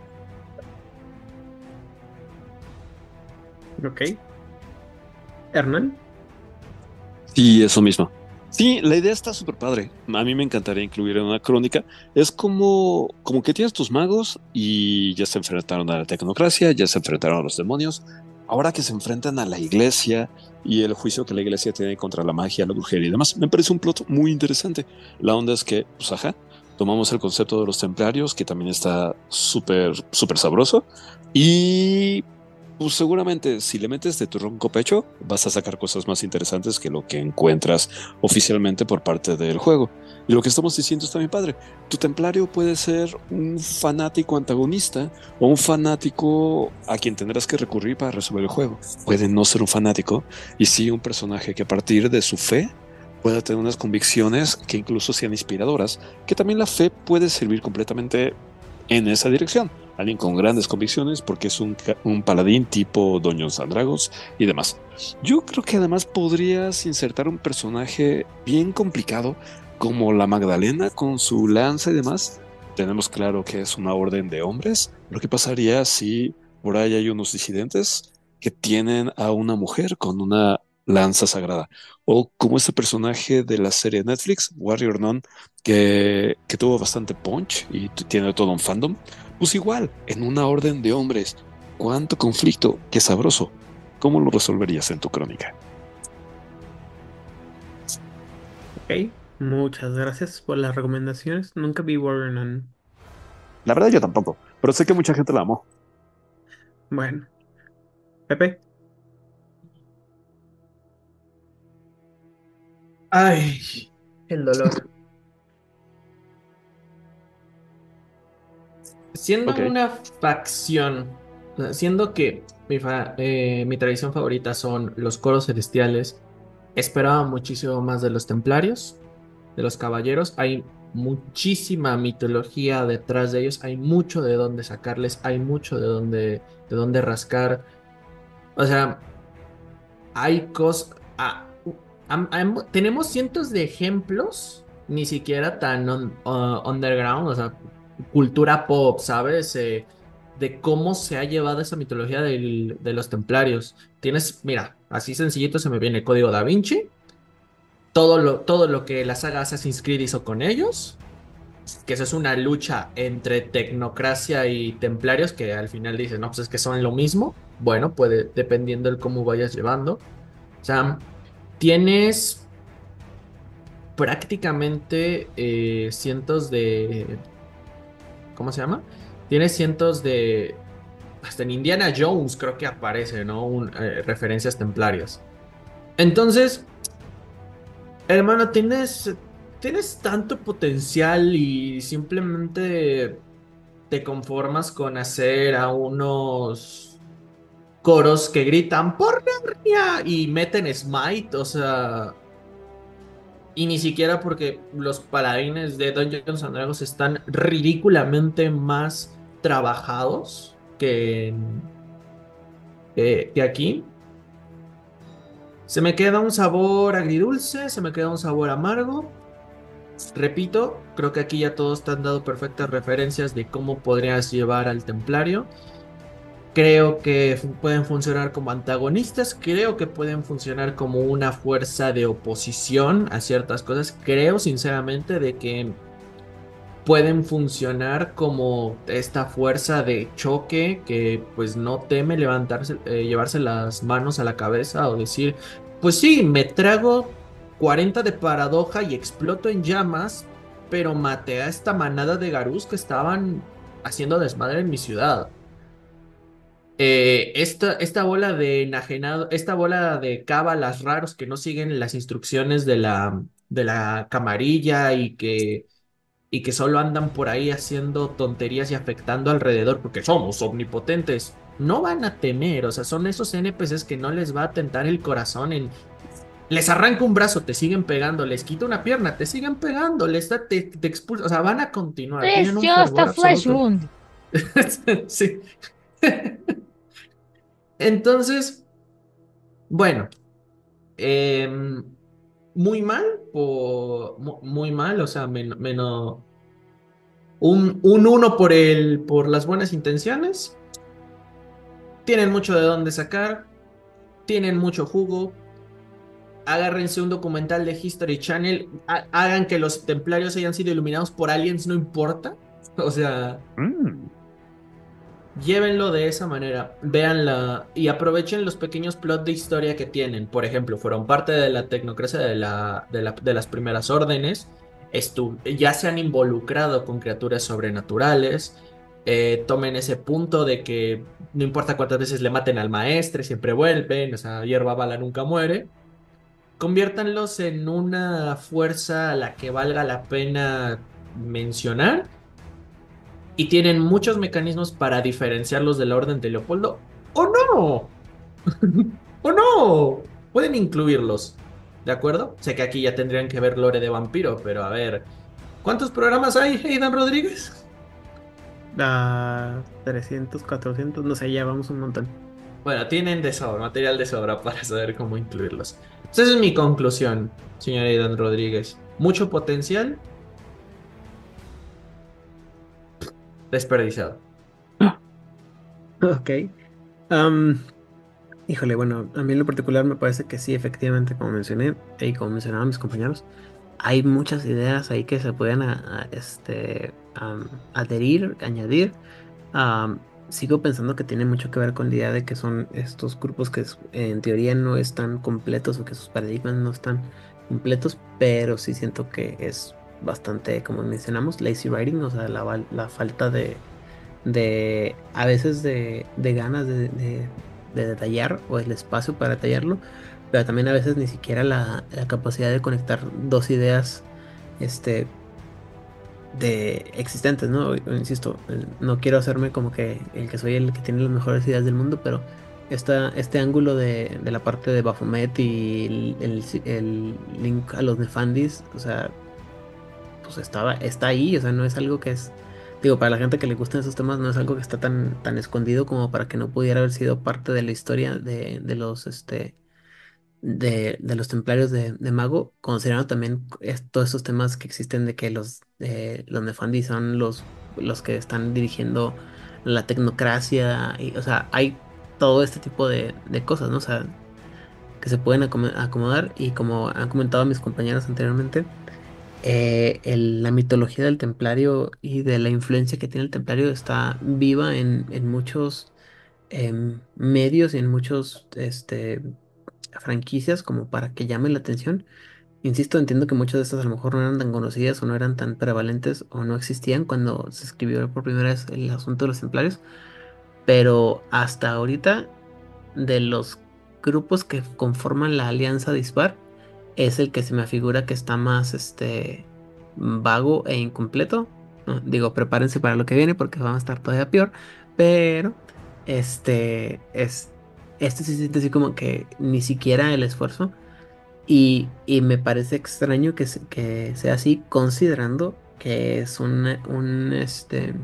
A: Ok. Hernán.
E: Sí, eso mismo. Sí, la idea está súper padre. A mí me encantaría incluir en una crónica. Es como, como que tienes tus magos y ya se enfrentaron a la tecnocracia, ya se enfrentaron a los demonios. Ahora que se enfrentan a la iglesia y el juicio que la iglesia tiene contra la magia, la brujería y demás, me parece un plot muy interesante. La onda es que, pues ajá, tomamos el concepto de los templarios, que también está súper, súper sabroso, y pues seguramente si le metes de tu ronco pecho vas a sacar cosas más interesantes que lo que encuentras oficialmente por parte del juego. Y lo que estamos diciendo está bien padre. Tu templario puede ser un fanático antagonista o un fanático a quien tendrás que recurrir para resolver el juego. Puede no ser un fanático y sí un personaje que a partir de su fe pueda tener unas convicciones que incluso sean inspiradoras, que también la fe puede servir completamente en esa dirección. Alguien con grandes convicciones porque es un, un paladín tipo Dungeons and Dragons y demás. Yo creo que además podrías insertar un personaje bien complicado como la Magdalena con su lanza y demás. Tenemos claro que es una orden de hombres. Lo que pasaría si por ahí hay unos disidentes que tienen a una mujer con una lanza sagrada? O como este personaje de la serie Netflix, Warrior Nun, que, que tuvo bastante punch y tiene todo un fandom. Pues igual, en una orden de hombres. ¿Cuánto conflicto? ¡Qué sabroso! ¿Cómo lo resolverías en tu crónica?
A: Ok, muchas gracias por las recomendaciones. Nunca vi Warrior Nun.
E: La verdad yo tampoco, pero sé que mucha gente la amó.
A: Bueno, Pepe.
D: Ay, el dolor. Siendo
E: Ok.
D: una facción, o sea, siendo que mi, fa- eh, mi tradición favorita son los coros celestiales, esperaba muchísimo más de los templarios, de los caballeros. Hay muchísima mitología detrás de ellos, hay mucho de dónde sacarles, hay mucho de dónde, de dónde rascar. O sea, hay cosas. Tenemos cientos de ejemplos, ni siquiera tan un- uh, underground, o sea, cultura pop, ¿sabes? Eh, de cómo se ha llevado esa mitología del- de los templarios. Tienes, mira, así sencillito se me viene el código Da Vinci, todo lo, todo lo que la saga Assassin's Creed hizo con ellos, que eso es una lucha entre tecnocracia y templarios, que al final dicen, no, pues es que son lo mismo. Bueno, puede, dependiendo de cómo vayas llevando. O sea, tienes prácticamente eh, cientos de... ¿Cómo se llama? Tiene cientos de... Hasta en Indiana Jones creo que aparece, ¿no? Un, eh, referencias templarias. Entonces, hermano, tienes, tienes tanto potencial y simplemente te conformas con hacer a unos coros que gritan ¡Por Narnia! Y meten Smite, o sea, y ni siquiera porque los paladines de Dungeons and Dragons están ridículamente más trabajados que, en- que, que aquí. Se me queda un sabor agridulce, se me queda un sabor amargo. Repito, creo que aquí ya todos te han dado perfectas referencias de cómo podrías llevar al Templario. Creo que fu- pueden funcionar como antagonistas, creo que pueden funcionar como una fuerza de oposición a ciertas cosas. Creo sinceramente de que pueden funcionar como esta fuerza de choque que pues no teme levantarse, eh, llevarse las manos a la cabeza o decir, pues sí, me trago cuarenta de paradoja y exploto en llamas, pero maté a esta manada de garús que estaban haciendo desmadre en mi ciudad. Eh, esta, esta bola de enajenado, esta bola de cábalas raros que no siguen las instrucciones de la, de la camarilla y que y que solo andan por ahí haciendo tonterías y afectando alrededor porque somos omnipotentes, no van a temer, o sea, son esos N P Cs que no les va a tentar el corazón en... Les arranca un brazo, te siguen pegando, les quita una pierna, te siguen pegando, les da, te, te expulsa, o sea, van a continuar, tienen un
B: Preciosa
D: fervor
B: Flesh
D: absoluto.
B: Wound.
D: Sí. Entonces, bueno, em, muy mal, o mu- muy mal, o sea, men- menos un, un uno por el, por las buenas intenciones. Tienen mucho de dónde sacar, tienen mucho jugo. Agárrense un documental de History Channel, ha- hagan que los templarios hayan sido iluminados por aliens, no importa. O sea,
E: Mm.
D: llévenlo de esa manera, véanla y aprovechen los pequeños plots de historia que tienen. Por ejemplo, fueron parte de la tecnocracia de, la, de, la- de las primeras órdenes, estu- ya se han involucrado con criaturas sobrenaturales. Eh, tomen ese punto de que no importa cuántas veces le maten al maestre, siempre vuelven, o sea, hierba bala nunca muere. Conviértanlos en una fuerza a la que valga la pena mencionar y tienen muchos mecanismos para diferenciarlos de la Orden de Leopoldo. ¡O no! ¡O no! Pueden incluirlos. ¿De acuerdo? Sé que aquí ya tendrían que ver Lore de Vampiro, pero a ver. ¿Cuántos programas hay, Aidan Rodríguez?
A: A trescientos, cuatrocientos, no sé, ya vamos un montón.
D: Bueno, tienen de sobra, material de sobra para saber cómo incluirlos. Entonces, esa es mi conclusión, señor Aidan Rodríguez. Mucho potencial desperdiciado.
A: Ok. Am, híjole, bueno, a mí en lo particular me parece que sí, efectivamente, como mencioné, y como mencionaban mis compañeros, hay muchas ideas ahí que se pueden a- a, este, am, adherir, añadir. Am, sigo pensando que tiene mucho que ver con la idea de que son estos grupos que es- en teoría no están completos o que sus paradigmas no están completos, pero sí siento que es bastante, como mencionamos, lazy writing, o sea, la, val- la falta de, de a veces de, de ganas de, de- de detallar o el espacio para detallarlo, pero también a veces ni siquiera la, la capacidad de conectar dos ideas, este, de existentes, ¿no? Insisto, eh, no quiero hacerme como que el que soy el que tiene las mejores ideas del mundo, pero esta, este ángulo de, de la parte de Baphomet y el, el, el link a los Nefandis, o sea, pues estaba, está ahí, o sea, no es algo que es, digo, para la gente que le gustan esos temas, no es algo que está tan, tan escondido como para que no pudiera haber sido parte de la historia de, de los, este, de, de los templarios de, de Mago, considerando también es- todos esos temas que existen de que los, eh, los Nefandi son los, los que están dirigiendo la tecnocracia, y, o sea, hay todo este tipo de, de cosas, ¿no? O sea, que se pueden acome- acomodar y como han comentado mis compañeros anteriormente, eh, el- la mitología del templario y de la influencia que tiene el templario está viva en, en muchos em, medios y en muchos este, franquicias como para que llame la atención, Insisto, entiendo que muchas de estas a lo mejor no eran tan conocidas o no eran tan prevalentes o no existían cuando se escribió por primera vez el asunto de los templarios, pero hasta ahorita, de los grupos que conforman la Alianza Dispar, es el que se me figura que está más este vago e incompleto. ¿No? Digo, prepárense para lo que viene porque van a estar todavía peor, pero este es este se siente así como que ni siquiera el esfuerzo y, y me parece extraño que, se- que sea así considerando que es un, un este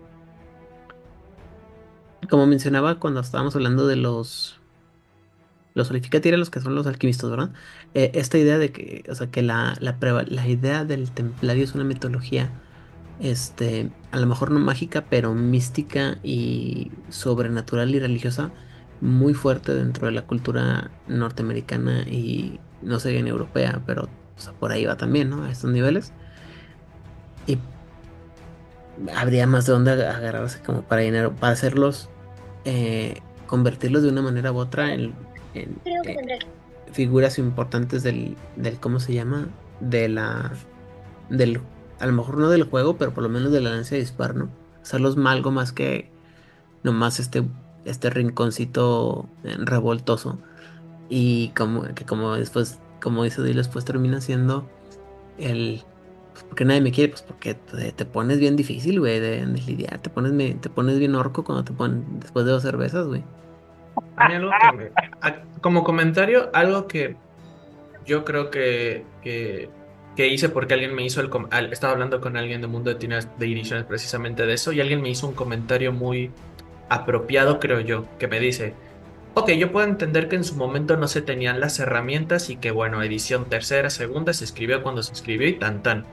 A: como mencionaba cuando estábamos hablando de los los Solificatires, los que son los alquimistas, ¿verdad? Eh, esta idea de que, o sea, que la, la, preva- la idea del templario es una mitología, este, a lo mejor no mágica, pero mística y sobrenatural y religiosa, muy fuerte dentro de la cultura norteamericana y no sé bien europea, pero o sea, por ahí va también, ¿no? A estos niveles. Y habría más de dónde ag- agarrarse como para dinero, para hacerlos, eh, convertirlos de una manera u otra en, en,
B: Creo que
A: eh,
B: tendré.
A: figuras importantes del, del, ¿cómo se llama? De la, del, a lo mejor no del juego, pero por lo menos de la lanza de dispar, ¿no? Hacerlos ma- algo más que nomás este, este rinconcito eh, revoltoso. Y como, que como después, como dice Diles, después termina siendo el, pues, ¿por qué nadie me quiere? Pues porque te, te pones bien difícil, güey, de, de lidiar, te pones, me- te pones bien orco cuando te ponen después de dos cervezas, güey.
D: A mí algo que me... a- como comentario, algo que yo creo que, que, que hice porque alguien me hizo el... com- al- estaba hablando con alguien de Mundo de Tines de Ediciones precisamente de eso y alguien me hizo un comentario muy apropiado, creo yo, que me dice, ok, yo puedo entender que en su momento no se tenían las herramientas y que, bueno, edición tercera, segunda, se escribió cuando se escribió y tan tan.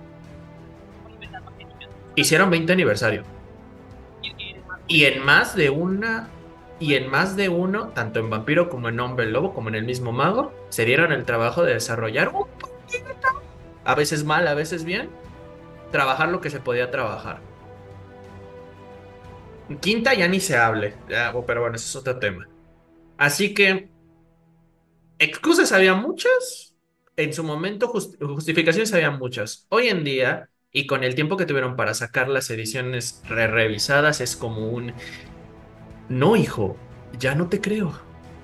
D: Hicieron veinte aniversario. Y en más de una, y en más de uno, tanto en Vampiro como en Hombre Lobo, como en el mismo Mago, se dieron el trabajo de desarrollar un poquito, a veces mal, a veces bien, trabajar lo que se podía trabajar. En Quinta ya ni se hable, ya, pero bueno, ese es otro tema. Así que excusas había muchas, en su momento just- justificaciones había muchas. Hoy en día, y con el tiempo que tuvieron para sacar las ediciones re revisadas, es como un, no, hijo, ya no te creo.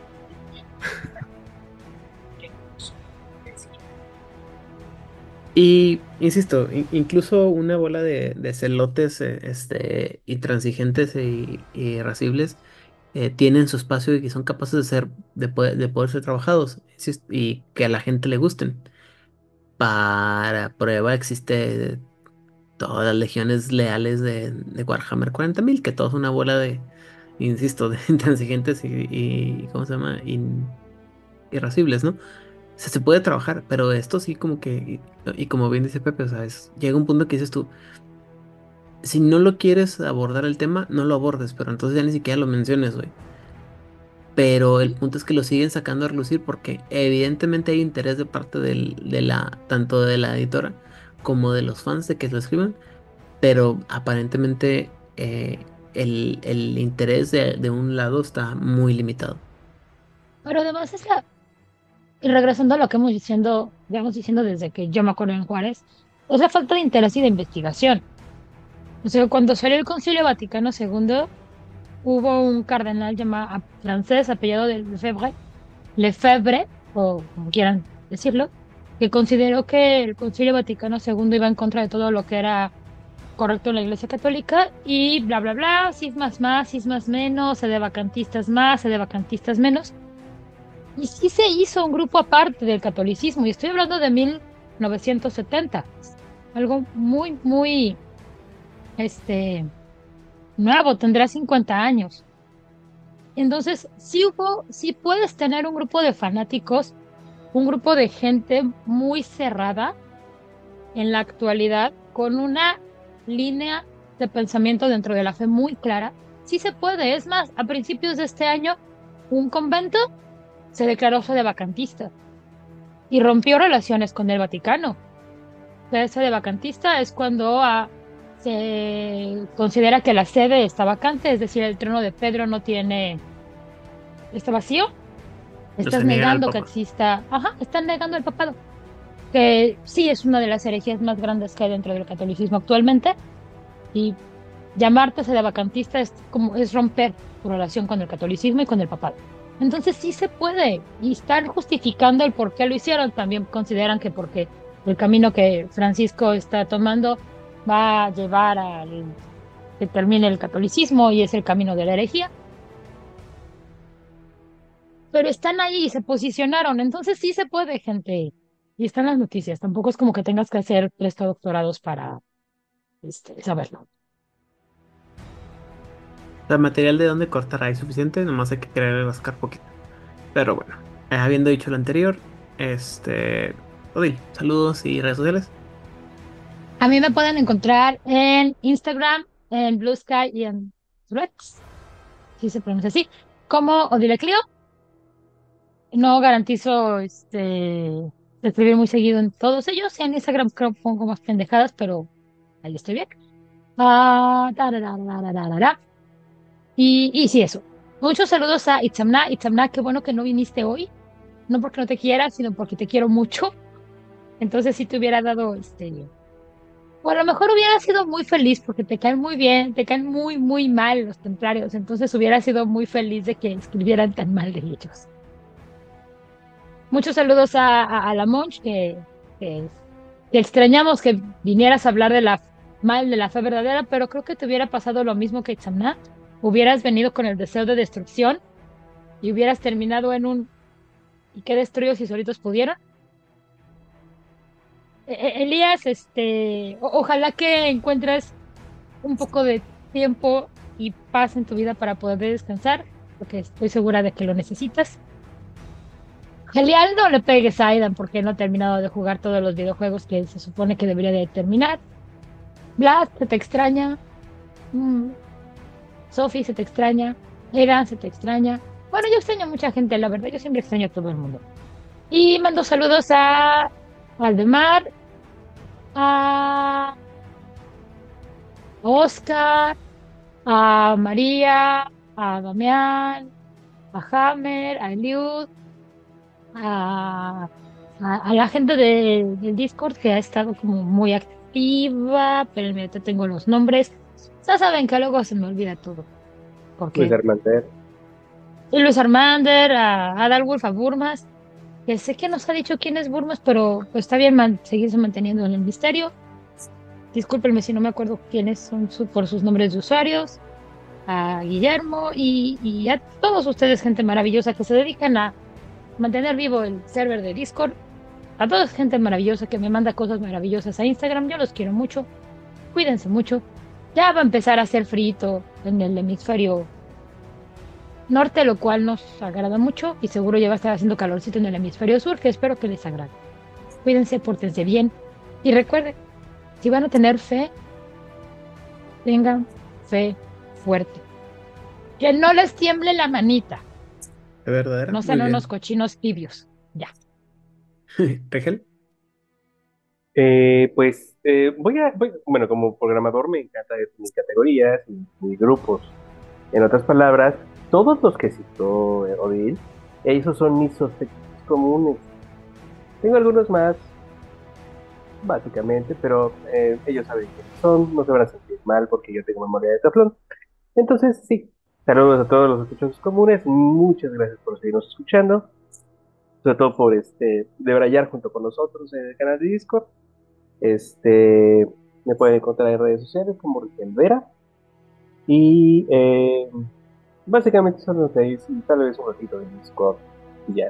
A: Y insisto, in- incluso una bola de, de celotes eh, este, intransigentes y, y irascibles eh, tienen su espacio y que son capaces de ser, de poder, de poder ser trabajados, insis- y que a la gente le gusten. Para prueba existe todas las legiones leales de, de Warhammer cuarenta mil, que todo es una bola de, insisto, de intransigentes y, y ¿cómo se llama? In- irascibles, ¿no? Se, se puede trabajar, pero esto sí como que, y, y como bien dice Pepe, o sea, es- llega un punto que dices tú, si no lo quieres abordar el tema, no lo abordes, pero entonces ya ni siquiera lo menciones, güey. Pero el punto es que lo siguen sacando a relucir porque evidentemente hay interés de parte del, de la, tanto de la editora como de los fans de que lo escriban, pero aparentemente eh, el, el interés de, de un lado está muy limitado.
B: Pero además es la, y regresando a lo que hemos diciendo, digamos diciendo desde que yo me acuerdo en Juárez, es la falta de interés y de investigación. O sea, cuando salió el Concilio Vaticano segundo, hubo un cardenal llamado francés, apellidado de Lefebvre, Lefebvre, o como quieran decirlo, que consideró que el Concilio Vaticano segundo iba en contra de todo lo que era correcto en la Iglesia Católica y bla, bla, bla, cismas más, cismas menos, se de vacantistas más, se de vacantistas menos. Y sí se hizo un grupo aparte del catolicismo, y estoy hablando de mil novecientos setenta, algo muy, muy, este, nuevo, tendrá cincuenta años. Entonces, sí hubo, sí puedes tener un grupo de fanáticos, un grupo de gente muy cerrada en la actualidad, con una línea de pensamiento dentro de la fe muy clara. Sí se puede, es más, a principios de este año, un convento se declaró sedevacantista y rompió relaciones con el Vaticano. Ser sedevacantista es cuando ah, se considera que la sede está vacante, es decir, el trono de Pedro no tiene, está vacío.
A: No se
B: Estás
A: niegan al
B: negando que
A: Papa.
B: exista, ajá, están negando el papado. que sí es una de las herejías más grandes que hay dentro del catolicismo actualmente, y llamarte sedevacantista es como es romper tu relación con el catolicismo y con el papado. Entonces sí se puede, y están justificando el por qué lo hicieron. También consideran que porque el camino que Francisco está tomando va a llevar al que termine el catolicismo y es el camino de la herejía. Pero están ahí y se posicionaron, entonces sí se puede, gente. Y están las noticias, tampoco es como que tengas que hacer tres doctorados para este, saberlo.
A: El material de donde cortar hay suficiente, nomás hay que querer rascar poquito. Pero bueno, eh, habiendo dicho lo anterior, este. Odil, saludos y redes sociales.
B: A mí me pueden encontrar en Instagram, en Blue Sky y en Threads, si se pronuncia así, como Odile Clio. No garantizo este, escribir muy seguido en todos ellos. En Instagram creo que pongo más pendejadas, pero ahí estoy bien. Ah, tarararararara. Y, y sí, eso. Muchos saludos a Itzamna. Itzamna, qué bueno que no viniste hoy. No porque no te quiera, sino porque te quiero mucho. Entonces, si te hubiera dado este. O a lo mejor hubiera sido muy feliz porque te caen muy bien, te caen muy, muy mal los templarios. Entonces, hubiera sido muy feliz de que escribieran tan mal de ellos. Muchos saludos a, a, a la Monch, que, que, que extrañamos que vinieras a hablar de la mal de la fe verdadera, pero creo que te hubiera pasado lo mismo que Itzamna. Hubieras venido con el deseo de destrucción y hubieras terminado en un ¿y qué destruyó si solitos pudieron? E- e- Elías, este, o- ojalá que encuentres un poco de tiempo y paz en tu vida para poder descansar, porque estoy segura de que lo necesitas. Gelial, no le pegues a Aidan porque no ha terminado de jugar todos los videojuegos que se supone que debería de terminar. Vlad, se te extraña. Mm, Sophie, se te extraña. Aidan, se te extraña. Bueno, yo extraño a mucha gente, la verdad, yo siempre extraño a todo el mundo. Y mando saludos a Valdemar, a Oscar, a María, a Damián, a Hammer, a Eliud, a, a, a la gente de- del Discord que ha estado como muy activa, pero mira, te tengo los nombres. Ya saben que luego se me olvida todo.
C: Luis
B: Porque
C: Armander.
B: y Luis Armander, a Adalwulf, a Burmas, que sé que nos ha dicho quién es Burmas, pero pues está bien man- seguirse manteniendo en el misterio. Discúlpenme si no me acuerdo quiénes son su- por sus nombres de usuarios. A Guillermo y, y a todos ustedes, gente maravillosa que se dedican a mantener vivo el server de Discord. A toda gente maravillosa que me manda cosas maravillosas a Instagram. Yo los quiero mucho. Cuídense mucho. Ya va a empezar a hacer frito en el hemisferio norte, lo cual nos agrada mucho. Y seguro ya va a estar haciendo calorcito en el hemisferio sur, que espero que les agrade. Cuídense, pórtense bien. Y recuerden, si van a tener fe, tengan fe fuerte. Que no les tiemble la manita.
A: ¿De verdadera?
B: No sean
A: Muy bien.
B: unos cochinos tibios. Ya.
A: Regel.
C: Eh, pues eh, voy a, voy- bueno, como programador me encanta definir categorías y, y grupos. En otras palabras, todos los que citó eh, Odil, esos son mis sospechosos comunes. Tengo algunos más, básicamente, pero eh, ellos saben quiénes son, no se van a sentir mal porque yo tengo memoria de teflón. Entonces, sí, saludos a todos los sospechosos comunes, muchas gracias por seguirnos escuchando, sobre todo por este, debrayar junto con nosotros en el canal de Discord. Este, me pueden encontrar en redes sociales como Riquel Vera. Y eh, básicamente son los seis y tal vez un ratito de Discord y ya.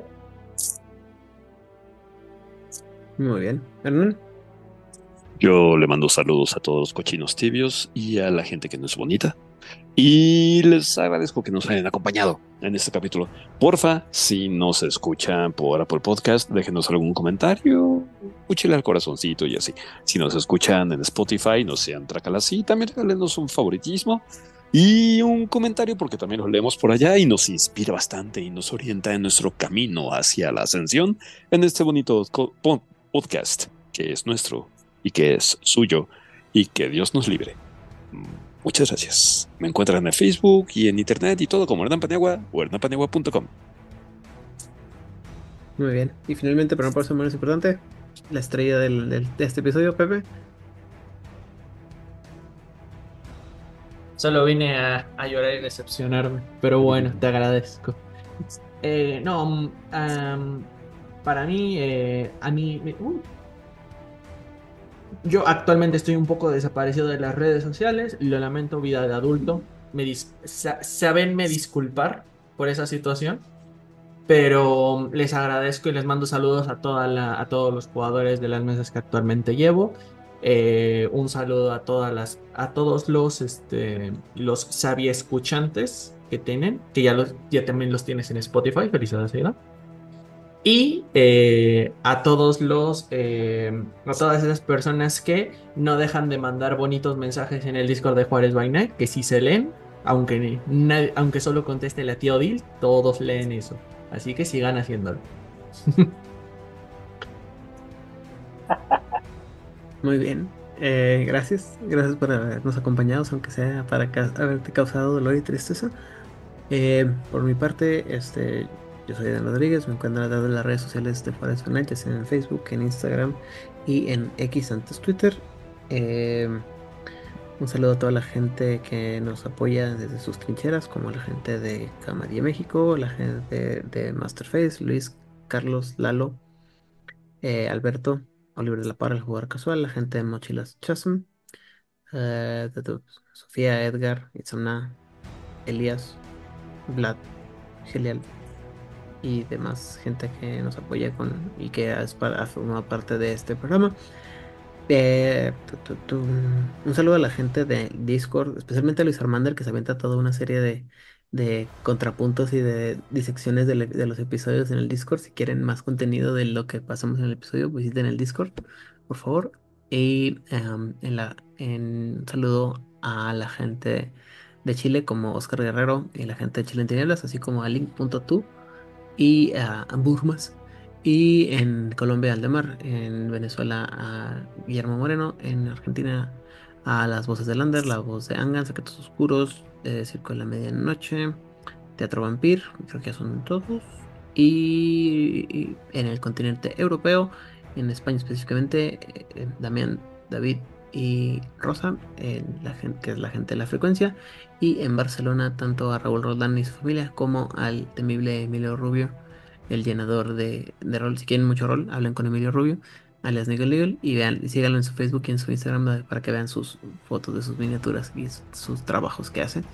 A: Muy bien. Hernán.
E: Yo le mando saludos a todos los cochinos tibios y a la gente que no es bonita. Y les agradezco que nos hayan acompañado en este capítulo. Porfa, si nos escuchan por Apple Podcast, déjenos algún comentario, úchale al corazoncito y así. Si nos escuchan en Spotify, no sean trácalas y también regálenos un favoritismo y un comentario porque también lo leemos por allá y nos inspira bastante y nos orienta en nuestro camino hacia la ascensión en este bonito co- po- podcast que es nuestro y que es suyo y que Dios nos libre. Muchas gracias. Me encuentran en Facebook y en internet y todo como Hernán Paniagua o hernán paniagua punto com.
A: Muy bien. Y finalmente, pero no por eso menos importante, la estrella del, del- de este episodio, Pepe.
D: Solo vine a, a llorar y decepcionarme, pero bueno, te agradezco. Eh, no, mm, am, para mí, eh, a mí, me- uy, yo actualmente estoy un poco desaparecido de las redes sociales, lo lamento, vida de adulto. Me dis- sa- sabenme disculpar por esa situación, pero les agradezco y les mando saludos a toda la, a todos los jugadores de las mesas que actualmente llevo. Eh, un saludo a todas las, a todos los, este, los sabiescuchantes que tienen, que ya los, ya también los tienes en Spotify. Felicidades, Aida. Y eh, a todos los, eh, a todas esas personas que no dejan de mandar bonitos mensajes en el Discord de Juárez by Night, que sí se leen, aunque, ni- nadie- aunque solo conteste la tía Odil, todos leen eso. Así que sigan haciéndolo.
A: Muy bien. Eh, gracias. Gracias por habernos acompañado, aunque sea para ca- haberte causado dolor y tristeza. Eh, por mi parte, este, yo soy Dan Rodríguez. Me encuentran a través de las redes sociales de Forest Fanal, ya sea en Facebook, en Instagram y en X, antes Twitter. Eh, un saludo a toda la gente que nos apoya desde sus trincheras, como la gente de Camadía México, la gente de Masterface, Luis, Carlos, Lalo, eh, Alberto, Oliver de la Parra, el jugador casual, la gente de Mochilas Chasm, eh, de tu- Sofía, Edgar, Itzamna, Elías, Vlad, Gelial y demás gente que nos apoya con y que es para, ha formado parte de este programa. Eh, tu, tu, tu, un saludo a la gente de Discord, especialmente a Luis Armander, que se avienta toda una serie de, de contrapuntos y de disecciones del- de, los episodios en el Discord. Si quieren más contenido de lo que pasamos en el episodio, visiten el Discord, por favor. Y em, en la, en, un saludo a la gente de Chile, como Oscar Guerrero, y la gente de Chile en Tinieblas, así como a link punto tu y a, a Burmas. Y en Colombia, Aldemar, en Venezuela, a Guillermo Moreno, en Argentina, a las voces de Lander, la voz de Angan, Secretos Oscuros, eh, Circo de la Medianoche, Teatro Vampir, creo que ya son todos. Y, y en el continente europeo, en España específicamente, eh, eh, Damián, David y Rosa, en la gente, que es la gente de la frecuencia. Y en Barcelona, tanto a Raúl Roldán y su familia, como al temible Emilio Rubio, el llenador de, de rol. Si quieren mucho rol, hablen con Emilio Rubio, alias Nigel Legal, y vean, y síganlo en su Facebook y en su Instagram eh, para que vean sus fotos de sus miniaturas y s- sus trabajos que hace.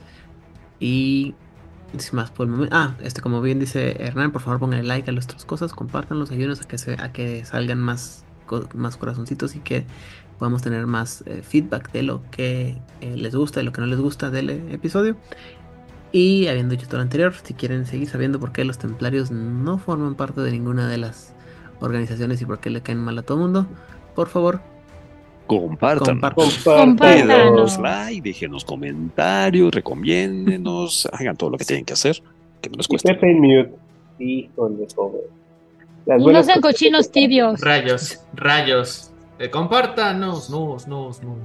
A: Y sin más por el momento. Ah, este, como bien dice Hernán, por favor pongan like a nuestras cosas, compártanlos, ayúdenos a que se, a que salgan más, co- más corazoncitos y que podamos tener más eh, feedback de lo que eh, les gusta y lo que no les gusta del eh, episodio. Y habiendo dicho todo lo anterior, si quieren seguir sabiendo por qué los templarios no forman parte de ninguna de las organizaciones y por qué le caen mal a todo el mundo, por favor,
E: Compartan.
A: compártanlos.
E: Denos
B: Compártanos.
E: like, déjenos comentarios, recomiéndenos, hagan todo lo que tienen que hacer, que no les
C: Y
E: cueste.
C: Pepe en mute. Híjole, joven. Las
B: Y no
C: buenas
B: sean
C: costumbres
B: cochinos
C: de Carajo.
B: tibios.
D: Rayos, rayos. Eh, compártanos, nos, nos, nos.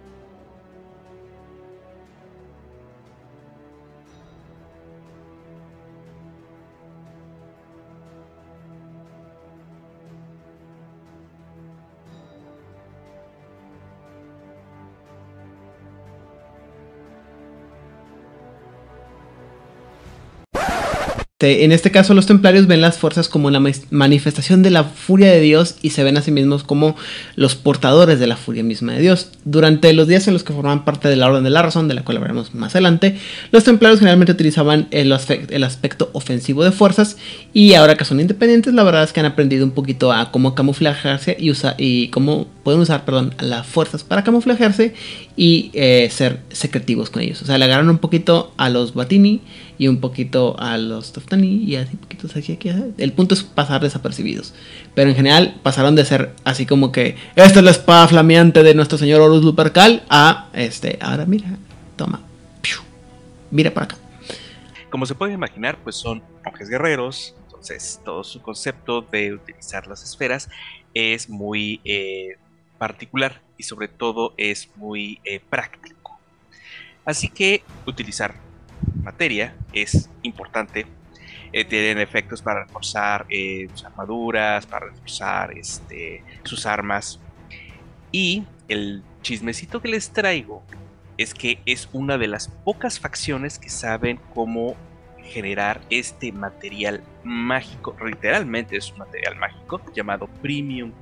A: En este caso, los templarios ven las fuerzas como una manifestación de la furia de Dios y se ven a sí mismos como los portadores de la furia misma de Dios. Durante los días en los que formaban parte de la Orden de la Razón, de la cual hablaremos más adelante, los templarios generalmente utilizaban el, aspecto, el aspecto ofensivo de fuerzas, y ahora que son independientes, la verdad es que han aprendido un poquito a cómo camuflajearse y, usa, y cómo pueden usar perdón, las fuerzas para camuflajearse y eh, ser secretivos con ellos. O sea, le agarran un poquito a los Batini y un poquito a los Toftani y así poquitos aquí, aquí. El punto es pasar desapercibidos. Pero en general pasaron de ser así como que esta es la espada flameante de nuestro señor Horus Lupercal a este, ahora mira, toma, piu, mira para acá.
F: Como se puede imaginar, pues son monjes guerreros, entonces todo su concepto de utilizar las esferas es muy eh, particular y sobre todo es muy eh, práctico. Así que utilizar materia es importante Eh, tienen efectos para reforzar eh, sus armaduras, para reforzar este, sus armas. Y el chismecito que les traigo es que es una de las pocas facciones que saben cómo generar este material mágico. Literalmente es un material mágico llamado Premium.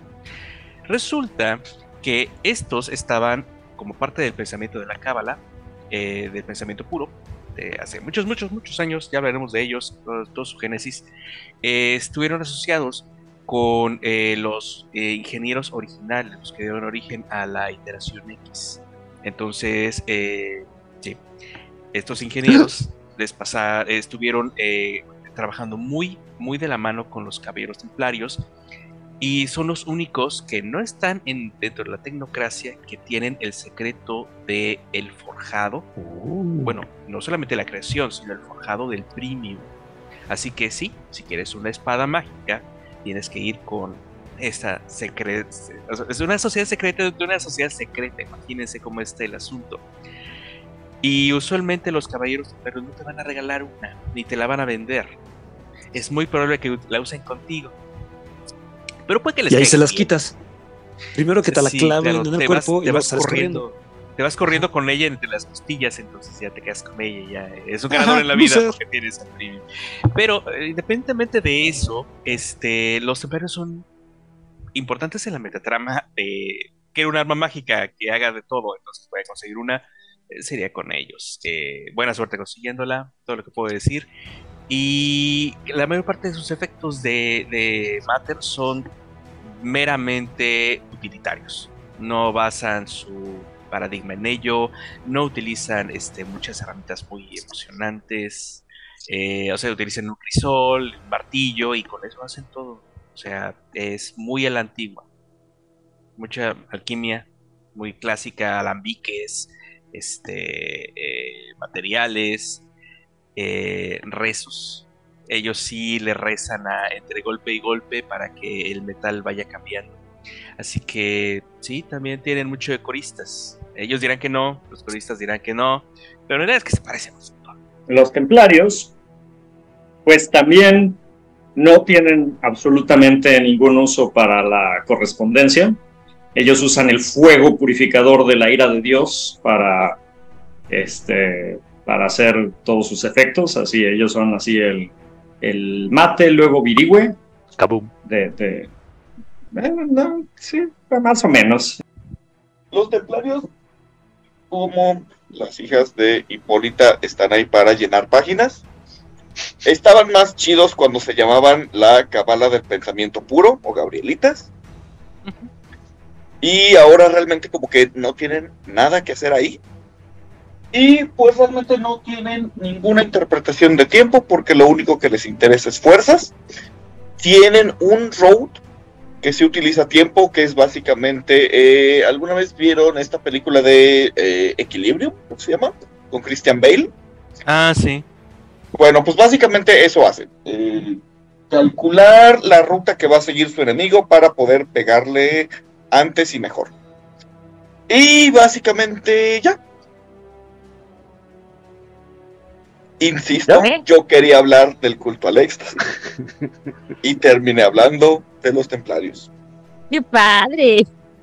F: Resulta que estos estaban como parte del pensamiento de la Cábala, eh, del pensamiento puro, de hace muchos, muchos, muchos años, ya hablaremos de ellos, todo, todo su génesis, eh, estuvieron asociados con eh, los eh, ingenieros originales, los que dieron origen a la iteración X. Entonces, eh, sí, estos ingenieros les pasar, eh, estuvieron eh, trabajando muy, muy de la mano con los caballeros templarios, y son los únicos que no están en, dentro de la tecnocracia, que tienen el secreto del forjado. Uh. Bueno, no solamente la creación, sino el forjado del Premium. Así que sí, si quieres una espada mágica, tienes que ir con esta secreta. Es una sociedad secreta de una sociedad secreta. Imagínense cómo está el asunto. Y usualmente los caballeros templarios no te van a regalar una, ni te la van a vender. Es muy probable que la usen contigo. Pero puede que les
E: y ahí se las
F: bien.
E: quitas. Primero que te la
F: sí,
E: claven
F: claro,
E: en el
F: te
E: cuerpo
F: vas,
E: y vas, vas corriendo. corriendo.
F: Te vas corriendo con ella entre las costillas, entonces ya te quedas con ella. Ya es un ganador en la vida porque tienes al Premium. Pero eh, independientemente de eso, este, los templarios son importantes en la metatrama de que era un arma mágica que haga de todo, entonces puede conseguir una, eh, sería con ellos. Eh, buena suerte consiguiéndola, todo lo que puedo decir. Y la mayor parte de sus efectos de, de Matter son meramente utilitarios. No basan su paradigma en ello, no utilizan este, muchas herramientas muy emocionantes. Eh, o sea, utilizan un crisol, un martillo y con eso hacen todo. O sea, es muy a la antigua. Mucha alquimia, muy clásica, alambiques, este, eh, materiales. Eh, rezos. Ellos sí le rezan a, entre golpe y golpe para que el metal vaya cambiando. Así que sí, también tienen mucho de coristas. Ellos dirán que no, los coristas dirán que no, pero la verdad es que se parecen un montón.
G: Los templarios, pues también no tienen absolutamente ningún uso para la correspondencia. Ellos usan el fuego purificador de la ira de Dios para este para hacer todos sus efectos, así ellos son así el, el mate, luego virigüe.
E: Kaboom.
G: De, de, eh, no, sí, más o menos.
H: Los templarios, como las hijas de Hipólita, están ahí para llenar páginas. Estaban más chidos cuando se llamaban la Cábala del Pensamiento Puro, o Gabrielitas. Uh-huh. Y ahora realmente como que no tienen nada que hacer ahí. Y pues realmente no tienen ninguna interpretación de tiempo porque lo único que les interesa es fuerzas. Tienen un road que se utiliza tiempo, que es básicamente... Eh, ¿alguna vez vieron esta película de eh, Equilibrium? ¿Cómo se llama? Con Christian Bale.
F: Ah, sí.
H: Bueno, pues básicamente eso hacen. Eh, calcular la ruta que va a seguir su enemigo para poder pegarle antes y mejor. Y básicamente ya. Insisto, ¿Eh? yo quería hablar del culto al éxtasis y terminé hablando de los templarios.
B: ¡Qué padre!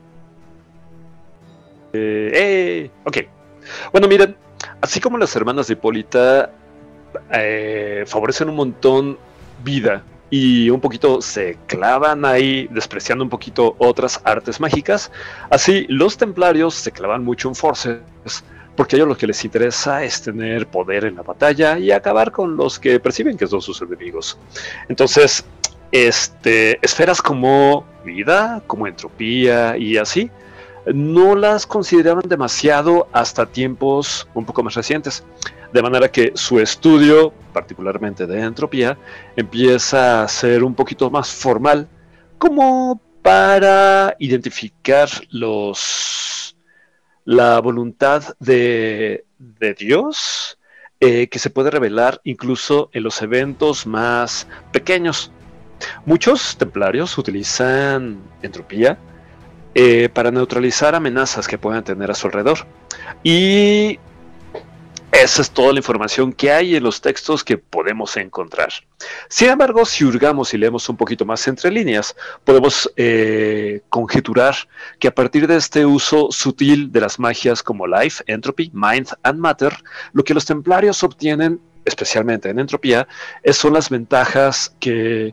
E: Eh, eh, ok. Bueno, miren, así como las hermanas de Hipólita eh, favorecen un montón vida y un poquito se clavan ahí despreciando un poquito otras artes mágicas, así los templarios se clavan mucho en forces, porque a ellos lo que les interesa es tener poder en la batalla y acabar con los que perciben que son sus enemigos. Entonces, este, esferas como vida, como entropía y así, no las consideraban demasiado hasta tiempos un poco más recientes. De manera que su estudio, particularmente de entropía, empieza a ser un poquito más formal, como para identificar los... la voluntad de, de Dios, eh, que se puede revelar incluso en los eventos más pequeños. Muchos templarios utilizan entropía eh, para neutralizar amenazas que puedan tener a su alrededor. Y esa es toda la información que hay en los textos que podemos encontrar. Sin embargo, si hurgamos y leemos un poquito más entre líneas, podemos eh, conjeturar que a partir de este uso sutil de las magias como Life, Entropy, Mind and Matter, lo que los templarios obtienen, especialmente en entropía, es, son las ventajas que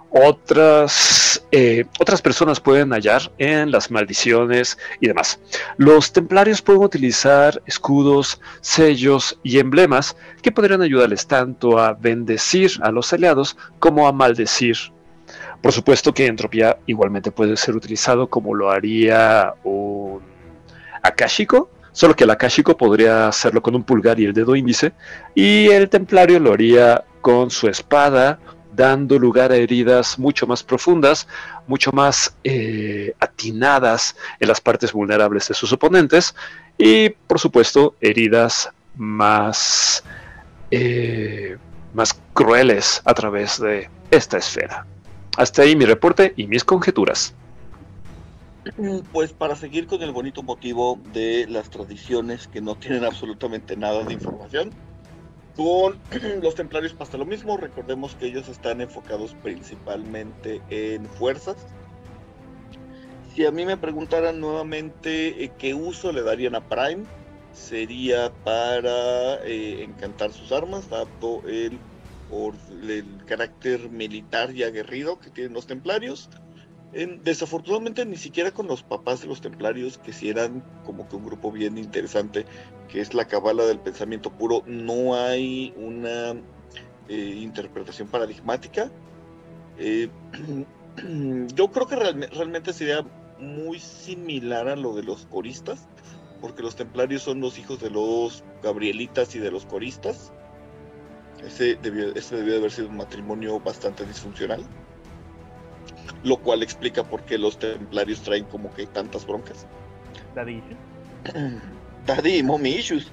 E: otras, eh, otras personas pueden hallar en las maldiciones y demás. Los templarios pueden utilizar escudos, sellos y emblemas que podrían ayudarles tanto a bendecir a los aliados como a maldecir. Por supuesto que entropía igualmente puede ser utilizado como lo haría un akashico, solo que el akashico podría hacerlo con un pulgar y el dedo índice, y el templario lo haría con su espada, dando lugar a heridas mucho más profundas, mucho más eh, atinadas en las partes vulnerables de sus oponentes, y por supuesto heridas más, eh, más crueles a través de esta esfera. Hasta ahí mi reporte y mis conjeturas.
H: Pues para seguir con el bonito motivo de las tradiciones que no tienen absolutamente nada de información, con los templarios pasa lo mismo. Recordemos que ellos están enfocados principalmente en fuerzas. Si a mí me preguntaran nuevamente eh, qué uso le darían a Prime, sería para eh, encantar sus armas, dado el, or, el carácter militar y aguerrido que tienen los templarios. En, desafortunadamente ni siquiera con los papás de los templarios, que sí eran como que un grupo bien interesante, que es la cabala del pensamiento puro, no hay una eh, interpretación paradigmática. Eh, yo creo que real, realmente sería muy similar a lo de los coristas, porque los templarios son los hijos de los gabrielitas y de los coristas. Ese debió, ese debió de haber sido un matrimonio bastante disfuncional, lo cual explica por qué los templarios traen como que tantas broncas.
C: Daddy issues.
H: Daddy y mommy issues.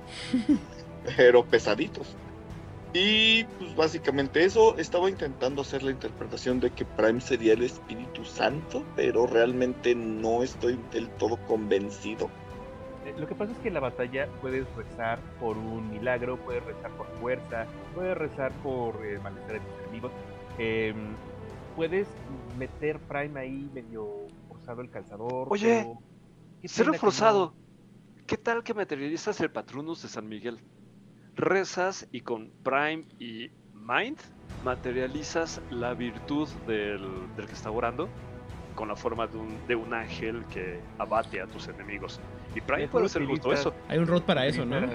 H: Pero pesaditos. Y pues básicamente eso. Estaba intentando hacer la interpretación de que Prime sería el Espíritu Santo, pero realmente no estoy del todo convencido.
C: Lo que pasa es que en la batalla puedes rezar por un milagro, puedes rezar por fuerza, puedes rezar por el malestar de tus enemigos. Eh, puedes meter Prime ahí medio forzado el calzador.
E: Oye, cero
C: pena
E: forzado.
C: no...
E: ¿Qué tal que materializas el Patronus de San Miguel? Rezas y con Prime y Mind materializas la virtud del, del que está orando con la forma de un, de un ángel que abate a tus enemigos. Y Prime puede hacer justo eso.
A: Hay un road para eso, ¿no?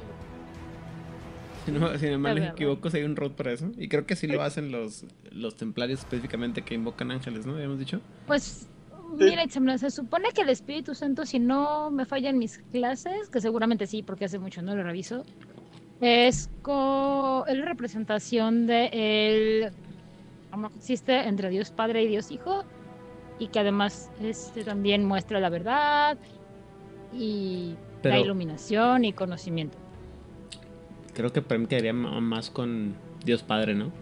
A: Si no, si no me equivoco, si hay un road para eso. Y creo que sí lo hacen los, los templarios específicamente que invocan ángeles, ¿no? Habíamos dicho.
B: Pues, mira, Itzamna, se supone que el Espíritu Santo, si no me fallan mis clases, que seguramente sí, porque hace mucho no lo reviso, es, co es la representación de el amor que existe entre Dios Padre y Dios Hijo, y que además este también muestra la verdad y Pero... la iluminación y conocimiento.
A: Creo que Prime quedaría más con Dios Padre, ¿no?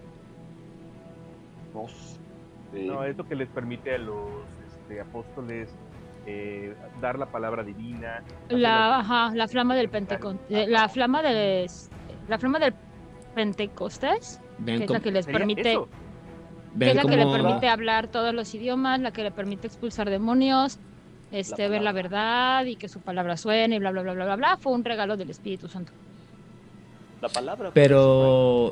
C: No, sí. No, es lo que les permite a los este, apóstoles eh, dar la palabra divina.
B: La, ajá, la flama del Pentecostés, la flama del, la flama del Pentecostés, que es la que les permite,
C: eso?
B: que es la que le permite hablar todos los idiomas, la que le permite expulsar demonios, este, la ver la verdad y que su palabra suene y bla bla bla bla bla bla. Fue un regalo del Espíritu Santo.
E: La palabra.
A: Pero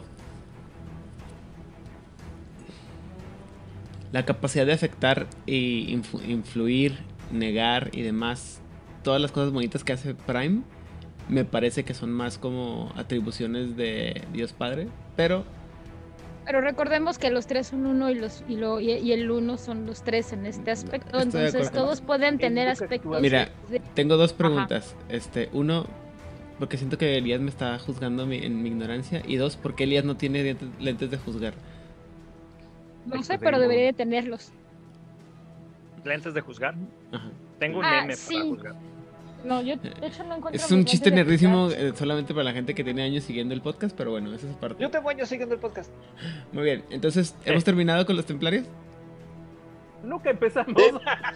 A: la capacidad de afectar e influ influir, negar y demás, todas las cosas bonitas que hace Prime, me parece que son más como atribuciones de Dios Padre, pero
B: pero recordemos que los tres son uno y los y, lo, y, y el uno son los tres en este aspecto. Estoy entonces todos pueden tener aspectos.
A: Mira,
B: de...
A: tengo dos preguntas. Ajá. Este, uno, porque siento que Elías me está juzgando mi, en mi ignorancia, y dos, ¿por qué Elías no tiene lentes, lentes de juzgar?
B: No sé, pero debería de tenerlos.
I: ¿Lentes de juzgar?
A: Ajá.
I: Tengo un
B: ah,
I: meme
B: sí.
I: para juzgar.
B: No, yo de hecho no encuentro.
A: Es un chiste nerdísimo eh, solamente para la gente que tiene años siguiendo el podcast, pero bueno, esa es parte.
I: Yo tengo años siguiendo el podcast.
A: Muy bien, entonces,
I: Sí.
A: ¿hemos terminado con los templarios?
C: Nunca empezamos.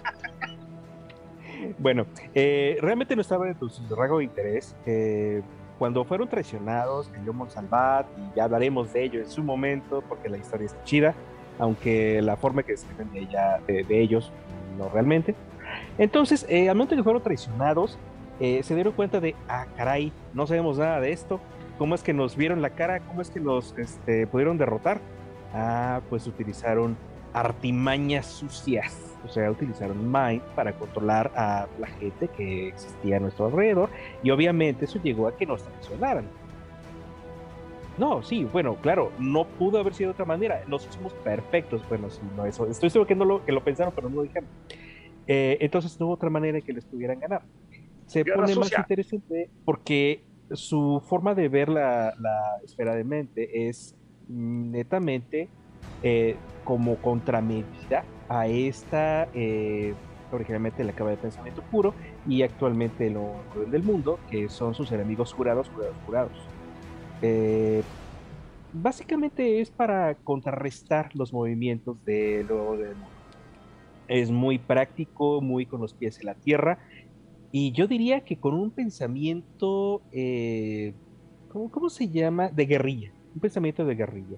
C: Bueno, eh, realmente no estaba en tu rango de interés. Eh,
J: cuando fueron traicionados, cayó Monsalvat, y ya hablaremos de ello en su momento, porque la historia está chida, aunque la forma que escriben de, ella, de, de ellos, no realmente. Entonces, eh, al momento que fueron traicionados, eh, se dieron cuenta de, ah, caray, no sabemos nada de esto, ¿cómo es que nos vieron la cara? ¿Cómo es que nos este, pudieron derrotar? Ah, pues utilizaron artimañas sucias, o sea, utilizaron Mind para controlar a la gente que existía a nuestro alrededor, y obviamente eso llegó a que nos traicionaran. No, sí, bueno, claro, no pudo haber sido de otra manera, nos hicimos perfectos, bueno, sí, no, eso, estoy seguro que, no lo, que lo pensaron, pero no lo dijeron. Eh, entonces no hubo otra manera de que les pudieran ganar. Se
I: Guerra
J: pone
I: sucia.
J: más interesante porque su forma de ver la, la esfera de mente es netamente eh, como contramedida a esta, eh, originalmente la capa de pensamiento puro y actualmente lo cruel del mundo, que son sus enemigos jurados, jurados, jurados. Eh, básicamente es para contrarrestar los movimientos de lo del mundo. Es muy práctico, muy con los pies en la tierra, y yo diría que con un pensamiento, eh, ¿cómo, cómo se llama? De guerrilla, un pensamiento de guerrilla.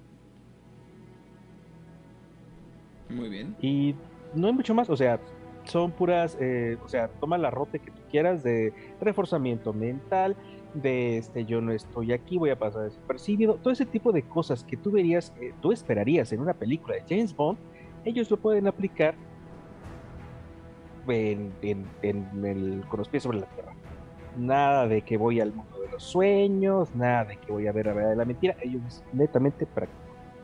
K: Muy bien.
J: Y no hay mucho más, o sea, son puras, eh, o sea, toma la rote que tú quieras de reforzamiento mental, de este, yo no estoy aquí, voy a pasar desapercibido, todo ese tipo de cosas que tú verías, eh, tú esperarías en una película de James Bond, ellos lo pueden aplicar en, en, en el, con los pies sobre la tierra. Nada de que voy al mundo de los sueños, nada de que voy a ver la verdad de la mentira, ellos es netamente práctico.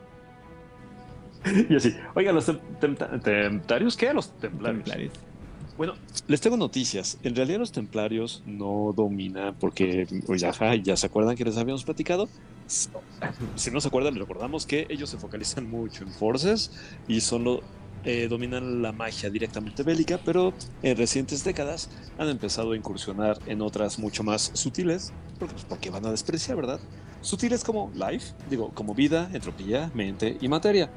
E: Y así, oigan, los tem tem templarios, ¿qué? Los templarios. templarios. Bueno, les tengo noticias. En realidad los templarios no dominan porque, pues ya, ya se acuerdan que les habíamos platicado. Si no se acuerdan, les recordamos que ellos se focalizan mucho en forces y son lo, eh, dominan la magia directamente bélica, pero en recientes décadas han empezado a incursionar en otras mucho más sutiles, porque, pues, porque van a despreciar, ¿verdad? Sutiles como life, digo, como vida, entropía, mente y materia.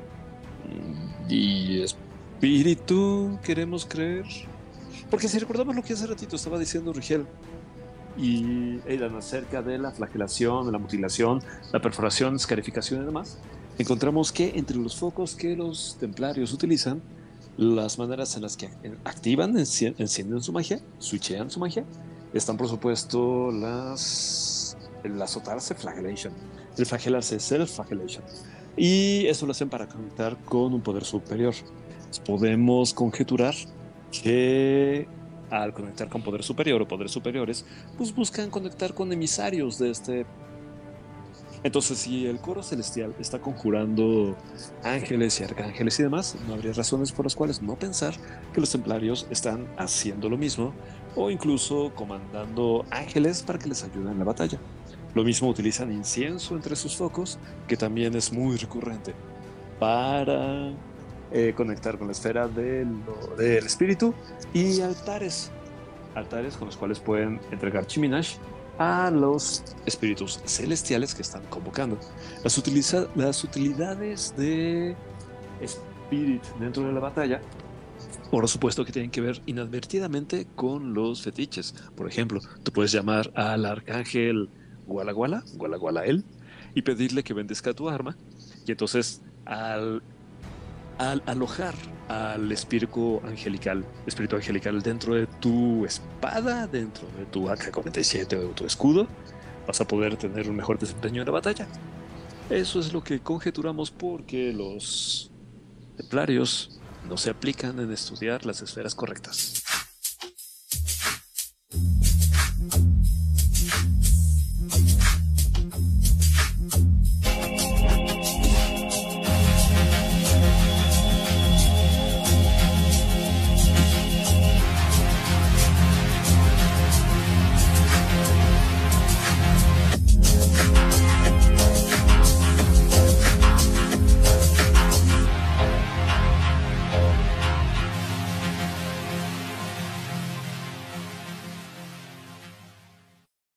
E: Y espíritu, queremos creer. Porque si recordamos lo que hace ratito estaba diciendo Rigel y eran acerca de la flagelación, de la mutilación, la perforación, escarificación y demás, encontramos que entre los focos que los templarios utilizan, las maneras en las que activan, encienden su magia, switchean su magia, están por supuesto las el azotarse, flagellation, el flagelarse, self-flagellation. Y eso lo hacen para conectar con un poder superior. Podemos conjeturar que al conectar con poder superior o poderes superiores, pues buscan conectar con emisarios de este. Entonces, si el coro celestial está conjurando ángeles y arcángeles y demás, no habría razones por las cuales no pensar que los templarios están haciendo lo mismo o incluso comandando ángeles para que les ayuden en la batalla. Lo mismo utilizan incienso entre sus focos, que también es muy recurrente, para eh, conectar con la esfera del, del espíritu, y altares, altares con los cuales pueden entregar Chiminash a los espíritus celestiales que están convocando. Las, utiliza, las utilidades de Spirit dentro de la batalla, por supuesto que tienen que ver inadvertidamente con los fetiches. Por ejemplo, tú puedes llamar al arcángel Guala Guala, Guala Guala él, y pedirle que bendezca tu arma, y entonces al, al alojar al espíritu angelical, espíritu angelical dentro de tu espada, dentro de tu A K cuarenta y siete o tu escudo, vas a poder tener un mejor desempeño en la batalla. Eso es lo que conjeturamos porque los templarios no se aplican en estudiar las esferas correctas.